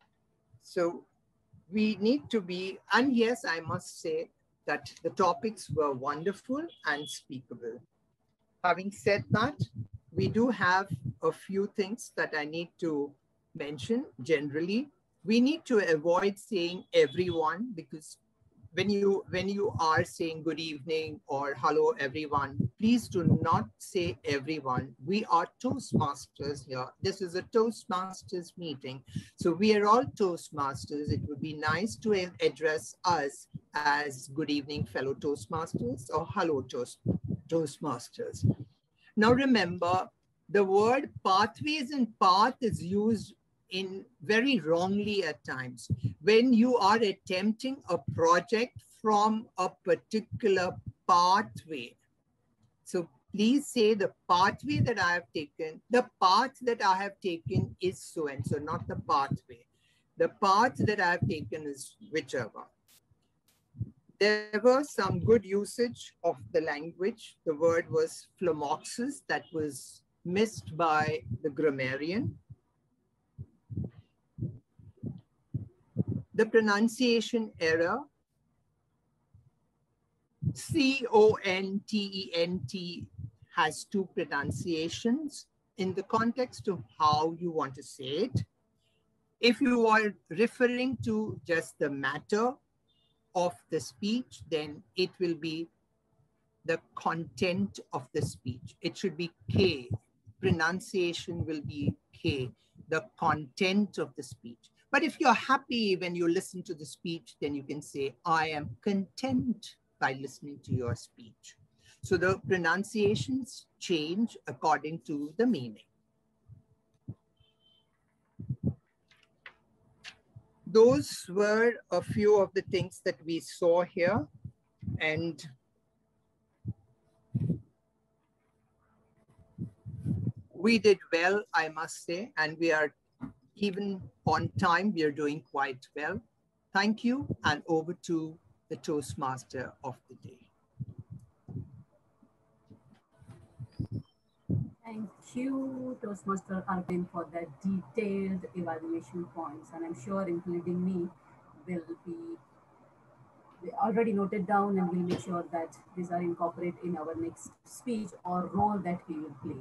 [SPEAKER 3] So we need to be, and yes, I must say that the topics were wonderful and speakable. Having said that, we do have a few things that I need to mention generally. We need to avoid saying everyone, because when you are saying good evening or hello everyone, please do not say everyone. We are Toastmasters here. This is a Toastmasters meeting. So we are all Toastmasters. It would be nice to address us as good evening fellow Toastmasters or hello Toastmasters. Now remember, the word pathways and path is used in very wrongly at times. When you are attempting a project from a particular pathway, so please say the pathway that I have taken, the path that I have taken is so and so, not the pathway. The path that I have taken is whichever. There was some good usage of the language. The word was phlomoxis, that was missed by the grammarian. The pronunciation error, C-O-N-T-E-N-T has 2 pronunciations in the context of how you want to say it. If you are referring to just the matter of the speech, then it will be the content of the speech. It should be K. Pronunciation will be K, the content of the speech. But if you're happy when you listen to the speech, then you can say, I am content by listening to your speech. So the pronunciations change according to the meaning. Those were a few of the things that we saw here. And we did well, I must say, and we are even on time, we are doing quite well. Thank you, and over to the Toastmaster of the day.
[SPEAKER 6] Thank you, Toastmaster Arvind, for that detailed evaluation points. And I'm sure including me will be already noted down, and we'll make sure that these are incorporated in our next speech or role that we will play.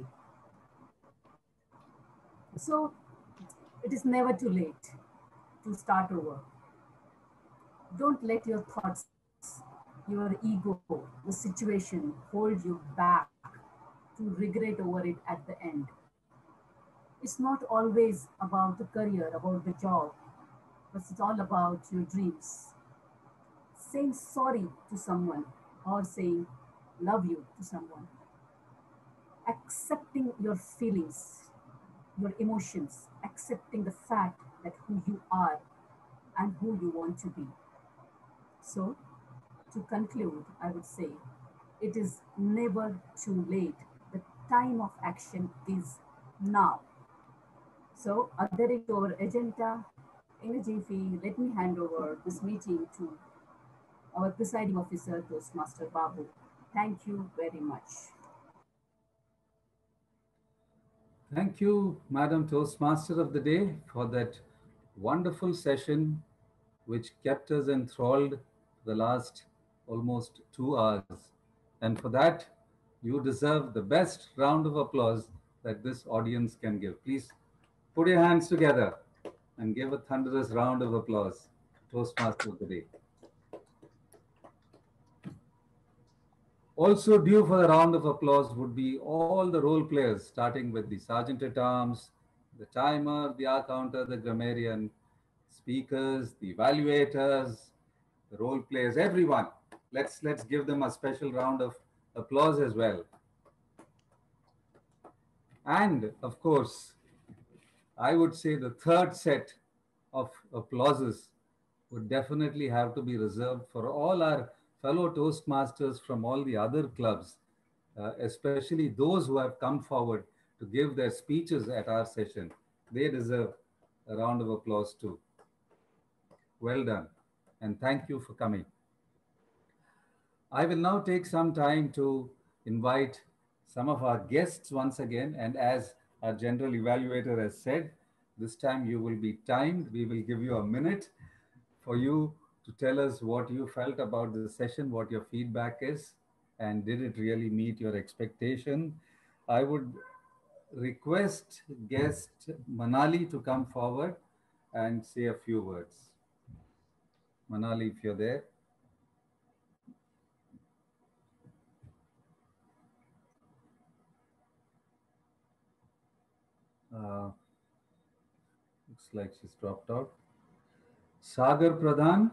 [SPEAKER 6] So it is never too late to start over. Don't let your thoughts, your ego, the situation hold you back to regret over it at the end. It's not always about the career, about the job, but it's all about your dreams. Saying sorry to someone or saying love you to someone. Accepting your feelings, your emotions, accepting the fact that who you are and who you want to be. So, to conclude, I would say, it is never too late. The time of action is now. So, adhering to our agenda, in a jiffy, let me hand over this meeting to our presiding officer, Toastmaster Babu. Thank you very much.
[SPEAKER 1] Thank you, Madam Toastmaster of the Day, for that wonderful session which kept us enthralled the last almost 2 hours. And for that, you deserve the best round of applause that this audience can give. Please put your hands together and give a thunderous round of applause. Toastmaster of the Day. Also due for the round of applause would be all the role players, starting with the Sergeant at Arms, the timer, the hour counter, the grammarian, speakers, the evaluators, the role players, everyone. Let's give them a special round of applause as well. And of course, I would say the third set of applauses would definitely have to be reserved for all our fellow Toastmasters from all the other clubs, especially those who have come forward to give their speeches at our session. They deserve a round of applause too. Well done, and thank you for coming. I will now take some time to invite some of our guests once again, and as our general evaluator has said, this time you will be timed. We will give you a minute for you to tell us what you felt about the session, what your feedback is, and did it really meet your expectation. I would request guest Manali to come forward and say a few words. Manali, if you're there. Looks like she's dropped out. Sagar Pradhan.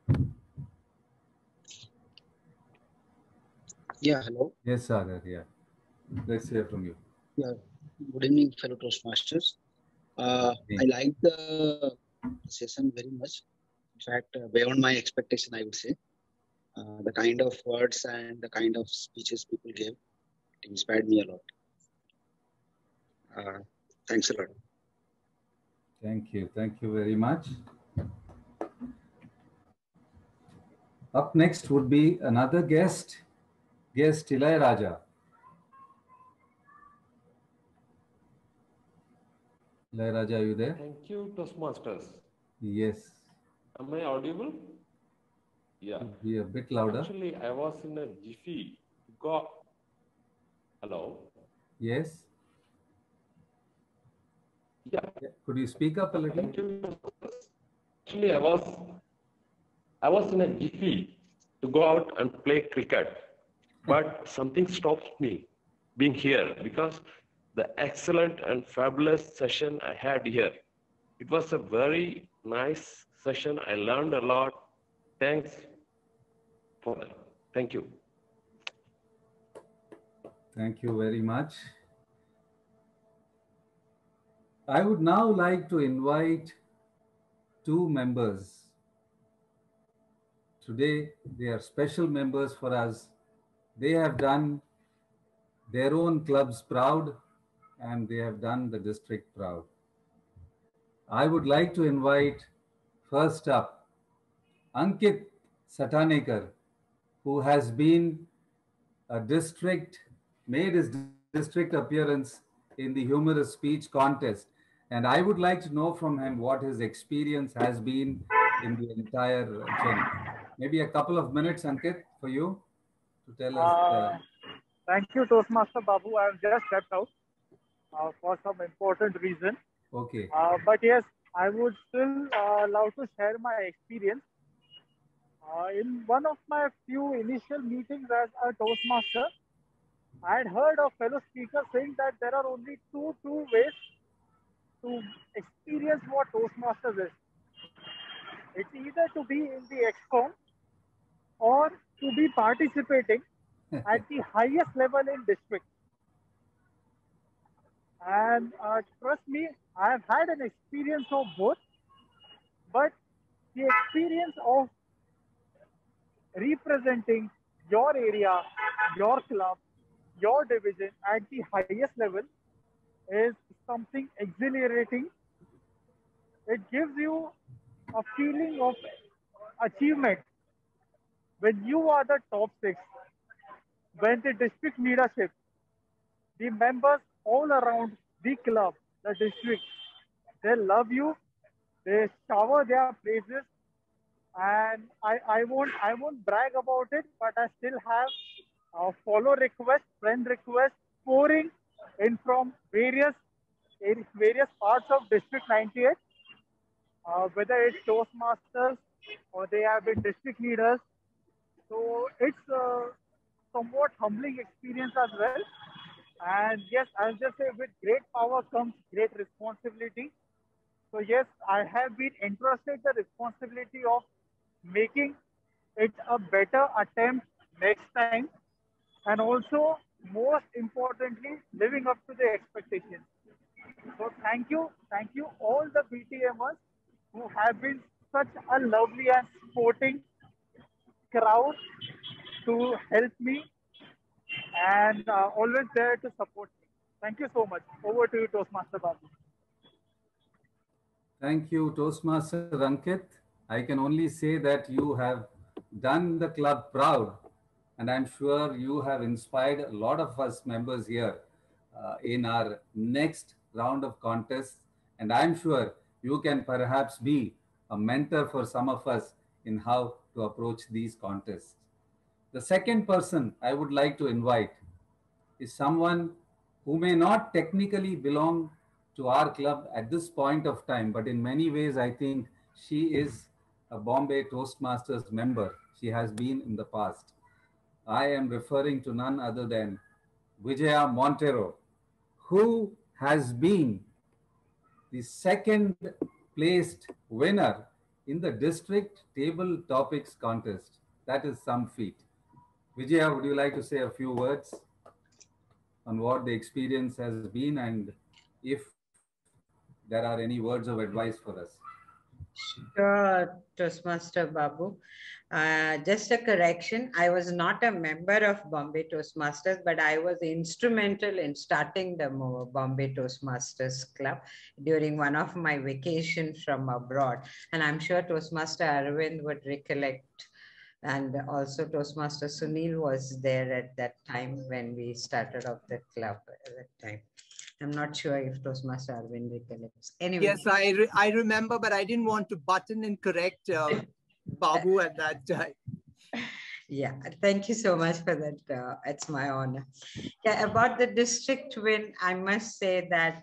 [SPEAKER 5] Yeah, hello.
[SPEAKER 1] Yes, Sagar, yeah. Let's hear from you.
[SPEAKER 5] Yeah, good evening, fellow Toastmasters. I liked the session very much. In fact, beyond my expectation, I would say. The kind of words and the kind of speeches people gave, it inspired me a lot. Thanks a lot.
[SPEAKER 1] Thank you. Thank you very much. Up next would be another guest Ilayaraja. Ilayaraja, are you there?
[SPEAKER 22] Thank you, Toastmasters.
[SPEAKER 1] Yes.
[SPEAKER 22] Am I audible? Yeah.
[SPEAKER 1] Be a bit louder.
[SPEAKER 22] Actually, I was in a jiffy. Hello?
[SPEAKER 1] Yes.
[SPEAKER 22] Yeah.
[SPEAKER 1] Could you speak up a little?
[SPEAKER 22] Thank you. Actually, I was in a jiffy to go out and play cricket, but something stops me being here because the excellent and fabulous session I had here. It was a very nice session. I learned a lot. Thanks for that. Thank you.
[SPEAKER 1] Thank you very much. I would now like to invite two members. Today, they are special members for us. They have done their own clubs proud, and they have done the district proud. I would like to invite first up Ankit Satanekar, who has been made his district appearance in the humorous speech contest. And I would like to know from him what his experience has been in the entire journey. Maybe a couple of minutes, Ankit, for you to tell us.
[SPEAKER 9] Thank you, Toastmaster Babu. I have just stepped out for some important reason.
[SPEAKER 1] Okay.
[SPEAKER 9] But yes, I would still love to share my experience. In one of my few initial meetings as a Toastmaster, I had heard a fellow speaker saying that there are only two true ways to experience what Toastmasters is. It's either to be in the ExCom or to be participating at the highest level in district. And trust me, I have had an experience of both, but the experience of representing your area, your club, your division at the highest level is something exhilarating. It gives you a feeling of achievement when you are the top six, when the district leadership, the members all around the club, the district, they love you, they shower their praises, and I won't brag about it, but I still have follow requests, friend requests pouring in from various parts of District 98, whether it's Toastmasters or they have been district leaders. So it's a somewhat humbling experience as well. And yes, I'll just say with great power comes great responsibility. So yes, I have been entrusted the responsibility of making it a better attempt next time, and also most importantly, living up to the expectations. So thank you all the BTMers who have been such a lovely and sporting crowd to help me and always there to support me. Thank you so much. Over to you, Toastmaster Babu.
[SPEAKER 1] Thank you, Toastmaster Ankit. I can only say that you have done the club proud, and I'm sure you have inspired a lot of us members here in our next round of contests. And I'm sure you can perhaps be a mentor for some of us in how to approach these contests. The second person I would like to invite is someone who may not technically belong to our club at this point of time, but in many ways, I think she is a Bombay Toastmasters member. She has been in the past. I am referring to none other than Vijaya Montero, who has been the second placed winner in the district table topics contest. That is some feat. Vijaya, would you like to say a few words on what the experience has been and if there are any words of advice for us?
[SPEAKER 19] Sure, Toastmaster Babu. Just a correction. I was not a member of Bombay Toastmasters, but I was instrumental in starting the Bombay Toastmasters Club during one of my vacations from abroad. And I'm sure Toastmaster Arvind would recollect. And also Toastmaster Sunil was there at that time when we started off the club at that time. I'm not sure if Toastmaster Arvind recollects. Anyway.
[SPEAKER 3] Yes, I remember, but I didn't want to button and correct Babu at that time.
[SPEAKER 19] Yeah, thank you so much for that. It's my honor. Yeah, about the district win, I must say that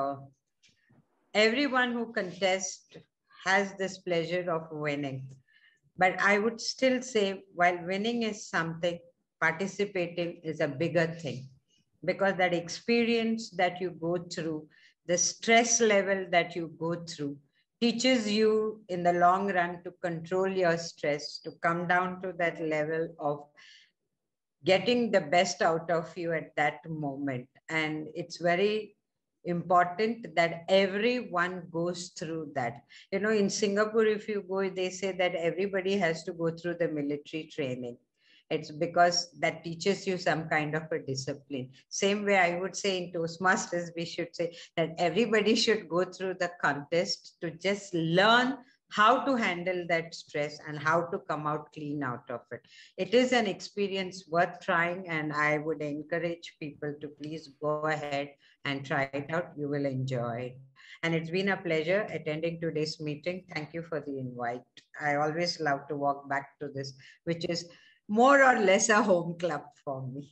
[SPEAKER 19] everyone who contests has this pleasure of winning. But I would still say, while winning is something, participating is a bigger thing. Because that experience that you go through, the stress level that you go through, teaches you in the long run to control your stress, to come down to that level of getting the best out of you at that moment. And it's very important that everyone goes through that. You know, in Singapore, if you go, they say that everybody has to go through the military training. It's because that teaches you some kind of a discipline. Same way I would say in Toastmasters, we should say that everybody should go through the contest to just learn how to handle that stress and how to come out clean out of it. It is an experience worth trying, and I would encourage people to please go ahead and try it out. You will enjoy it. And it's been a pleasure attending today's meeting. Thank you for the invite. I always love to walk back to this, which is more or less a home club for me.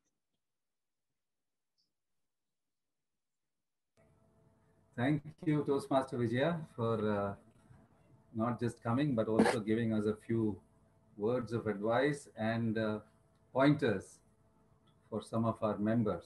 [SPEAKER 1] Thank you, Toastmaster Vijaya, for not just coming, but also giving us a few words of advice and pointers for some of our members.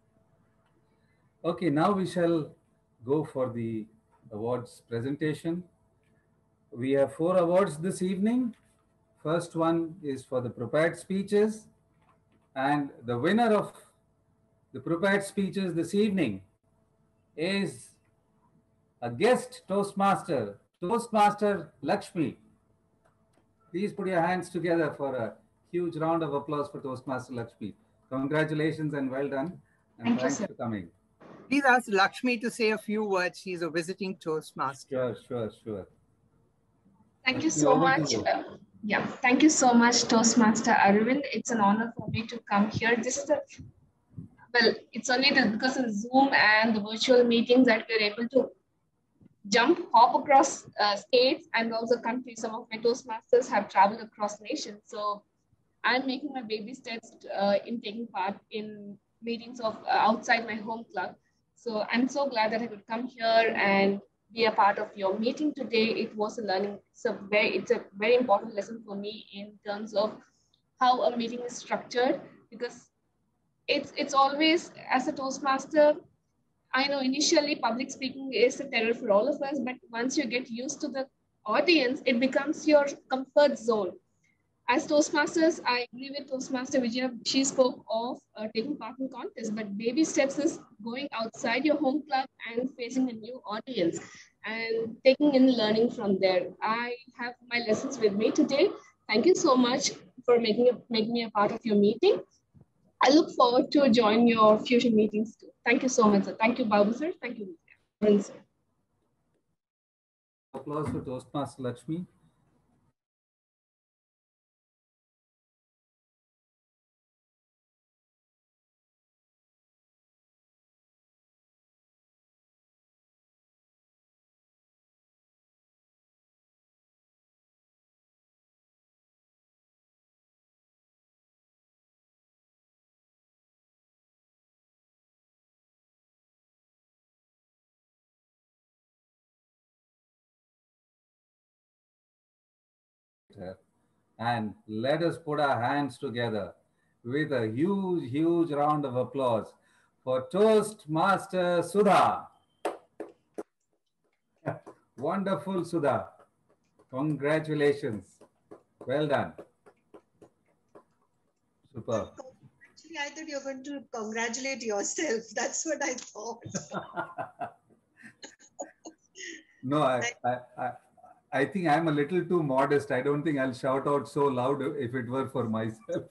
[SPEAKER 1] Okay, now we shall go for the awards presentation. We have 4 awards this evening. First one is for the prepared speeches, and the winner of the prepared speeches this evening is a guest Toastmaster, Toastmaster Lakshmi. Please put your hands together for a huge round of applause for Toastmaster Lakshmi. Congratulations and well done. And thanks for coming.
[SPEAKER 3] Please ask Lakshmi to say a few words. She's a visiting Toastmaster.
[SPEAKER 1] Sure.
[SPEAKER 10] Thank you so much. Thank you so much, Toastmaster Arvind. It's an honor for me to come here. This is it's only because of Zoom and the virtual meetings that we're able to hop across states and also countries. Some of my Toastmasters have traveled across nations. So I'm making my baby steps in taking part in meetings of outside my home club. So I'm so glad that I could come here and be a part of your meeting today. It was a learning. It's a very important lesson for me in terms of how a meeting is structured, because it's always, as a Toastmaster, I know initially public speaking is a terror for all of us, but once you get used to the audience, it becomes your comfort zone. As Toastmasters, I agree with Toastmaster Vijaya. She spoke of taking part in contests, but baby steps is going outside your home club and facing a new audience and taking in learning from there. I have my lessons with me today. Thank you so much for making me a part of your meeting. I look forward to join your future meetings too. Thank you so much, sir. Thank you, Babu sir. Thank you, Vijaya.
[SPEAKER 1] Applause for Toastmaster Lakshmi. And let us put our hands together with a huge round of applause for Toastmaster Sudha. Wonderful, Sudha. Congratulations. Well done. Super.
[SPEAKER 13] Actually, I thought you were going to congratulate yourself. That's what I thought.
[SPEAKER 1] No, I think I'm a little too modest. I don't think I'll shout out so loud if it were for myself.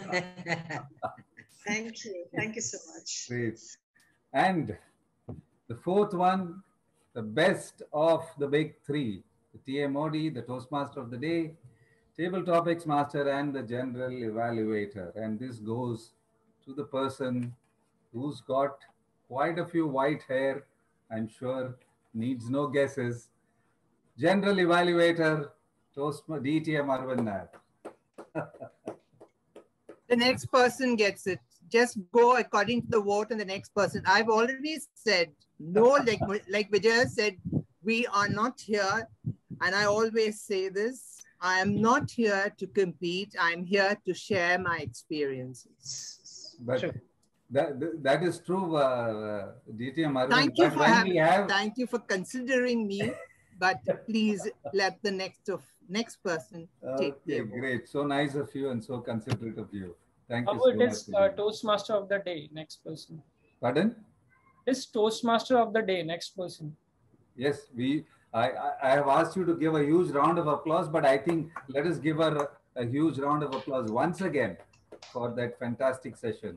[SPEAKER 13] Thank you. Thank you so much.
[SPEAKER 1] Great. And the fourth one, the best of the big three, the TA Modi, the Toastmaster of the Day, Table Topics Master, and the General Evaluator. And this goes to the person who's got quite a few white hair, I'm sure, needs no guesses. General Evaluator, DTM Arvind Nair.
[SPEAKER 3] The next person gets it. Just go according to the vote and the next person. I've already said, no, like Vijaya said, we are not here. And I always say this, I am not here to compete. I'm here to share my experiences.
[SPEAKER 1] But sure. That is true, DTM Arvind.
[SPEAKER 3] Thank you for considering me. But please let the next person take the vote.
[SPEAKER 1] Great. So nice of you and so considerate of you. Thank you
[SPEAKER 8] so
[SPEAKER 1] much.
[SPEAKER 8] It is Toastmaster of the Day, next person.
[SPEAKER 1] Pardon?
[SPEAKER 8] It is Toastmaster of the Day, next person.
[SPEAKER 1] Yes, I have asked you to give a huge round of applause, but I think let us give her a huge round of applause once again for that fantastic session.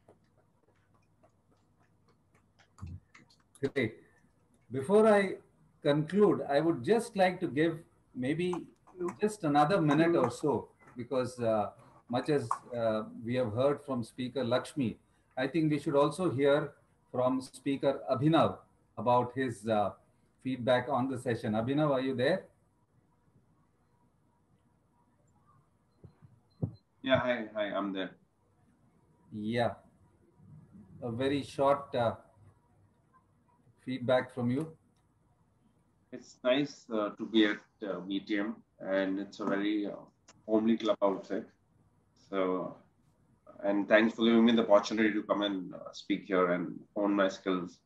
[SPEAKER 1] Great. Before I conclude, I would just like to give maybe just another minute or so, because much as we have heard from Speaker Lakshmi, I think we should also hear from Speaker Abhinav about his feedback on the session. Abhinav, are you there?
[SPEAKER 12] Yeah, hi, I'm there.
[SPEAKER 1] Yeah, a very short feedback from you.
[SPEAKER 12] It's nice to be at BTM, and it's a very homely club outside. So And thanks for giving me the opportunity to come and speak here and hone my skills.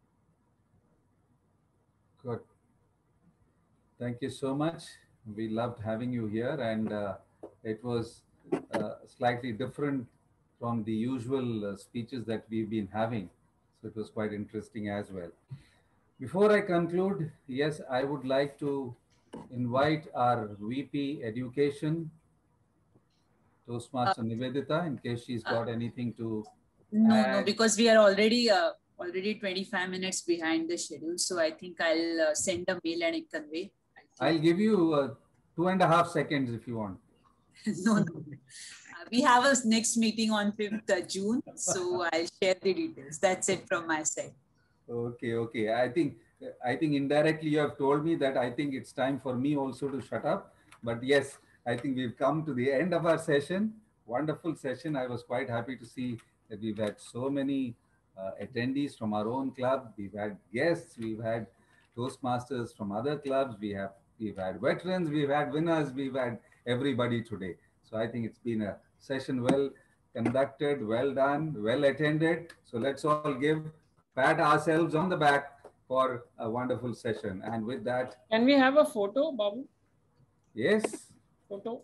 [SPEAKER 1] Good. Thank you so much. We loved having you here, and it was slightly different from the usual speeches that we've been having. So it was quite interesting as well. Before I conclude, yes, I would like to invite our VP Education, Toastmaster Nivedita, in case she's got anything to
[SPEAKER 16] No, because we are already 25 minutes behind the schedule. So I think I'll send a mail and convey.
[SPEAKER 1] I'll give you 2.5 seconds if you want.
[SPEAKER 16] No. We have a next meeting on 5th June. So I'll share the details. That's it from my side.
[SPEAKER 1] Okay. I think indirectly you have told me that I think it's time for me also to shut up. But yes, I think we've come to the end of our session. Wonderful session. I was quite happy to see that we've had so many attendees from our own club. We've had guests. We've had Toastmasters from other clubs. We've had veterans. We've had winners. We've had everybody today. So I think it's been a session well conducted, well done, well attended. So let's all pat ourselves on the back for a wonderful session. And with that,
[SPEAKER 8] can we have a photo, Babu?
[SPEAKER 1] Yes.
[SPEAKER 8] Photo.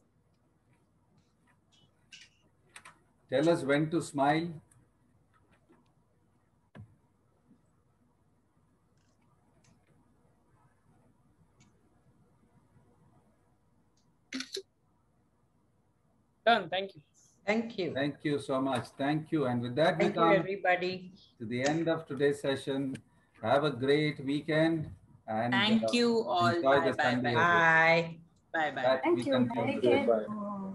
[SPEAKER 1] Tell us when to smile.
[SPEAKER 8] Done. Thank you.
[SPEAKER 19] Thank you.
[SPEAKER 1] Thank you so much. Thank you. And with that,
[SPEAKER 19] Thank you, everybody.
[SPEAKER 1] To the end of today's session. Have a great weekend. And
[SPEAKER 16] thank you all.
[SPEAKER 1] Enjoy
[SPEAKER 16] Bye,
[SPEAKER 1] the Sunday.
[SPEAKER 16] bye. Bye. Bye.
[SPEAKER 1] Thank you.
[SPEAKER 4] Bye.